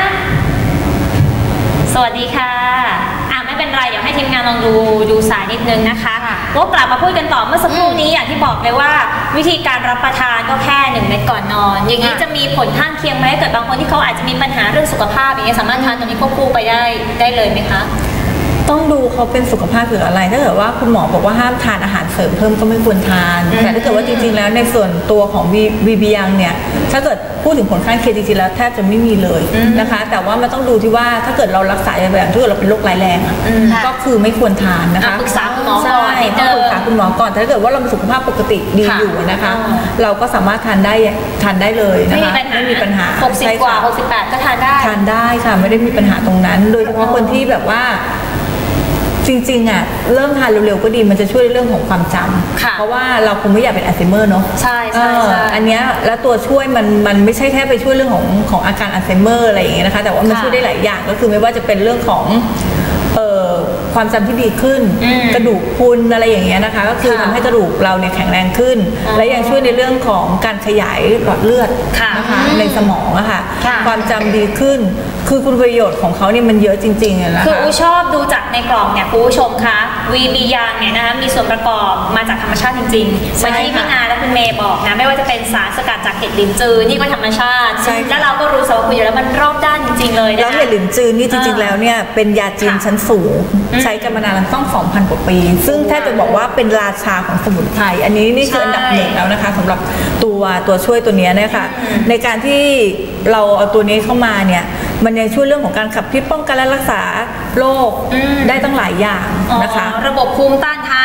S2: สวัสดีค่ะไม่เป็นไรเดี๋ยวให้ทีมงานลองดูสายนิดนึงนะคะก็กลับมาพูดกันต่อเมื่อสักครู่นี้อย่างที่บอกเลยว่าวิธีการรับประทานก็แค่1 เม็ดก่อนนอนอย่างนี้จะมีผลข้างเคียงไหมเกิดบางคนที่เขาอาจจะมีปัญหาเรื่องสุขภาพอย่างนี้สามารถทานตัวนี้ควบคู่ไปได้เลยไหมคะ
S19: ต้องดูเขาเป็นสุขภาพหรืออะไรถ้าเกิดว่าคุณหมอบอกว่าห้ามทานอาหารเสริมเพิ่มก็ไม่ควรทานแต่ถ้าเกิดว่าจริงๆแล้วในส่วนตัวของVBยังเนี่ยถ้าเกิดพูดถึงผลข้างเคียงจริงๆแล้วแทบจะไม่มีเลยนะคะแต่ว่ามันต้องดูที่ว่าถ้าเกิดเรารักษาแบบถ้าเกิดเราเป็นโรคร้ายแรงก็คือไม่ควรทานนะคะ
S2: ปรึกษาคุณหมอก่อน
S19: ต้องปรึกษาคุณหมอก่อนแต่ถ้าเกิดว่าเรามีสุขภาพปกติดีอยู่นะคะเราก็สามารถทานได้เลยนะคะไม่มีปัญหา
S2: 60 กว่า68ก็ทาน
S19: ได้ค่ะไม่ได้มีปัญหาตรงนั้นโดยเฉพาะคนที่แบบว่าจริงๆเริ่มทานเร็วๆก็ดีมันจะช่วยเรื่องของความจำเพราะว่าเราคงไม่อยากเป็นอัลไซเมอร์เนาะ
S2: ใช่
S19: อันนี้แล้วตัวช่วยมันไม่ใช่แค่ไปช่วยเรื่องของอาการอัลไซเมอร์อะไรอย่างเงี้ยนะคะแต่ว่ามันช่วยได้หลายอย่างก็คือไม่ว่าจะเป็นเรื่องของความจำที่ดีขึ้นกระดูกพรุนอะไรอย่างเงี้ยนะคะก็คือทำให้กระดูกเราเนี่ยแข็งแรงขึ้นและยังช่วยในเรื่องของการขยายหลอดเลือดนะคะในสมองอะค่ะความจำดีขึ้นคือคุณประโยชน์ของเขาเนี่ยมันเยอะจริงๆนะคะ
S2: คืออูชอบดูจากในกล่องเนี่ยคุณผู้ชมคะVBยังเนี่ยนะคะมีส่วนประกอบมาจากธรรมชาติจริงๆเหมือนที่พี่นาและคุณเมย์บอกนะไม่ว่าจะเป็นสารสกัดจากเห็ดลิ้นจือนี่ก็ธรรมชาติแล้วเราก็รู้สรรพคุณอยู่แล้วมันรอบด้านจริงๆเลยนะ
S19: แล้วเห็ดลิ้นจือนี่จริงๆแล้วเนี่ยเป็นยาจีนชั้นสูงใช้กันมานานต้อง 2,000 กว่าปีซึ่งแทบจะบอกว่าเป็นราชาของสมุนไพรอันนี้นี่คืออันดับ1แล้วนะคะสำหรับตัวช่วยตัวนี้นะคะในการที่เราเอาตัวนี้เข้ามาเนี่ยมันยังช่วยเรื่องของการขับพิษป้องกันและรักษาโรคได้ตั้งหลายอย่างนะคะ
S2: ระบบภูมิต้านทาน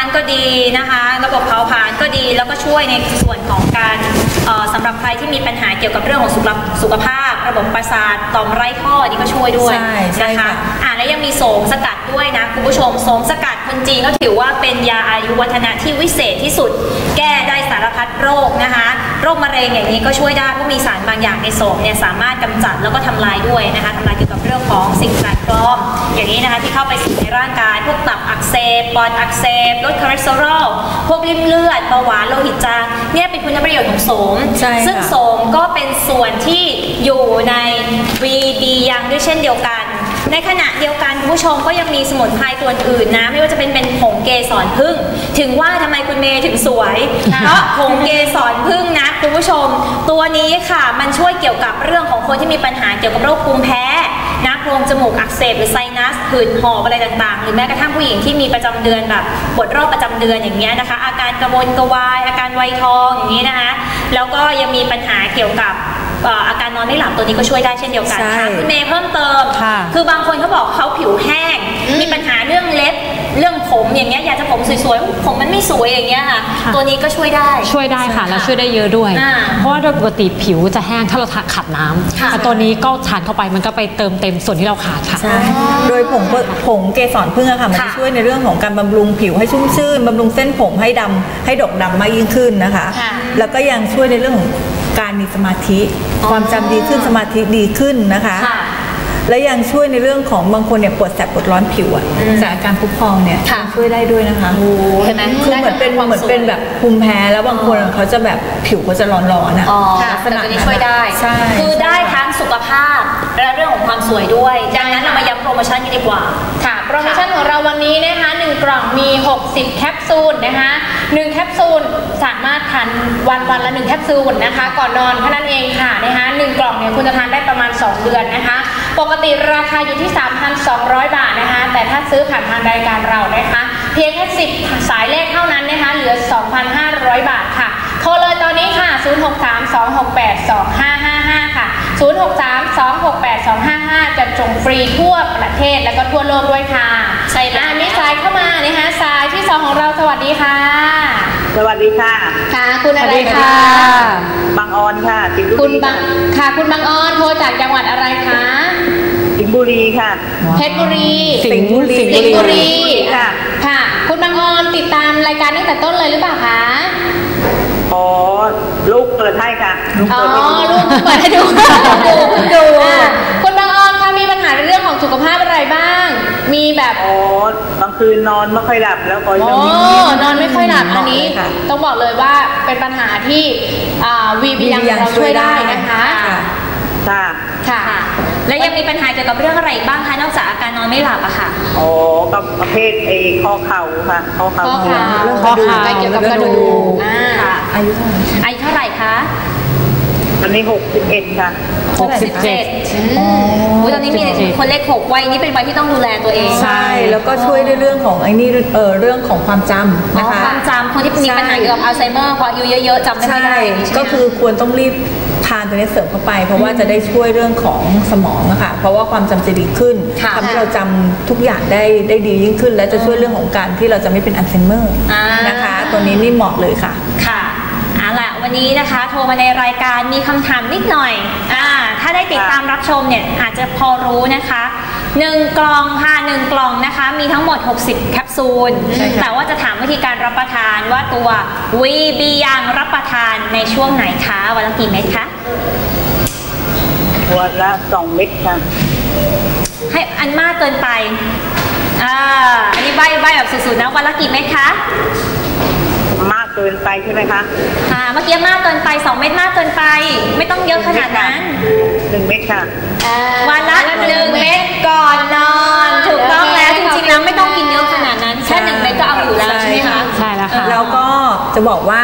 S2: ำก็ดีนะคะระบบเผาผลาญก็ดีแล้วก็ช่วยในส่วนของการสำหรับใครที่มีปัญหาเกี่ยวกับเรื่องของสุขภาพระบบประสาทต่อมไร้ท่อนี่ก็ช่วยด้วยนะคะและยังมีโสมสกัดด้วยนะคุณผู้ชมโสมสกัดคนจีนก็ถือว่าเป็นยาอายุวัฒนะที่วิเศษที่สุดแก้ได้สารพัดโรคนะคะโรคมะเร็งอย่างนี้ก็ช่วยได้เพราะมีสารบางอย่างในโสมเนี่ยสามารถกำจัดแล้วก็ทำลายด้วยนะคะทำลายเกี่ยวกับเรื่องของสิ่งแปลกปลอมอย่างนี้นะคะที่เข้าไปสู่ในร่างกายพวกตับอักเสบปอดอักเสบลดคอเลสเตอรอลพวกริ่มเลือดเบาหวานโลหิตจางเนี่ยเป็นคุณประโยชน์ของโสมซึ่งโสมก็เป็นส่วนที่อยู่ใน VB ยังด้วยเช่นเดียวกันในขณะเดียวกันคุณผู้ชมก็ยังมีสมุนไพรตัวอื่นนะไม่ว่าจะเป็นผงเกสรผึ้งถึงว่าทำไมคุณเมย์ถึงสวยเพราะผงเกสรผึ้งนะคุณผู้ชมตัวนี้ค่ะมันช่วยเกี่ยวกับเรื่องของคนที่มีปัญหาเกี่ยวกับโรคภูมิแพ้นะโพรงจมูกอักเสบหรือไซนัสผื่นหอบอะไรต่างๆหรือแม้กระทั่งผู้หญิงที่มีประจำเดือนแบบปวดรอบประจำเดือนอย่างเงี้ยนะคะอาการกระวนกระวายอาการไวทองอย่างนี้นะคะแล้วก็ยังมีปัญหาเกี่ยวกับอาการนอนไม่หลับตัวนี้ก็ช่วยได้เช่นเดียวกันค่ะคุณเมย์เพิ่มเติมคือบางคนเขาบอกเขาผิวแห้งมีปัญหาเรื่องเล็บเรื่องผมอย่างเงี้ยอยากจะผมสวยๆผมมันไม่สวยอย่างเงี้ยค่ะตัวนี้ก็ช่วยได้
S20: ค่ะแล้วช่วยได้เยอะด้วยเพราะว่าโดยปกติผิวจะแห้งถ้าเราขัดน้ำแต่ตัวนี้ก็ทานเข้าไปมันก็ไปเติมเต็มส่วนที่เราขาดค่ะ
S19: โดยผงเกสรผึ้งอะค่ะมันจะช่วยในเรื่องของการบำรุงผิวให้ชุ่มชื่นบำรุงเส้นผมให้ดำให้ดกดำมากยิ่งขึ้นนะคะแล้วก็ยังช่วยในเรื่องของการมีสมาธิความจำดีขึ้นสมาธิดีขึ้นนะคะและยังช่วยในเรื่องของบางคนเนี่ยปวดแสบปวดร้อนผิวอ่ะจากอาการพุพองเนี่ยช่วยได้ด้วยนะคะ
S2: ใช่ไหม
S19: คือเหมือนเป็นแบบภูมิแพ้แล้วบางคนเขาจะแบบผิวเขาจะร้อนๆอ่ะ
S2: ลักษณะนี้ช่วยได้คือได้ทั้งสุขภาพและเรื่องของความสวยด้วยดังนั้นเรามาย้ำโปรโมชั่นกันดีกว่า
S1: ค่ะโปรโมชั่นของเราวันนี้นะคะ1กล่องมี60แคปซูลนะคะ1แคปซูลสามารถทานวันละ1แคปซูลนะคะก่อนนอนเท่านั้นเองค่ะนะคะ1กล่องเนี่ยคุณจะทานได้ประมาณ2เดือนนะคะปกติราคาอยู่ที่ 3,200 บาทนะคะแต่ถ้าซื้อผ่านทางรายการเรานะคะเพียงแค่10สายเลขเท่านั้นนะคะเหลือ 2,500 บาทค่ะโทรเลยตอนนี้ค่ะ0632682555ค่ะ0632682555จะส่งฟรีทั่วประเทศแล้วก็ทั่วโลกด้วยค่ะใช่แล้วมีสายเข้ามานะคะสายที่2ของเราสวัสดีค่ะ
S21: สวัสดีค่ะ
S1: ค่ะคุณอะไรคะ
S21: บางออนค่ะ
S1: คุณบางออนโทรจากจังหวัดอะไรคะ
S21: สิงห์บุรีค่ะ
S1: เพชรบุรีสิงห์บุรีค่ะค่ะคุณบางออนติดตามรายการตั้งแต่ต้นเลยหรือเปล่าคะ
S21: อ๋อลูกเปิดให้ค่ะ
S1: ลูกเปิดให้ดูคุณบางออนคะมีปัญหาในเรื่องของสุขภาพอะไรบ้างมีแบบ
S21: บางคืนนอนไม่ค่อยหลับแล้วก็
S1: นอนไม่ค่อยหลับอันนี้ต้องบอกเลยว่าเป็นปัญหาที่VBยังเราช่วยได้นะคะ
S21: ค่ะ
S2: แล้วยังมีปัญหาเกี่ยวกับเรื่องอะไรบ้างคะนอกจากอาการนอนไม่หลับอะค่ะ
S21: กับประเภทข้อเข่าค่ะข้อเข่า
S1: เกี่ยวกับกระดูก
S2: อายุเท่าไหร่คะ
S21: ตอนนี้61ค่ะ
S2: 67ตอนนี้มีคนเลข6วัยนี้เป็นวัยที่ต้องดูแลตัวเอง
S19: ใช่แล้วก็ช่วยในเรื่องของเรื่องของความจำนะคะ
S2: ความจำคนที่มีปัญหาเกี่ยวกับอัลไซเมอร์พออายุเยอะๆจำไม่ได้
S19: ก็คือควรต้องรีบทานตัวนี้เสริมเข้าไปเพราะว่าจะได้ช่วยเรื่องของสมองอะค่ะเพราะว่าความจำจะดีขึ้นทำให้เราจำทุกอย่างได้ดียิ่งขึ้นและจะช่วยเรื่องของการที่เราจะไม่เป็นอัลไซเมอร์นะคะตัวนี้นี่เหมาะเลยค่ะ
S2: วันนี้นะคะโทรมาในรายการมีคำถามนิดหน่อยถ้าได้ติดตามรับชมเนี่ยอาจจะพอรู้นะคะ1กล่องค่ะ1กล่องนะคะมีทั้งหมด60แคปซูลแต่ว่าจะถามวิธีการรับประทานว่าตัว VB ยังรับประทานในช่วงไหนคะวันละกี่เม็ดคะ
S21: วันละ2เม็ดค่ะ
S2: ให้อันมากเกินไปอันนี้ใบแบบสุดๆนะวันละกี่เม็ดคะ
S21: มากเกินไปใช่ไหมคะ
S2: เมื่อกี้มากเกินไป2เม็ดมากเกินไปไม่ต้องเยอะขนาดนั้น
S21: 1เม็ดค่ะ
S2: วันละ1เม็ดก่อนนอนถูกต้องแล้วจริงๆแล้วไม่ต้องกินเยอะขนาดนั้นแค่1เม็ดก็เอาอยู่แล้วใช่ไหมคะ
S19: ใช่แล้วค่ะแล้วก็จะบอกว่า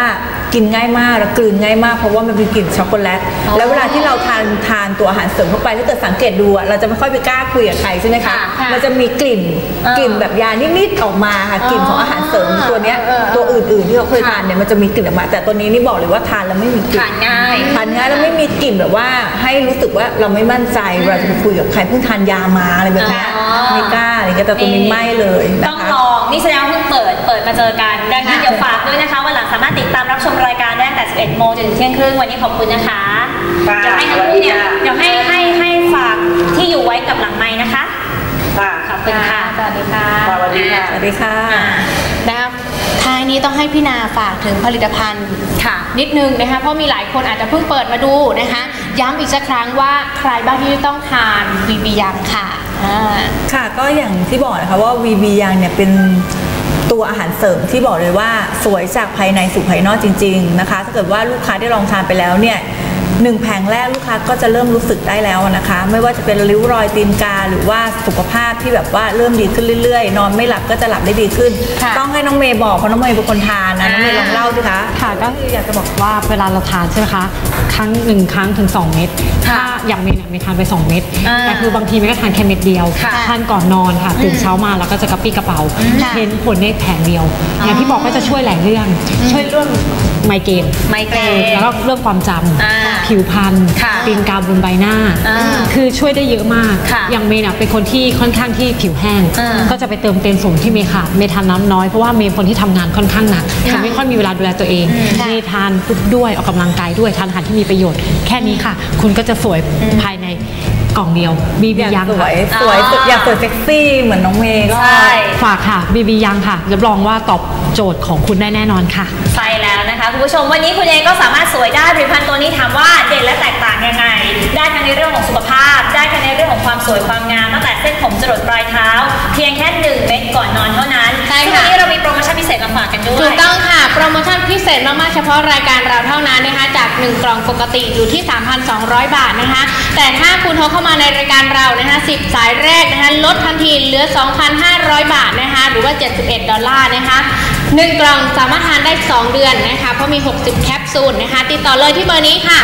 S19: กินง่ายมากแล้วกลืนง่ายมากเพราะว่ามันเป็นกลิ่นช็อกโกแลตแล้วเวลาที่เราทานตัวอาหารเสริมเข้าไปถ้าเกิดสังเกตดูเราจะไม่ค่อยไปกล้าคุยกับใครใช่ไหมคะมันจะมีกลิ่นแบบยานิดๆออกมาค่ะกลิ่นของอาหารเสริมตัวเนี้ยตัวอื่นๆที่เขาเคยทานเนี่ยมันจะมีกลิ่นออกมาแต่ตัวนี้นี่บอกเลยว่าทานแล้วไม่มีกลิ่นทานง่ายแล้วไม่มีกลิ่นแบบว่าให้รู้สึกว่าเราไม่มั่นใจเวลาจะไปคุยกับใครเพิ่งทานยามาอะไรแบบนี้ไม่กล้าอะไรเงี้ยแต่ตัวนี้ไม่เลย
S2: ต้องลองนี่แสดงว่าเพิ่งเปิดมาเจอกันดังนั้นเดี๋ยวฝากด้วยนะคะวันหลังสามารถติดตามรับชมรายการได้ตั้งแต่ 11 โมงจนถึงเที่ยงครึ่งวันนี้ขอบคุณนะคะเดี๋ยวให้ทั้งคู่เนี่ยเดี๋ยวให้ฝากที่อยู่ไว้กับหลังไมค์นะคะขอบคุณค่ะสวัสดีค่ะ
S19: สวัสดีค่ะสวัสดีค่ะ
S1: นะครับท้ายนี้ต้องให้พี่นาฝากถึงผลิตภัณฑ์ค่ะนิดนึงนะคะเพราะมีหลายคนอาจจะเพิ่งเปิดมาดูนะคะย้ำอีกสักครั้งว่าใครบ้างที่ต้องทานวีบียังค่ะ
S19: ค่ะก็อย่างที่บอกนะคะว่าวีบียังเนี่ยเป็นตัวอาหารเสริมที่บอกเลยว่าสวยจากภายในสู่ภายนอกจริงๆนะคะถ้าเกิดว่าลูกค้าได้ลองทานไปแล้วเนี่ย1 แผงแรกลูกค้าก็จะเริ่มรู้สึกได้แล้วนะคะไม่ว่าจะเป็นริ้วรอยตีนกาหรือว่าสุขภาพที่แบบว่าเริ่มดีขึ้นเรื่อยๆนอนไม่หลับก็จะหลับได้ดีขึ้นต้องให้น้องเมย์บอกเพราะน้องเมย์เป็นคนทานนะน้องเมย์ลองเล่าสิคะ
S20: ค่ะก็คืออยากจะบอกว่าเวลาเราทานใช่ไหมคะครั้งถึง 2 เม็ดถ้าอย่างเมย์เนี่ยเมย์ทานไป2 เม็ดแต่คือบางทีเมย์ก็ทานแค่เม็ดเดียวทานก่อนนอนค่ะตื่นเช้ามาแล้วก็จะกระปี้กระเป๋าเห็นผลในแผงเดียวอย่างที่บอกก็จะช่วยหลายเรื่องช่วยเรื่องไมเกรนแล้วก็เรื่องความจำผิวพรรณตีนกาบนใบหน้าคือช่วยได้เยอะมากอย่างเมย์เนี่ยเป็นคนที่ค่อนข้างที่ผิวแห้งก็จะไปเติมเต็มส่วนที่เมย์ขาดเมย์ทานน้ำน้อยเพราะว่าเมย์คนที่ทำงานค่อนข้างหนักจะไม่ค่อยมีเวลาดูแลตัวเองเมย์ทานด้วยออกกำลังกายด้วยทานอาหารที่มีประโยชน์แค่นี้ค่ะคุณก็จะสวยภายในกล่องเดียวบีบียัง
S19: สวยอยากสวยเซ็กซี่เหมือนน้องเมย์ก็
S20: ฝากค่ะบีบียังค่ะรับรองว่าตอบโจทย์ของคุณได้แน่นอนค่ะ
S2: ใช่แล้วนะคะคุณผู้ชมวันนี้คุณเองก็สามารถสวยได้ผลิตภัณฑ์ตัวนี้ถามว่าเด่นและแตกต่างยังไงได้ทั้งในเรื่องของสุขภาพได้ทั้งในเรื่องของความสวยความงามตั้งแต่เส้นผมจรดปลายเท้าเพียงแค่1 เม็ดก่อนนอนเท่านั้นใช่ค่ะวันนี้เรามีโปรโมชั่นพิเศษมาฝากกันด้วย
S1: ถูกต้องค่ะโปรโมชั่นพิเศษมากๆเฉพาะรายการเราเท่านั้นนะคะจาก1 กล่องปกติอยู่ที่ 3,200 บาทนะคะแต่ถ้าคุณโทรเข้ามาในรายการเรานะคะ10 สายแรกนะคะลดทันทีเหลือ 2,500 บาทนะคะหรือว่า$71นะคะ1 กล่องสามารถทานได้2 เดือนนะคะเพราะมี60 แคปซูลนะคะติดต่อเลยที่เบอร์นี้ค่ะ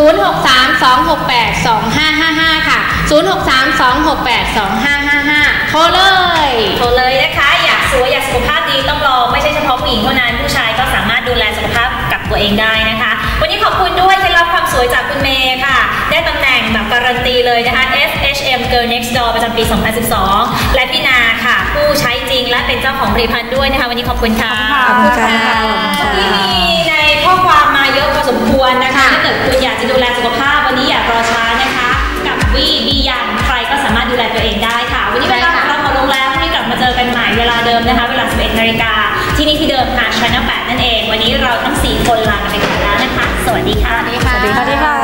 S1: 0632682555ค่ะ0632682555โทร
S2: เลยนะคะอยากสวยอยากสุขภาพดีต้องลองไม่ใช่เฉพาะผู้หญิงเท่านั้นผู้ชายก็สามารถดูแลสุขภาพกับตัวเองได้นะคะวันนี้ขอบคุณด้วยเคล็ดลับความสวยจากคุณเมย์ค่ะได้ตำแหน่งแบบการันตีเลยนะคะ FHM Girl Next Door ประจำปี 2012และพี่นาค่ะผู้ใช้จริงและเป็นเจ้าของผลิตภัณฑ์ด้วยนะคะวันนี้ขอบคุณค่ะ
S19: ขอบคุณค่ะ
S2: ที่มีในข้อความมาเยอะพอสมควรนะคะถ้าเกิดคุณอยากจะดูแลสุขภาพวันนี้อย่ารอช้านะคะกับวีบียังใครก็สามารถดูแลตัวเองได้ค่ะวันนี้เวลาของเราหมดลงแล้ววันนี้กลับมาเจอกันใหม่เวลาเดิมนะคะเวลา 11 นาฬิกาที่นี่ที่เดิมค่ะ Channel 8 นั่นเองวันนี้เราทั้ง4 คนลาไปก่อนแล้วนะคะสวัสดีค่ะ
S19: สวัสดีค่ะ